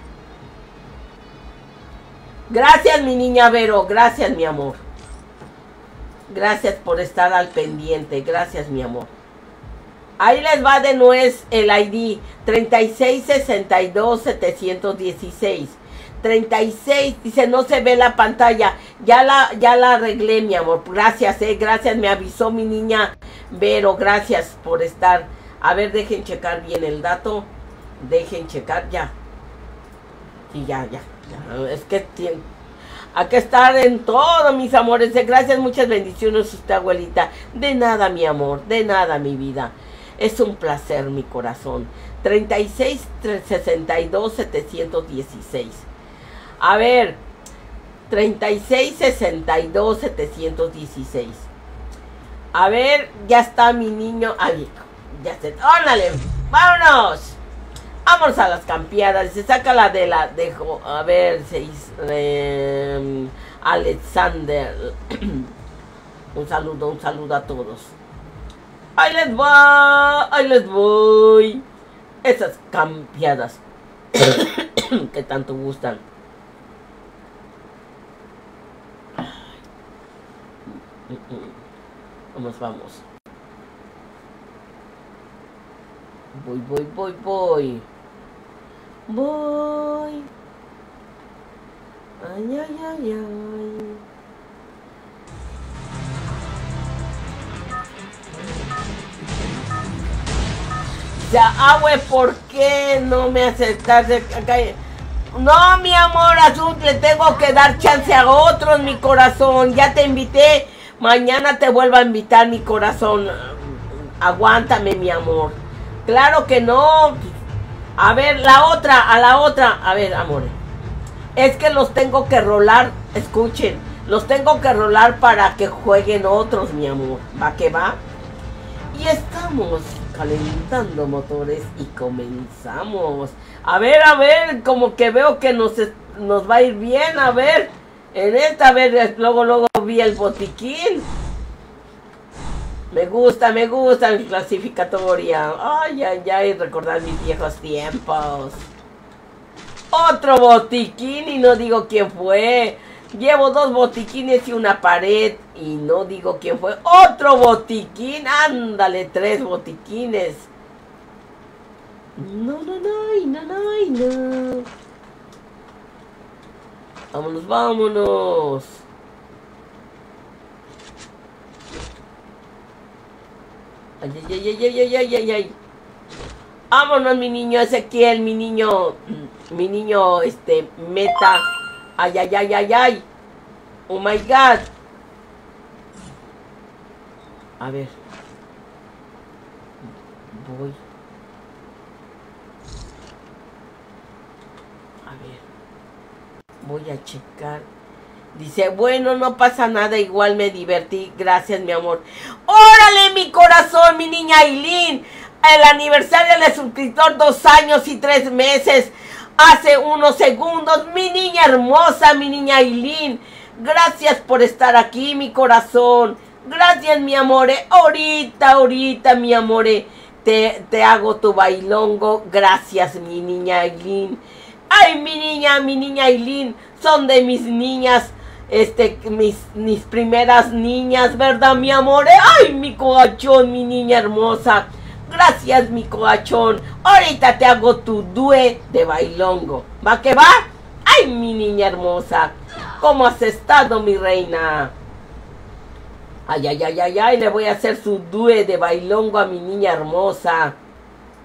Gracias, mi niña Vero. Gracias, mi amor. Gracias por estar al pendiente. Gracias, mi amor. Ahí les va de nuez el I D. treinta y seis, sesenta y dos, setecientos dieciséis. treinta y seis. Dice, no se ve la pantalla. Ya la, ya la arreglé, mi amor. Gracias, eh. Gracias. Me avisó mi niña Vero. Gracias por estar. A ver, dejen checar bien el dato. Dejen checar. Ya. Sí, ya, ya. ya. Es que tiene... Hay que estar en todo, mis amores. Gracias, muchas bendiciones usted, abuelita. De nada, mi amor. De nada, mi vida. Es un placer, mi corazón. treinta y seis, sesenta y dos, setecientos dieciséis. A ver. treinta y seis, sesenta y dos, setecientos dieciséis. A ver, ya está mi niño. Ay, ya se... ¡Órale! ¡Vámonos! Vamos a las campeadas. Se saca la de la dejo. A ver, seis. Eh, Alexander. Un saludo, un saludo a todos. Ahí les va. Ahí les voy. Esas campeadas que tanto gustan. Vamos, vamos. Voy, voy, voy, voy. Voy. Ay, ay, ay, ay. Ya, abue, ¿por qué no me aceptaste acá? No, mi amor azul, le tengo que dar chance a otros, mi corazón. Ya te invité. Mañana te vuelvo a invitar, mi corazón. Aguántame, mi amor. Claro que no. A ver, la otra, a la otra. A ver, amores. Es que los tengo que rolar. Escuchen. Los tengo que rolar para que jueguen otros, mi amor. ¿Va que va? Y estamos calentando motores y comenzamos. A ver, a ver. Como que veo que nos, nos va a ir bien. A ver. En esta, a ver, luego, luego vi el botiquín. Me gusta, me gusta mi clasificatoria. Ay, ay, ay, recordar mis viejos tiempos. Otro botiquín y no digo quién fue. Llevo dos botiquines y una pared y no digo quién fue. Otro botiquín, ándale, tres botiquines. No, no, no, no, no, no. Vámonos, vámonos. Ay, ay, ay, ay, ay, ay, ay, ay. Vámonos, mi niño Ezequiel, mi niño, mi niño, este, Meta. Ay, ay, ay, ay, ay. Oh my God. A ver. Voy. A ver. Voy a checar. Dice, bueno, no pasa nada, igual me divertí. Gracias, mi amor. ¡Órale, mi corazón, mi niña Aileen! El aniversario del suscriptor, dos años y tres meses. Hace unos segundos, mi niña hermosa, mi niña Aileen. Gracias por estar aquí, mi corazón. Gracias, mi amore. Ahorita, ahorita, mi amore. Te, te hago tu bailongo. Gracias, mi niña Aileen. Ay, mi niña, mi niña Aileen. Son de mis niñas. Este, mis, mis primeras niñas, ¿verdad, mi amor? ¡Ay, mi coachón, mi niña hermosa! Gracias, mi coachón. Ahorita te hago tu dúe de bailongo. ¿Va que va? ¡Ay, mi niña hermosa! ¿Cómo has estado, mi reina? Ay, ay, ay, ay, ay. Le voy a hacer su dúe de bailongo a mi niña hermosa.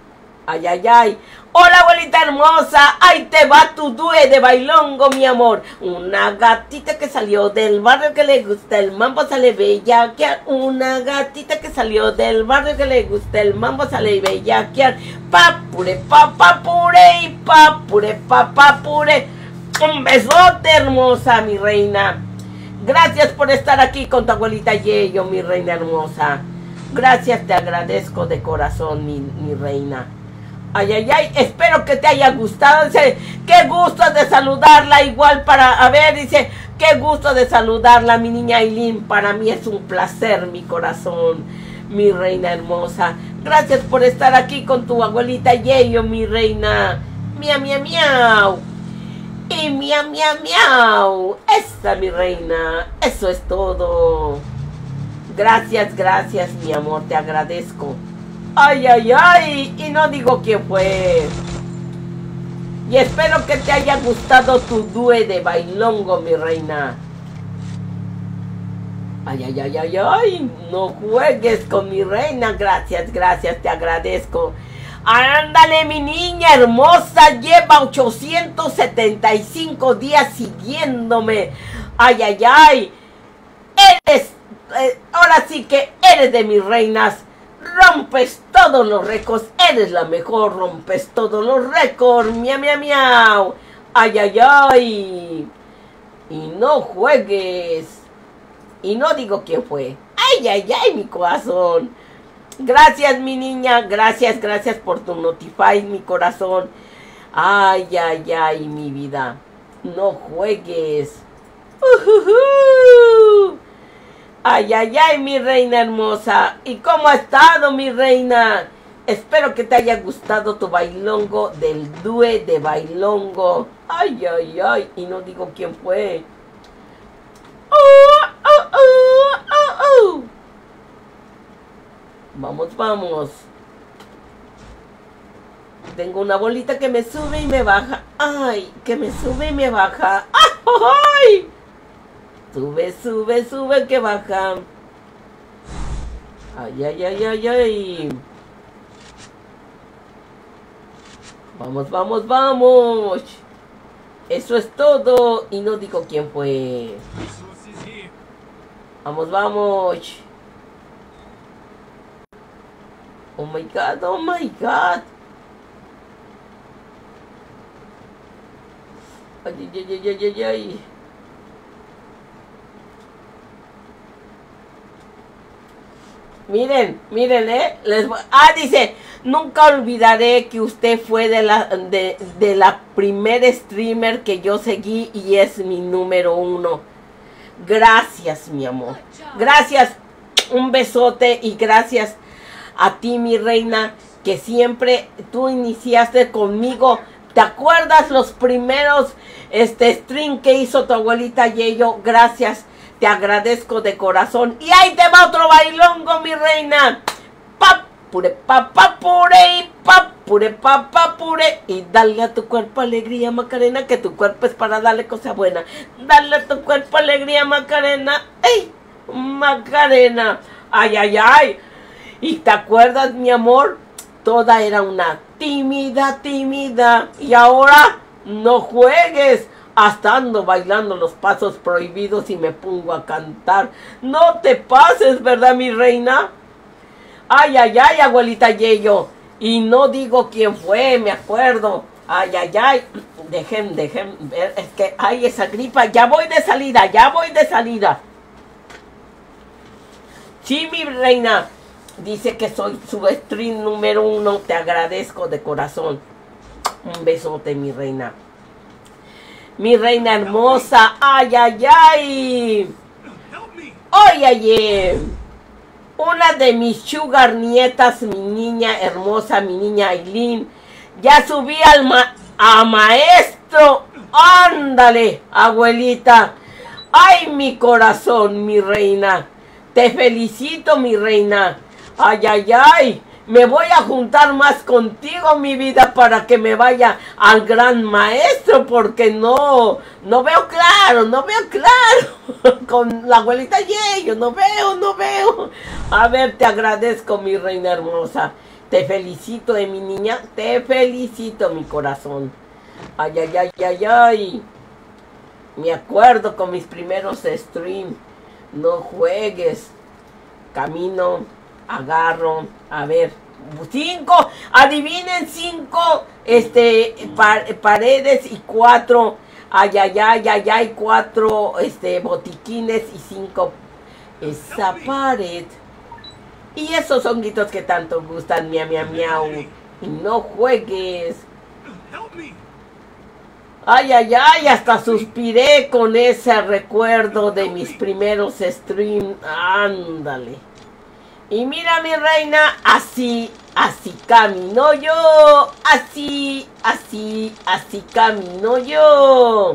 Ay, ay, ay. Hola, abuelita hermosa. Ahí te va tu dúe de bailongo, mi amor. Una gatita que salió del barrio que le gusta el mambo sale bellaquear. Una gatita que salió del barrio que le gusta el mambo sale bellaquear. Papure, papapure y papure, papapure. Un besote, hermosa, mi reina. Gracias por estar aquí con tu abuelita Yeyo, mi reina hermosa. Gracias, te agradezco de corazón, mi, mi reina. Ay, ay, ay, espero que te haya gustado. Dice, qué gusto de saludarla. Igual para, a ver, dice, qué gusto de saludarla, mi niña Aileen. Para mí es un placer, mi corazón, mi reina hermosa. Gracias por estar aquí con tu abuelita Yeyo, mi reina. Miau, miau, miau. Y miau, miau, miau. Esa, mi reina. Eso es todo. Gracias, gracias, mi amor, te agradezco. Ay, ay, ay, y no digo quién fue. Y espero que te haya gustado tu dúe de bailongo, mi reina. Ay, ay, ay, ay, ay, no juegues con mi reina. Gracias, gracias, te agradezco. Ándale, mi niña hermosa, lleva ochocientos setenta y cinco días siguiéndome. Ay, ay, ay. Eres, eh, ahora sí que eres de mis reinas. Rompes todos los récords, eres la mejor, rompes todos los récords, miau, miau, miau. Ay, ay, ay. Y no juegues. Y no digo quién fue. Ay, ay, ay, mi corazón. Gracias, mi niña, gracias, gracias por tu notify, mi corazón. Ay, ay, ay, mi vida. No juegues. Uh-huh. Ay, ay, ay, mi reina hermosa. ¿Y cómo ha estado, mi reina? Espero que te haya gustado tu bailongo del dúe de bailongo. Ay, ay, ay. Y no digo quién fue. Oh, oh, oh, oh, oh. Vamos, vamos. Tengo una bolita que me sube y me baja. Ay, que me sube y me baja. ¡Ay! Sube, sube, sube, que baja. Ay, ay, ay, ay, ay. Vamos, vamos, vamos. Eso es todo. Y no digo quién fue. Vamos, vamos. Oh my God, oh my God. Ay, ay, ay, ay, ay, ay. Miren, miren, eh. Les voy... Ah, dice, nunca olvidaré que usted fue de la, de, de la primer streamer que yo seguí y es mi número uno. Gracias, mi amor. Gracias. Un besote y gracias a ti, mi reina, que siempre tú iniciaste conmigo. ¿Te acuerdas los primeros este stream que hizo tu abuelita Yeyo? Gracias. Te agradezco de corazón. Y ahí te va otro bailongo, mi reina. Papure, papapure y papure, papapure. Y dale a tu cuerpo alegría, Macarena, que tu cuerpo es para darle cosa buena. Dale a tu cuerpo alegría, Macarena. ¡Ey! Macarena. Ay, ay, ay. ¿Y te acuerdas, mi amor? Toda era una tímida, tímida. Y ahora no juegues. Hasta ando bailando los pasos prohibidos y me pongo a cantar. No te pases, ¿verdad, mi reina? Ay, ay, ay, abuelita Yeyo. Y no digo quién fue, me acuerdo. Ay, ay, ay. Dejen, dejen ver. Es que hay esa gripa. Ya voy de salida, ya voy de salida. Sí, mi reina. Dice que soy su stream número uno. Te agradezco de corazón. Un besote, mi reina. Mi reina hermosa. Ay, ay, ay. Oye, oye. Una de mis sugar nietas, mi niña hermosa, mi niña Aileen. Ya subí al ma a maestro. Ándale, abuelita. Ay, mi corazón, mi reina. Te felicito, mi reina. Ay, ay, ay. Me voy a juntar más contigo, mi vida, para que me vaya al gran maestro, porque no, no veo claro, no veo claro. Con la abuelita Yeyo, no veo, no veo. A ver, te agradezco, mi reina hermosa. Te felicito, eh, mi niña. Te felicito, mi corazón. Ay, ay, ay, ay, ay. Me acuerdo con mis primeros streams. No juegues. Camino, agarro. A ver. Cinco. Adivinen cinco. Este, pa paredes y cuatro. Ay, ay, ay, ay, ay. Cuatro, este, botiquines y cinco. Esa pared. Y esos honguitos que tanto gustan, miau, miau, miau. Y no juegues. Ay, ay, ay, hasta suspiré con ese recuerdo de mis primeros streams. Ándale. Y mira, mi reina, así, así camino yo. Así, así, así camino yo.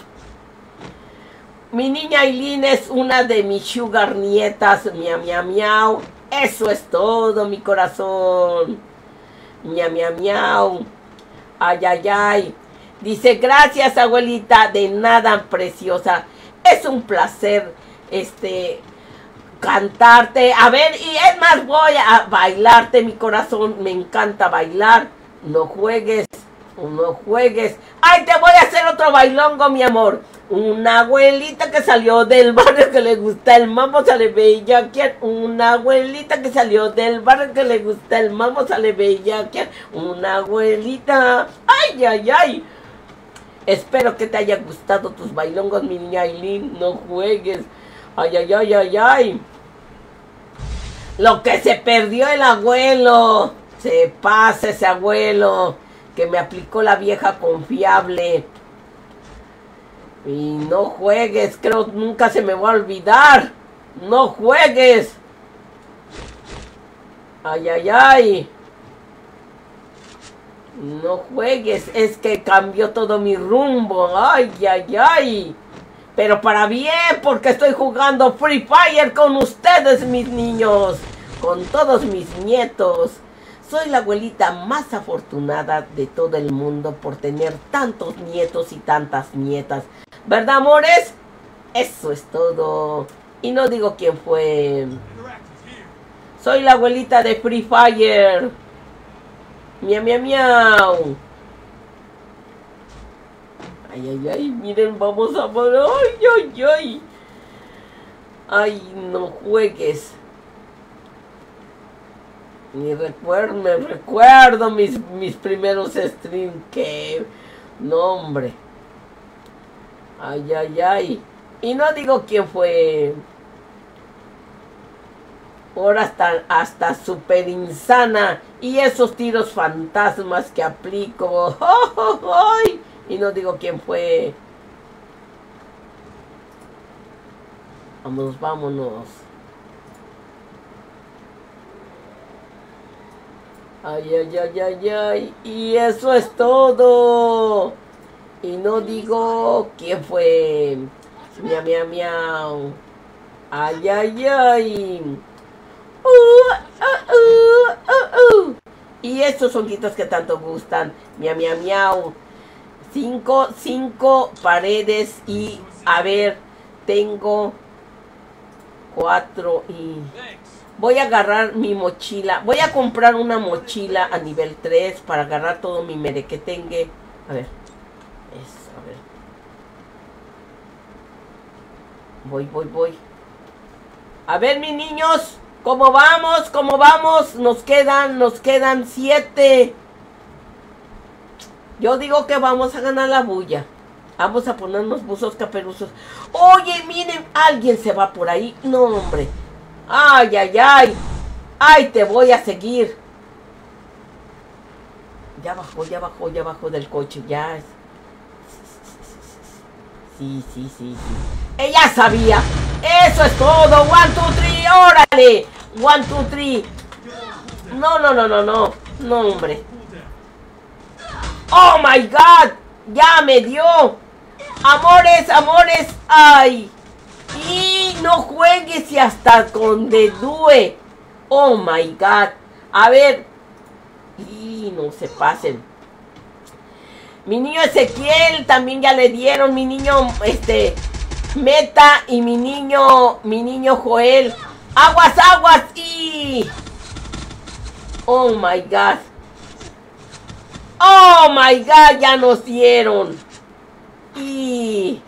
Mi niña Aileen es una de mis sugar nietas. Miau, miau, miau. Eso es todo, mi corazón. Miau, miau, miau. Ay, ay, ay. Dice, gracias, abuelita. De nada, preciosa. Es un placer, este, cantarte. A ver, y es más, voy a bailarte, mi corazón. Me encanta bailar. No juegues. No juegues. Ay, te voy a hacer otro bailongo, mi amor. Una abuelita que salió del barrio que le gusta el mambo, sale bellaquear. Una abuelita que salió del barrio que le gusta el mambo, sale bellaquear. Una abuelita. Ay, ay, ay. Espero que te haya gustado tus bailongos, mi niña Aileen. No juegues. Ay, ay, ay, ay, ay. Lo que se perdió el abuelo. Se pasa ese abuelo que me aplicó la vieja confiable. Y no juegues, creo nunca se me va a olvidar. No juegues. Ay, ay, ay. No juegues, es que cambió todo mi rumbo. Ay, ay, ay. Pero para bien, porque estoy jugando Free Fire con ustedes, mis niños. Con todos mis nietos. Soy la abuelita más afortunada de todo el mundo por tener tantos nietos y tantas nietas. ¿Verdad, amores? Eso es todo. Y no digo quién fue. Soy la abuelita de Free Fire. Miau, miau, miau. Ay, ay, ay. Miren, vamos a morir. Ay, ay, ay. Ay, no juegues. Ni recuerdo, me recuerdo mis, mis primeros streams. Que... No, hombre. Ay, ay, ay. Y no digo quién fue. Ahora hasta, hasta super insana. Y esos tiros fantasmas que aplico. ¡Oh, oh, oh! Y no digo quién fue. Vamos, vámonos. Ay, ay, ay, ay, ay. Y eso es todo. Y no digo quién fue. Miau, miau, miau. Ay, ay, ay. Uh, uh, uh, uh, uh. Y estos sonidos que tanto gustan. Miau, miau, miau. Cinco, cinco paredes. Y a ver, tengo cuatro y... Voy a agarrar mi mochila. Voy a comprar una mochila a nivel tres para agarrar todo mi merequetengue. A ver. Eso, a ver. Voy, voy, voy. A ver, mis niños. ¿Cómo vamos? ¿Cómo vamos? Nos quedan, nos quedan siete. Yo digo que vamos a ganar la bulla. Vamos a ponernos buzos caperuzos. Oye, miren, alguien se va por ahí. No, hombre. Ay, ay, ay. Ay, te voy a seguir. Ya bajó, ya bajó, ya bajó del coche. Ya. Sí, sí, sí, sí. Ella sabía. Eso es todo. One, two, three. Órale. One, two, three. No, no, no, no, no. No, hombre. Oh, my God. Ya me dio. Amores, amores. Ay. Y no juegues y hasta con dedue. Oh my God. A ver. Y no se pasen. Mi niño Ezequiel también ya le dieron. Mi niño este Meta y mi niño mi niño Joel. Aguas, aguas y Oh my God. Oh my God, ya nos dieron. Y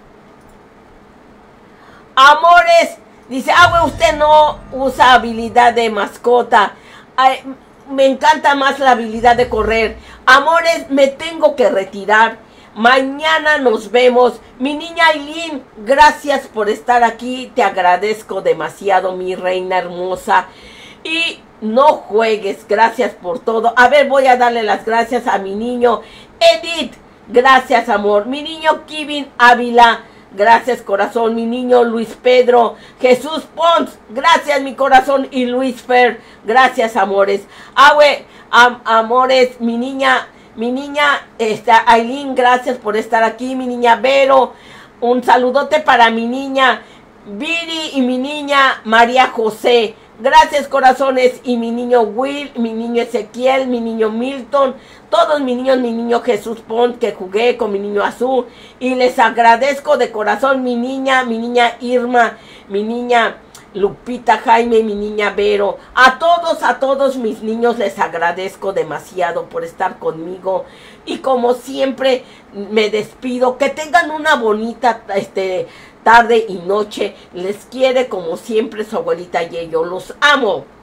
amores, dice, ah, usted no usa habilidad de mascota. Ay, me encanta más la habilidad de correr. Amores, me tengo que retirar. Mañana nos vemos. Mi niña Aileen, gracias por estar aquí. Te agradezco demasiado, mi reina hermosa. Y no juegues, gracias por todo. A ver, voy a darle las gracias a mi niño Edith. Gracias, amor. Mi niño Kevin Ávila. Gracias, corazón. Mi niño Luis Pedro. Jesús Pons. Gracias, mi corazón. Y Luis Fer. Gracias, amores. Ah, güey, am amores, mi niña, mi niña, esta, Aileen, gracias por estar aquí. Mi niña Vero. Un saludote para mi niña Viri y mi niña María José. Gracias, corazones. Y mi niño Will, mi niño Ezequiel, mi niño Milton, todos mis niños, mi niño Jesús Pont, que jugué con mi niño Azul. Y les agradezco de corazón, mi niña, mi niña Irma, mi niña Lupita Jaime, mi niña Vero. A todos, a todos mis niños les agradezco demasiado por estar conmigo. Y como siempre, me despido. Que tengan una bonita, este... tarde y noche. Les quiere como siempre su abuelita Yeyo. Los amo.